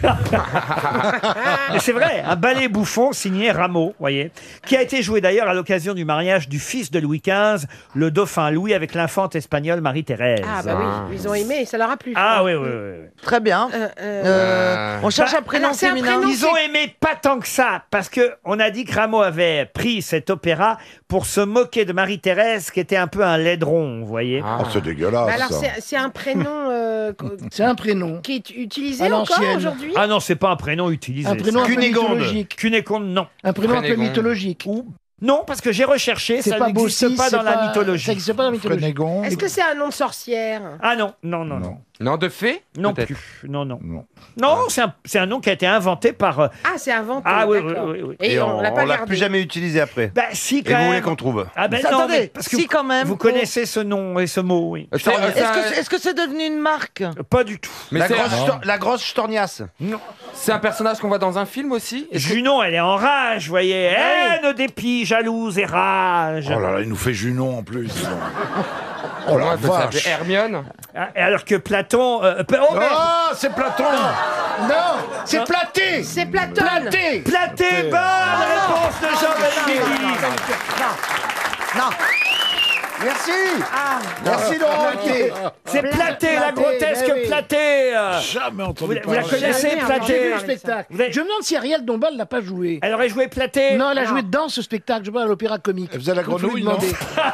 Et c'est vrai, un ballet bouffon signé Rameau, voyez, qui a été joué d'ailleurs à l'occasion du mariage du fils de Louis quinze, le dauphin Louis, avec l'infante espagnole Marie-Thérèse. Ah bah oui, ils ont aimé, ça leur a plu. Ah oui, oui, oui. oui. Très bien. Euh, euh, Euh, on cherche Bah, un prénom alors, c'est un féminin. prénom. Ils ont aimé pas tant que ça, parce que on a dit que Rameau avait pris cet opéra pour se moquer de Marie-Thérèse, qui était un peu un laideron, vous voyez. Oh, c'est dégueulasse. bah alors ça. c'est c'est un prénom euh, co- C'est un prénom. qui est utilisé À encore l'ancienne. aujourd'hui. Ah non, c'est pas un prénom utilisé. Un prénom un peu Cunégonde. mythologique. Cunégonde, non. Un prénom un peu Prénégonde. mythologique. Ou- Non, parce que j'ai recherché, C'est ça pas n'existe Bossis, pas c'est dans la pas- mythologie. Ça n'existe pas dans la mythologie. Frénégonde. Est-ce que c'est un nom de sorcière? Ah non, non, non, non. Non, de fée Non peut-être. plus. Non, non. Non. Non, c'est un, c'est un nom qui a été inventé par... euh, Ah, c'est inventé. Ah oui, oui, d'accord. oui, oui. Et, Et on, l'a pas l'a gardé. plus jamais utilisé après. Bah si, Et quand vous même. voulez qu'on trouve Ah ben Ça, non, attendez, mais parce que si vous, quand même. vous faut- connaissez ce nom et ce mot, oui. C'est- Est-ce c'est un- que c'est est-ce que c'est devenu une marque? Pas du tout. Mais La c'est grosse, un- sto- la grosse storniasse. c'est un personnage qu'on voit dans un film aussi. Est-ce que- Junon, elle est en rage, vous voyez. Haine, dépit, jalouse et rage. Oh là là, il nous fait Junon en plus. Oh la Moi, je vache. s'appelait Hermione. Ah, et alors que Platon... euh, Pla- oh, mais- Ah, c'est Platon. Non, c'est Platé. C'est Platon. Platé. Platé, bonne réponse de Jean Benguigui. Non. Merci. Ah, Merci Dorothée. C'est Platé, la Platé, grotesque mais oui. Platé. euh. Jamais Vous, entendu la- vous la parler. connaissez, Jamais Platé? entendu J'ai vu le parler de ça. spectacle. Vous avez- Je me demande si Ariel Dombal n'a pas joué. Elle aurait joué Platé? Non, elle a Non. joué dans ce spectacle, je vois à l'opéra comique. Elle faisait la Faut lui grenouille, non demander.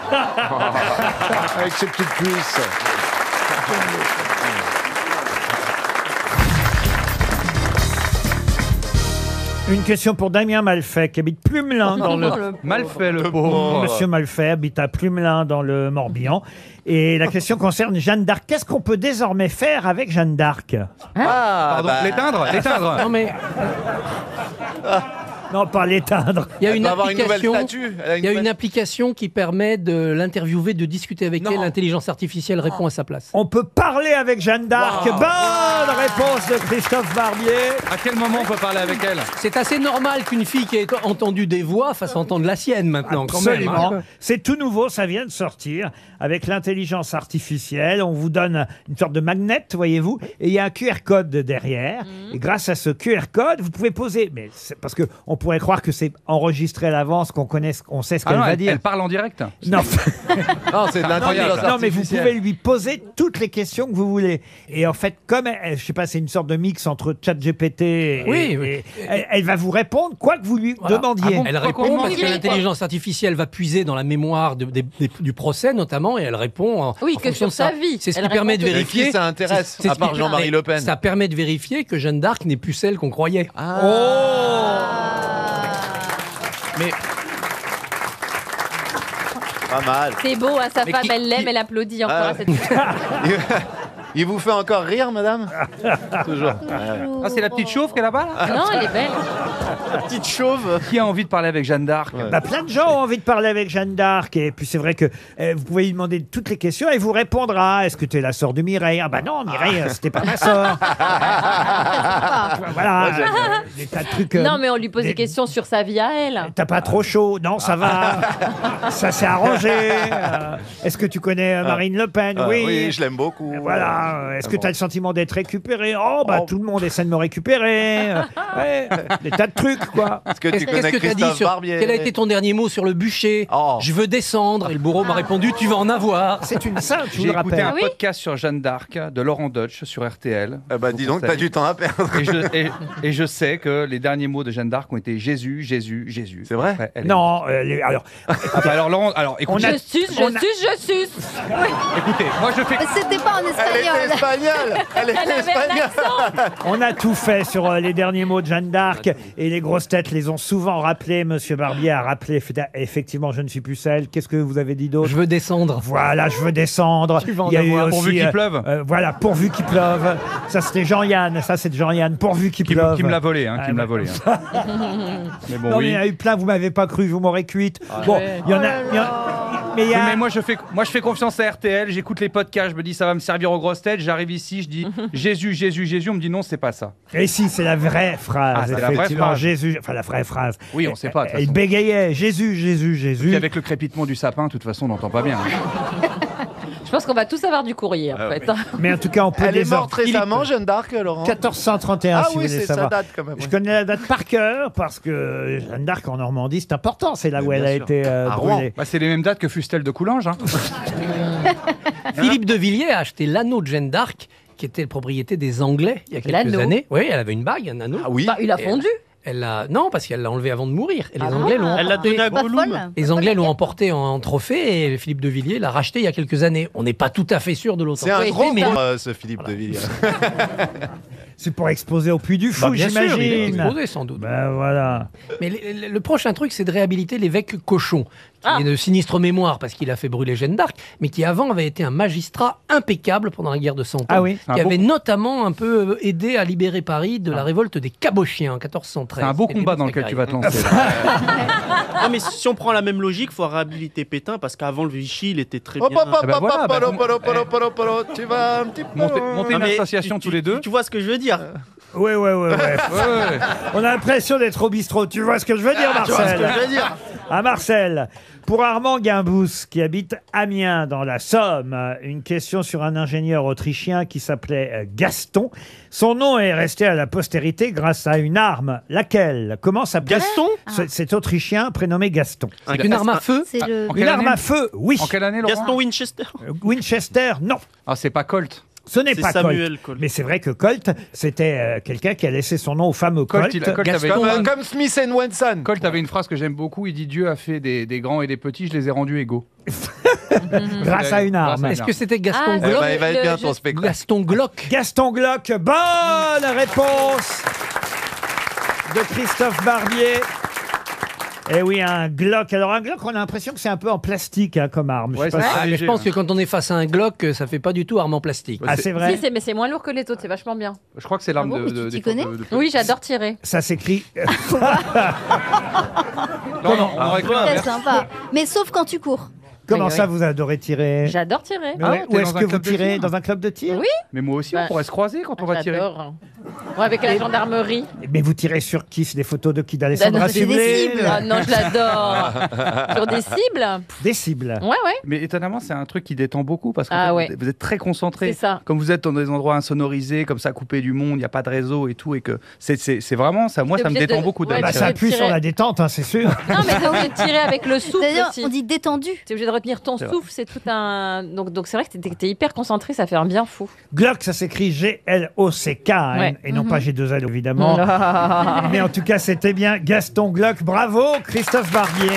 Avec ses petites cuisses. Une question pour Damien Malfait, qui habite Plumelin dans le... Mal fait le pauvre. Monsieur Malfait habite à Plumelin dans le Morbihan. Et la question concerne Jeanne d'Arc. Qu'est-ce qu'on peut désormais faire avec Jeanne d'Arc? Ah, Pardon, bah, l'éteindre, l'éteindre. Non mais Non, pas l'éteindre. il y a elle une doit avoir une nouvelle application. statue. Elle a Il y a une nouvelle- application qui permet de l'interviewer, de discuter avec elle. L'intelligence artificielle répond à sa place. On peut parler avec Jeanne d'Arc. Wow. Bonne réponse de Christophe Barbier. À quel moment on peut parler avec elle? C'est assez normal qu'une fille qui ait entendu des voix fasse entendre la sienne maintenant. Quand même, Absolument. hein. C'est tout nouveau, ça vient de sortir avec l'intelligence artificielle. On vous donne une sorte de magnet, voyez-vous, et il y a un Q R code derrière. Et grâce à ce Q R code, vous pouvez poser. Mais c'est parce que on pourrait croire que c'est enregistré à l'avance, qu'on connaît, on sait ce Ah qu'elle non, va elle, dire. elle parle en direct. Non. Non, c'est de Non mais, l'intelligence non, mais vous artificielle. pouvez lui poser toutes les questions que vous voulez. Et en fait, comme elle, je sais pas, c'est une sorte de mix entre ChatGPT et, Oui, et- oui. et elle, elle va vous répondre quoi que vous lui Voilà. demandiez. Ah bon, elle répond Comment parce que il est- l'intelligence artificielle va puiser dans la mémoire de- des- des- du procès notamment et elle répond en, Oui, en que fonction sur de sa vie. C'est ce Elle qui permet de répond que- vérifier. Qui ça intéresse, c'est- c'est à ce part qui- Jean-Marie mais Le Pen. Ça permet de vérifier que Jeanne d'Arc n'est plus celle qu'on croyait. Mais Pas mal. C'est beau, hein, sa Mais femme, qui- elle l'aime, qui- elle applaudit encore Ah. à cette Il vous fait encore rire, madame? Toujours. Ah, c'est la petite chauve qu'elle a là-bas là Non, elle est belle. La petite chauve. Qui a envie de parler avec Jeanne d'Arc? Bah, plein de gens ont envie de parler avec Jeanne d'Arc. Et puis c'est vrai que euh, vous pouvez lui demander toutes les questions et elle vous répondra. Est-ce que tu es la sœur de Mireille? Ah bah non, Mireille, euh, c'était pas ma sœur. Voilà, euh, des tas de trucs. euh, Non, mais on lui pose des- des questions sur sa vie à elle. T'as pas trop chaud? Non, ça va. Ça s'est arrangé. Euh, Est-ce que tu connais euh, Marine Le Pen? Ah, Oui. oui, je l'aime beaucoup. Voilà. Est-ce que bon. tu as le sentiment d'être récupéré? Oh, bah tout le monde essaie de me récupérer. Euh, ouais, des tas de trucs, quoi. Est-ce que Qu'est-ce tu qu'est-ce connais que t'as dit Christophe sur Barbier? quel a été ton dernier mot sur le bûcher? Oh. Je veux descendre. Et le bourreau m'a répondu tu vas en avoir. C'est une sainte, je vous J'ai le écouté rappelle. un Ah oui podcast sur Jeanne d'Arc de Laurent Deutsch sur R T L. Eh bah, Je dis vous donc, t'as conseille. du temps à perdre. Et je, et, et je sais que les derniers mots de Jeanne d'Arc ont été Jésus, Jésus, Jésus. C'est vrai? Ouais, elle est- Non, euh, les- alors, Ah bah alors Laurent, alors écoutez, On a- Je suce, je on a- suce, je suce. écoutez, moi je fais. C'était pas en Elle espagnol. était espagnole. Elle Elle était avait un espagnole. accent. on a tout fait sur euh, les derniers mots de Jeanne d'Arc. Et les grosses têtes les ont souvent rappelés. Monsieur Barbier a rappelé, fait- effectivement, je ne suis plus celle. Qu'est-ce que vous avez dit d'autre? Je veux descendre. Voilà, je veux descendre. Tu vas en Il y a eu avoir. aussi, Pourvu qu'il euh, pleuve. euh, voilà, pourvu qu'il pleuve. Ça, c'était Jean-Yann. Ça, c'est de Jean-Yann. Pourvu qu'il Qui, me- pleuve. qui me l'a volé, hein, qui Ah, me l'a ouais. volé. hein. Mais bon, non, oui. mais il y en a eu plein, vous m'avez pas cru, vous m'aurez cuite. Bon, il y en a. il y en- Mais il y Oui, a. mais moi je fais moi je fais confiance à R T L, j'écoute les podcasts, je me dis ça va me servir aux grosses têtes, j'arrive ici, je dis Jésus, Jésus, Jésus, on me dit non, c'est pas ça. Et si, c'est la vraie phrase. Ah, c'est la vraie effectivement, phrase. Jésus, enfin la vraie phrase. Oui, on sait pas, de toute Elle façon. bégayait Jésus, Jésus, Jésus. Puis avec le crépitement du sapin, de toute façon, on n'entend pas bien. Je pense qu'on va tous avoir du courrier, en Ah, fait. hein. Mais en tout cas, on peut Elle est désormais- morte récemment, Jeanne d'Arc, Laurent quatorze cent trente et un, Ah si oui, vous voulez c'est- ça savoir. date quand même, Je oui. connais la date par cœur parce que Jeanne d'Arc en Normandie, c'est important. C'est là où Mais elle bien a sûr. été euh, À Rouen. brûlée. Bah, c'est les mêmes dates que Fustel de Coulanges. Hein. Philippe de Villiers a acheté l'anneau de Jeanne d'Arc, qui était la propriété des Anglais il y a quelques L'anneau années. Oui, elle avait une bague, un anneau. Ah oui. Bah, il a Et fondu. Elle l'a non, parce qu'elle l'a enlevé avant de mourir. Et les Ah. Anglais l'ont Elle l'a emporté. donné à Pas Gollum. folle. Les Anglais l'ont emporté en, en trophée et Philippe de Villiers l'a racheté il y a quelques années. On n'est pas tout à fait sûr de l'autre. C'est un Oui, gros mais- con, euh, ce Philippe de Villiers. C'est pour exposer au Puy du Fou, Bah, bien sûr, j'imagine. il est exposé, sans doute. Ben voilà. Mais le, le- le prochain truc, c'est de réhabiliter l'évêque Cochon, qui Ah. est de sinistre mémoire parce qu'il a fait brûler Jeanne d'Arc, mais qui avant avait été un magistrat impeccable pendant la guerre de Cent Ans, Ah oui. C'est un qui beau- avait notamment un peu aidé à libérer Paris de la révolte des Cabochiens en quatorze cent treize. C'est un beau C'était combat une dans lequel tu vas te carrière. lancer. Ah, mais si on prend la même logique, il faut réhabiliter Pétain parce qu'avant le Vichy, il était très Hop, bien. hop, hop, Ah bah hop, voilà, hop, bah, polo, vous- polo, polo, polo, polo, tu vas un petit peu Montez, loin. montez Ah, une mais association tu- tous tu- les deux. Tu vois ce que je veux dire? Ouais, ouais, ouais, ouais. Ouais, ouais. On a l'impression d'être au bistrot. Tu vois ce que je veux dire, Ah, tu vois Marcel? ce que je veux dire? À Marcel. Pour Armand Guimbous, qui habite Amiens, dans la Somme, une question sur un ingénieur autrichien qui s'appelait euh, Gaston. Son nom est resté à la postérité grâce à une arme. Laquelle? Comment s'appelait Gaston ce- cet Autrichien prénommé Gaston? Un Une arme à feu. C'est le... En Une quelle arme année à feu, oui. En quelle année, Laurent Gaston Winchester. Euh, Winchester, non. Ah, c'est pas Colt. Ce n'est C'est pas Samuel Colt. Colt. Mais c'est vrai que Colt, c'était euh, quelqu'un qui a laissé son nom au fameux Colt. Colt, il a- Colt avait- Comme, euh, Gaston- comme Smith and Wesson. Colt avait une phrase que j'aime beaucoup, il dit Dieu a fait des, des grands et des petits, je les ai rendus égaux. Grâce à une Grâce arme. à une Est-ce que c'était Gaston Ah, Eh Glock? ben, il va être bien Le- ton je- spectacle. Gaston Glock. Gaston Glock, bonne réponse de Christophe Barbier. Eh oui, un Glock. Alors un Glock, on a l'impression que c'est un peu en plastique hein, comme arme. Je sais Ouais, pas c'est si- ça. Ah, mais je léger, pense hein. que quand on est face à un Glock, ça fait pas du tout arme en plastique. Ah, c'est vrai. Si, c'est- mais c'est moins lourd que les autres, c'est vachement bien. Je crois que c'est l'arme Ah bon, de, mais tu de- t'y des- connais de- de- Oui, j'adore tirer. Ça s'écrit. Non, non, on aurait cru C'est l'inverse. sympa. Mais sauf quand tu cours. Comment Oui, ça, oui. vous adorez tirer? J'adore tirer. Mais Ah, ouais, t'es où est-ce dans un que vous club de tirez? tir Dans un club de tir? Oui. Mais moi aussi, Bah, on pourrait se croiser quand on va tirer. J'adore. Ouais, avec la gendarmerie. Mais vous tirez sur qui? C'est des photos de qui? Ah, D'Alessandra non, c'est des Sublet? cibles. Ah non, je l'adore. Sur des cibles. Des cibles. Ouais, ouais. Mais étonnamment, c'est un truc qui détend beaucoup parce que Ah vous, ouais. êtes- vous êtes très concentré. C'est ça. Comme vous êtes dans des endroits insonorisés, comme ça, coupé du monde, il n'y a pas de réseau et tout, et que c'est- c'est c'est vraiment ça. Moi, T'es ça me obligé détend de- beaucoup de ouais, Bah, tu ça vas appuie tirer. sur la détente, hein, c'est sûr. Non, mais t'es obligé de tirer avec le souffle C'est-à-dire, aussi. on dit détendu. T'es obligé de retenir ton C'est vrai. souffle, c'est tout un. Donc, donc c'est vrai que t'es t'es hyper concentré, ça fait un bien fou. Glock, ça s'écrit G L O C K, hein, Ouais. et non Mhm. pas G deux L, évidemment. Mais en tout cas, c'était bien Gaston Glock. Bravo, Christophe Barbier.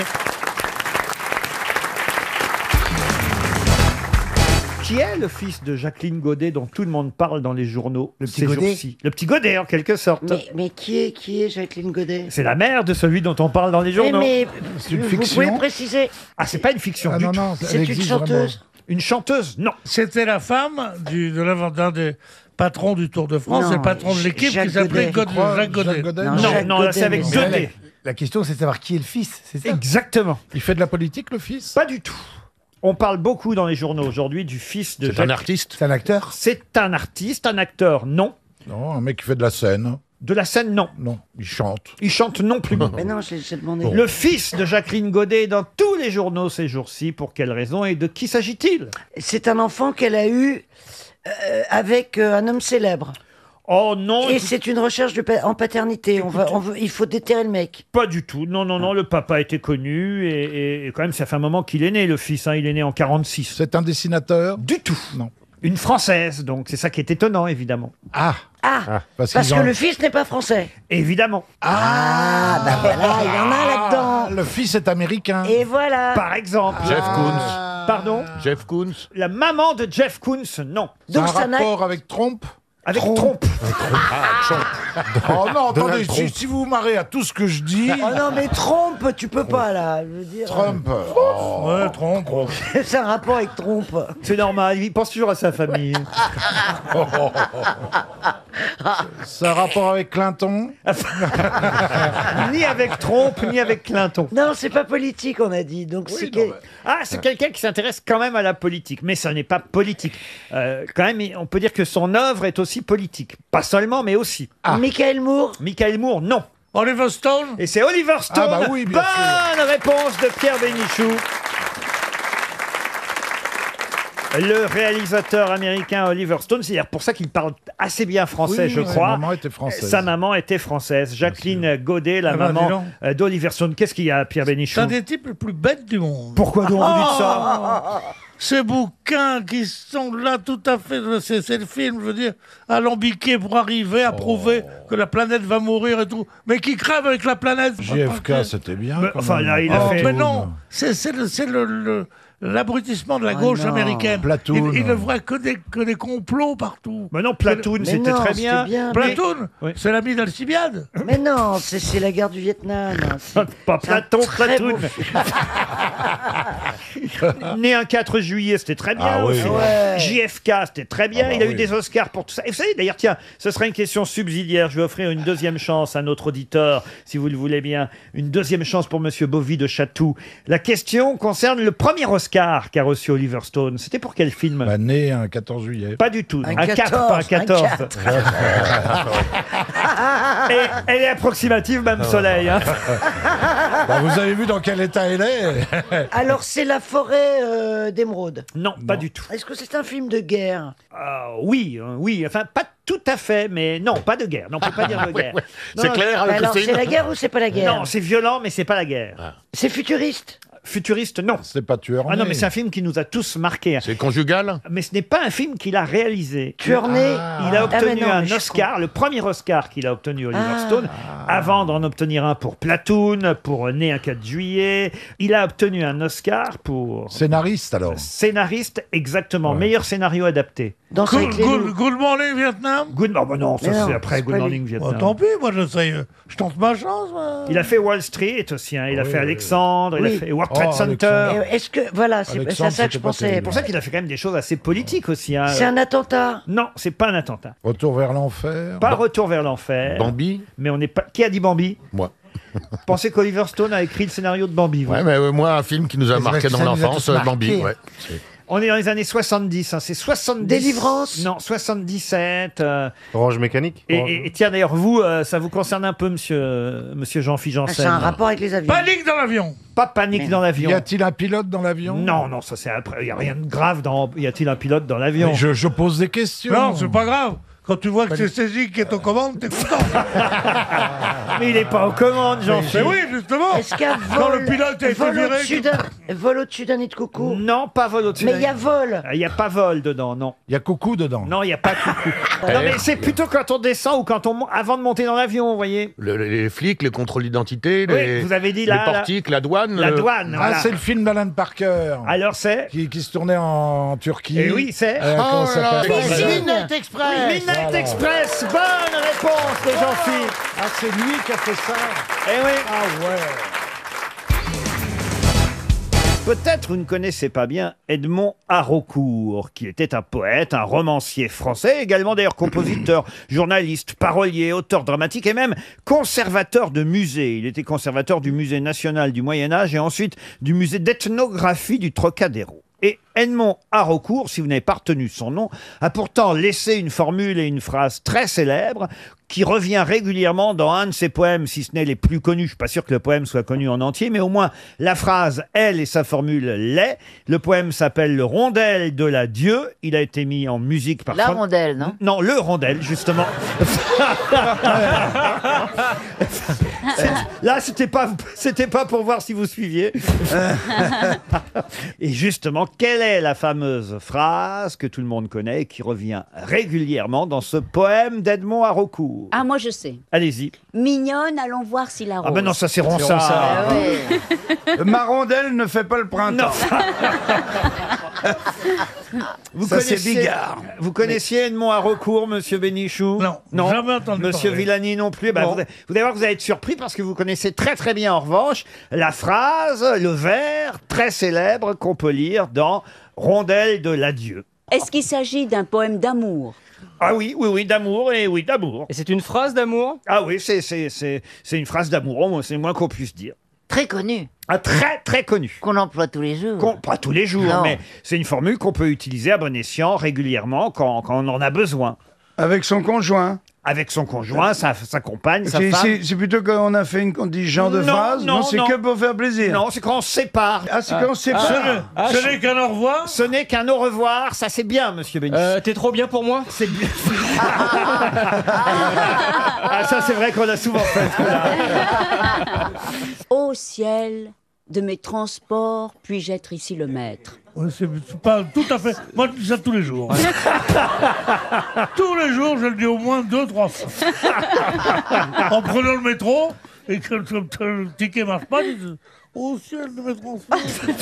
Qui est le fils de Jacqueline Godet dont tout le monde parle dans les journaux Le petit ces Godet jours-ci? Le petit Godet, en quelque sorte. Mais, mais qui est qui est Jacqueline Godet? C'est la mère de celui dont on parle dans les journaux. Mais, mais C'est une vous fiction. pouvez préciser? Ah, c'est pas une fiction Ah du non, tout. non, C'est une chanteuse. Une chanteuse? Non. C'était la femme du, de l'un d'un des patrons du Tour de France, Non, et patron de l'équipe Jacques qui s'appelait Godet. God- Jacques Godet. Non, non, là, c'est avec deux D. La question, c'est de savoir qui est le fils, c'est ça? Exactement. Il fait de la politique, le fils? Pas du tout. On parle beaucoup dans les journaux aujourd'hui du fils de C'est un Jacques- artiste? C'est un acteur? C'est un artiste, un acteur, non. Non, un mec qui fait de la scène. De la scène, non. Non, il chante. Il chante non plus. Mais non, j'ai j'ai demandé. Le fils de Jacqueline Godet est dans tous les journaux ces jours-ci. Pour quelle raison et de qui s'agit-il? C'est un enfant qu'elle a eu euh, avec euh, un homme célèbre. Oh non. Et écoute- c'est une recherche de pa- en paternité. On va, on veut, il faut déterrer le mec. Pas du tout. Non, non, non. Le papa était connu et, et- et quand même, ça fait un moment qu'il est né, le fils. hein. Il est né en quarante-six. C'est un dessinateur? Du tout. Non. Une française, donc c'est ça qui est étonnant, évidemment. Ah, Ah, parce parce qu'ils que ont- le fils n'est pas français. Évidemment. Ah, bah voilà, il y en a là-dedans. le fils est américain. Et voilà. Par exemple. Jeff Koons. Pardon? Jeff Koons. La maman de Jeff Koons, non. C'est un Donc ça n'a- rapport avec Trump? Avec Trompe. Ah, Trump. Oh non, attendez, Donald si, Trump. si vous vous marrez à tout ce que je dis... Oh non, mais Trump, tu peux pas là. Je veux dire. Trump. Oh. Ouais, Trump. C'est un rapport avec Trump. C'est normal, il pense toujours à sa famille. Ça a rapport avec Clinton? Ni avec Trump, ni avec Clinton. Non, c'est pas politique, on a dit. Donc c'est non, que- Ah, c'est quelqu'un qui s'intéresse quand même à la politique, mais ça n'est pas politique. Euh, quand même, on peut dire que son œuvre est aussi politique. Pas seulement, mais aussi. Michael Moore. Michael Moore, non. Oliver Stone. Et c'est Oliver Stone. Ah bah oui, bien Bonne réponse de Pierre Bénichou. Le réalisateur américain Oliver Stone, c'est d'ailleurs pour ça qu'il parle assez bien français, Oui, je ouais, crois. sa maman était française. Sa maman était française. Jacqueline Godet, la Ah bah, dis maman donc. euh, d'Oliver Stone. Qu'est-ce qu'il y a, Pierre Bénichou? C'est un des types les plus bêtes du monde. Pourquoi donc vous dites ça? Ces bouquins qui sont là tout à fait, c'est c'est le film, je veux dire, alambiqué pour arriver à prouver que la planète va mourir et tout, mais qui crève avec la planète. J F K, c'était bien. Mais, quand enfin, même. là, il a Oh, fait- mais non, c'est c'est le, c'est le, le- l'abrutissement de la Oh gauche non. américaine. Platoon. Il, il ne voit que des, que des complots partout. Mais non, Platoon, Mais c'était non, très c'était bien. bien. Platoon, Oui. c'est l'ami d'Alcibiade. Mais non, c'est c'est la guerre du Vietnam. C'est- Pas c'est un Platon, très Platoon. beau film. Né un quatre juillet, c'était très bien Ah oui. aussi. Ouais. J F K, c'était très bien. Ah bah il a eu oui. des Oscars pour tout ça. Et vous savez, d'ailleurs, tiens, ce sera une question subsidiaire. Je vais offrir une deuxième chance à notre auditeur, si vous le voulez bien. Une deuxième chance pour Monsieur Bovy de Chatou. La question concerne le premier Oscar qu'a reçu Oliver Stone. C'était pour quel film? Bah, né un quatorze juillet. Pas du tout. Un quatre, quatorze, pas un un quatorze. quatre. Et elle est approximative, Mme Soleil. hein. Bah, vous avez vu dans quel état elle est? Alors c'est la forêt euh, d'émeraude. Non, pas du tout. Est-ce que c'est un film de guerre? Ah, oui, euh, oui. Enfin, pas tout à fait, mais non, pas de guerre. Non, on peut pas dire de guerre. C'est Non, clair avec Alors le c'est film la guerre ou c'est pas la guerre? Non, c'est violent, mais c'est pas la guerre. C'est futuriste. Futuriste, non. C'est pas tueur. Ah non, né. mais c'est un film qui nous a tous marqués. C'est conjugal Mais ce n'est pas un film qu'il a réalisé. Tueur né. Il a Ah, obtenu mais non, un mais je Oscar, le premier Oscar qu'il a obtenu, Oliver Ah. Stone, avant d'en obtenir un pour Platoon, pour Né un quatre juillet. Il a obtenu un Oscar pour Scénariste alors. scénariste, exactement. Meilleur scénario adapté. Danse Good, avec les good- loups. Good Morning Vietnam. Good, oh, bah non, ça Mais non, c'est après c'est Good pas Morning lui. Vietnam. Oh, tant pis, moi j'essaye, euh, je tente ma chance. moi. Il a fait Wall Street aussi, hein. il a Oui, fait oui. Alexandre, il Oui. a fait World Trade Oh, Center. Alexandre. Et Est-ce que voilà, c'est c'est à Alexandre, ça que je c'était pas pensais. terrible. C'est pour ça qu'il a fait quand même des choses assez politiques aussi. hein. C'est un attentat. Non, c'est pas un attentat. Retour vers l'enfer. Pas Retour vers l'enfer. Bambi Mais on n'est pas. Qui a dit Bambi? Moi. Pensez qu'Oliver Stone a écrit le scénario de Bambi. vous Ouais, mais euh, moi, un film qui nous a Mais marqué ça dans nous a l'enfance, tous euh, marqué. Bambi. Ouais. On est dans les années soixante-dix. hein, C'est soixante-dix. Délivrance. Non, soixante-dix-sept. euh, Orange mécanique. et, et- et tiens, d'ailleurs, vous, euh, ça vous concerne un peu, monsieur, euh, monsieur Jean-Philippe Ah, Janssen. c'est un rapport avec les avions. Panique dans l'avion. Pas panique dans Y l'avion. a-t-il un pilote dans l'avion? Non, non, ça c'est après. Il n'y a rien de grave dans. Y a-t-il un pilote dans l'avion? Mais je, je pose des questions. Non, c'est pas grave. Quand tu vois que c'est Cézanne qui est aux commandes, t'es content. Mais il n'est pas aux commandes, Mais Jean-Philippe. oui, justement. Est-ce qu'il y a Quand vol, le pilote a été vol viré. au-dessus d'un vol au-dessus d'un nid de coucou? Non, pas vol au-dessus. Mais d'un- il y a vol. Il n'y a pas vol dedans, non. Il y a coucou dedans. Non, il n'y a pas coucou. non, mais c'est plutôt quand on descend ou quand on mon- avant de monter dans l'avion, vous voyez. Le- les flics, les contrôles d'identité, Oui, les, vous avez dit les là, là. portiques, la douane. La le- douane. Ah, voilà. c'est le film d'Alan Parker. Alors c'est. Qui, qui se tournait en Turquie. Et oui, c'est. Euh, comment ça là s'appelle là. Midnight Express. Midnight Voilà. Express. Bonne réponse de Jean-Philippe. Ah, c'est lui qui a fait ça. Eh oui. Ah ouais. Peut-être vous ne connaissez pas bien Edmond Haraucourt, qui était un poète, un romancier français, également d'ailleurs compositeur, journaliste, parolier, auteur dramatique et même conservateur de musée. Il était conservateur du Musée national du Moyen-Âge et ensuite du Musée d'ethnographie du Trocadéro. Et Edmond Haraucourt, si vous n'avez pas retenu son nom, a pourtant laissé une formule et une phrase très célèbre qui revient régulièrement dans un de ses poèmes, si ce n'est les plus connus. Je suis pas sûr que le poème soit connu en entier, mais au moins la phrase elle et sa formule l'est. Le poème s'appelle Le Rondel de la Dieu. Il a été mis en musique par La Fran- rondelle, non? Non, le Rondel, justement. C'est- Là, c'était pas, c'était pas pour voir si vous suiviez. Et justement, quelle est la fameuse phrase que tout le monde connaît et qui revient régulièrement dans ce poème d'Edmond Haraucourt? Ah, moi je sais. Allez-y. Mignonne, allons voir si la rose. Ah ben non, ça c'est Ronsard. Ah ouais. Ma rondelle ne fait pas le printemps. Vous Ça, c'est connaissiez- Bigard. Vous connaissiez Edmond Haraucourt, monsieur Bénichou? Non, jamais entendu Monsieur parler. Villani non plus. Eh ben, Non. vous, allez- vous allez voir que vous allez être surpris parce que vous connaissez très très bien en revanche la phrase, le vers très célèbre qu'on peut lire dans Rondelle de l'adieu. Est-ce qu'il s'agit d'un poème d'amour? Ah oui, oui, oui, d'amour, et oui, d'amour. Et c'est une phrase d'amour? Ah oui, c'est c'est- c'est- c'est une phrase d'amour, c'est le moins qu'on puisse dire. Très connu. Ah, très très connu. Qu'on emploie tous les jours. Qu'on- pas tous les jours, Non. mais c'est une formule qu'on peut utiliser à bon escient régulièrement quand, quand on en a besoin. Avec son conjoint. Avec son conjoint, sa, sa compagne, sa C'est femme. c'est- c'est plutôt quand on a fait une, on dit genre de Non, phrase. non, c'est non. que pour faire plaisir. Non, c'est quand on se sépare. Ah, c'est quand on se sépare. Ce n'est- Ah, ce je- n'est qu'un au revoir. Ce n'est qu'un au revoir, ça c'est bien, monsieur Bénichou. Euh, T'es trop bien pour moi? C'est bien. Ah, ça c'est vrai qu'on l'a souvent fait. celui-là. Ô ciel de mes transports, puis-je être ici le maître? Ouais, c'est c'est pas tout à fait. Moi, je dis ça tous les jours. Tous les jours, je le dis au moins deux, trois fois. En prenant le métro, et que le, que le ticket marche pas, je dis au ciel de mes transports.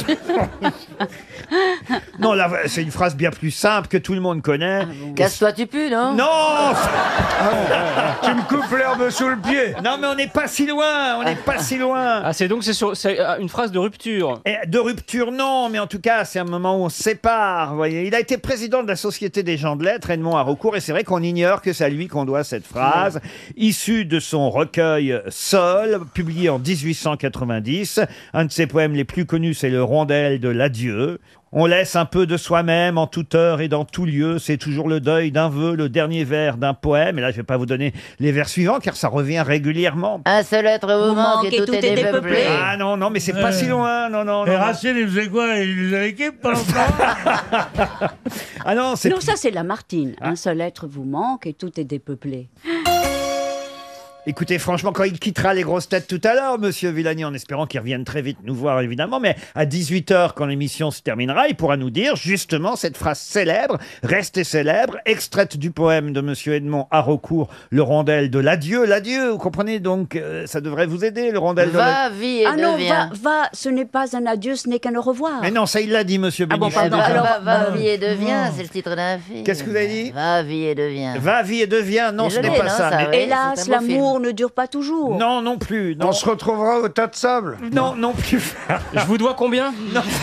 Non, là, c'est une phrase bien plus simple que tout le monde connaît. Casse-toi, tu pues, non? Non Tu me coupes l'herbe sous le pied. Non, mais on n'est pas si loin, on n'est pas si loin. Ah, c'est donc c'est sur- c'est, euh, une phrase de rupture. Et de rupture, non, mais en tout cas, c'est un moment où on se sépare. Vous voyez, il a été président de la Société des gens de lettres, Edmond Haraucourt, et c'est vrai qu'on ignore que c'est à lui qu'on doit cette phrase, issue de son recueil Sol, publié en dix-huit cent quatre-vingt-dix. Un de ses poèmes les plus connus, c'est le Rondelle de l'adieu. On laisse un peu de soi-même en toute heure et dans tout lieu. C'est toujours le deuil d'un vœu, le dernier vers d'un poème. Et là, je vais pas vous donner les vers suivants, car ça revient régulièrement. Un seul être vous manque et tout est dépeuplé. Ah non, non, mais c'est pas Euh. si loin. Non, non, Et non. non. Racine, il faisait quoi? Il faisait l'équipe pendant ce temps? Ah non, c'est Non, ça c'est Lamartine. Un seul être vous manque et tout est dépeuplé. Écoutez, franchement, quand il quittera les grosses têtes tout à l'heure, monsieur Villani, en espérant qu'il revienne très vite nous voir, évidemment, mais à dix-huit heures, quand l'émission se terminera, il pourra nous dire justement cette phrase célèbre, restée célèbre, extraite du poème de monsieur Edmond Haraucourt, le Rondelle de l'adieu. L'adieu, vous comprenez donc, euh, ça devrait vous aider, le Rondelle de Va, l'adieu. vie et Ah non, deviens. va, va, ce n'est pas un adieu, ce n'est qu'un au revoir. Mais non, ça il l'a dit, monsieur Ah bon, Bénichou. pardon, Va, alors, va, va, euh, vie et deviens, c'est le titre d'un film. Qu'est-ce que vous avez dit? Va, vie et deviens. Va, vie et deviens. Non, ce Désolé, n'est pas non, ça. ça, mais- oui. Hélas, c'est un beau l'amour ne dure pas toujours. Non, non plus. Non, On se retrouvera au tas de sable. non, non plus. Je vous dois combien?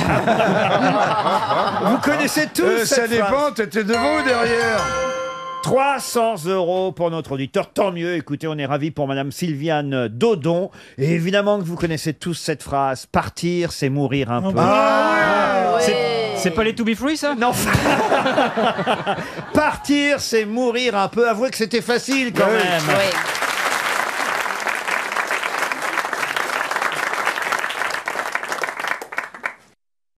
Vous connaissez tous Euh, cette ça phrase. dépend, t'étais devant ou derrière? trois cents euros pour notre auditeur, tant mieux. Écoutez, on est ravis pour Madame Sylviane Dodon. Et évidemment que vous connaissez tous cette phrase, partir, c'est mourir un peu. Ah Ouais. C'est pas les To Be Free, ça? Non, partir, c'est mourir un peu. Avouez que c'était facile quand Oui. même. Oui.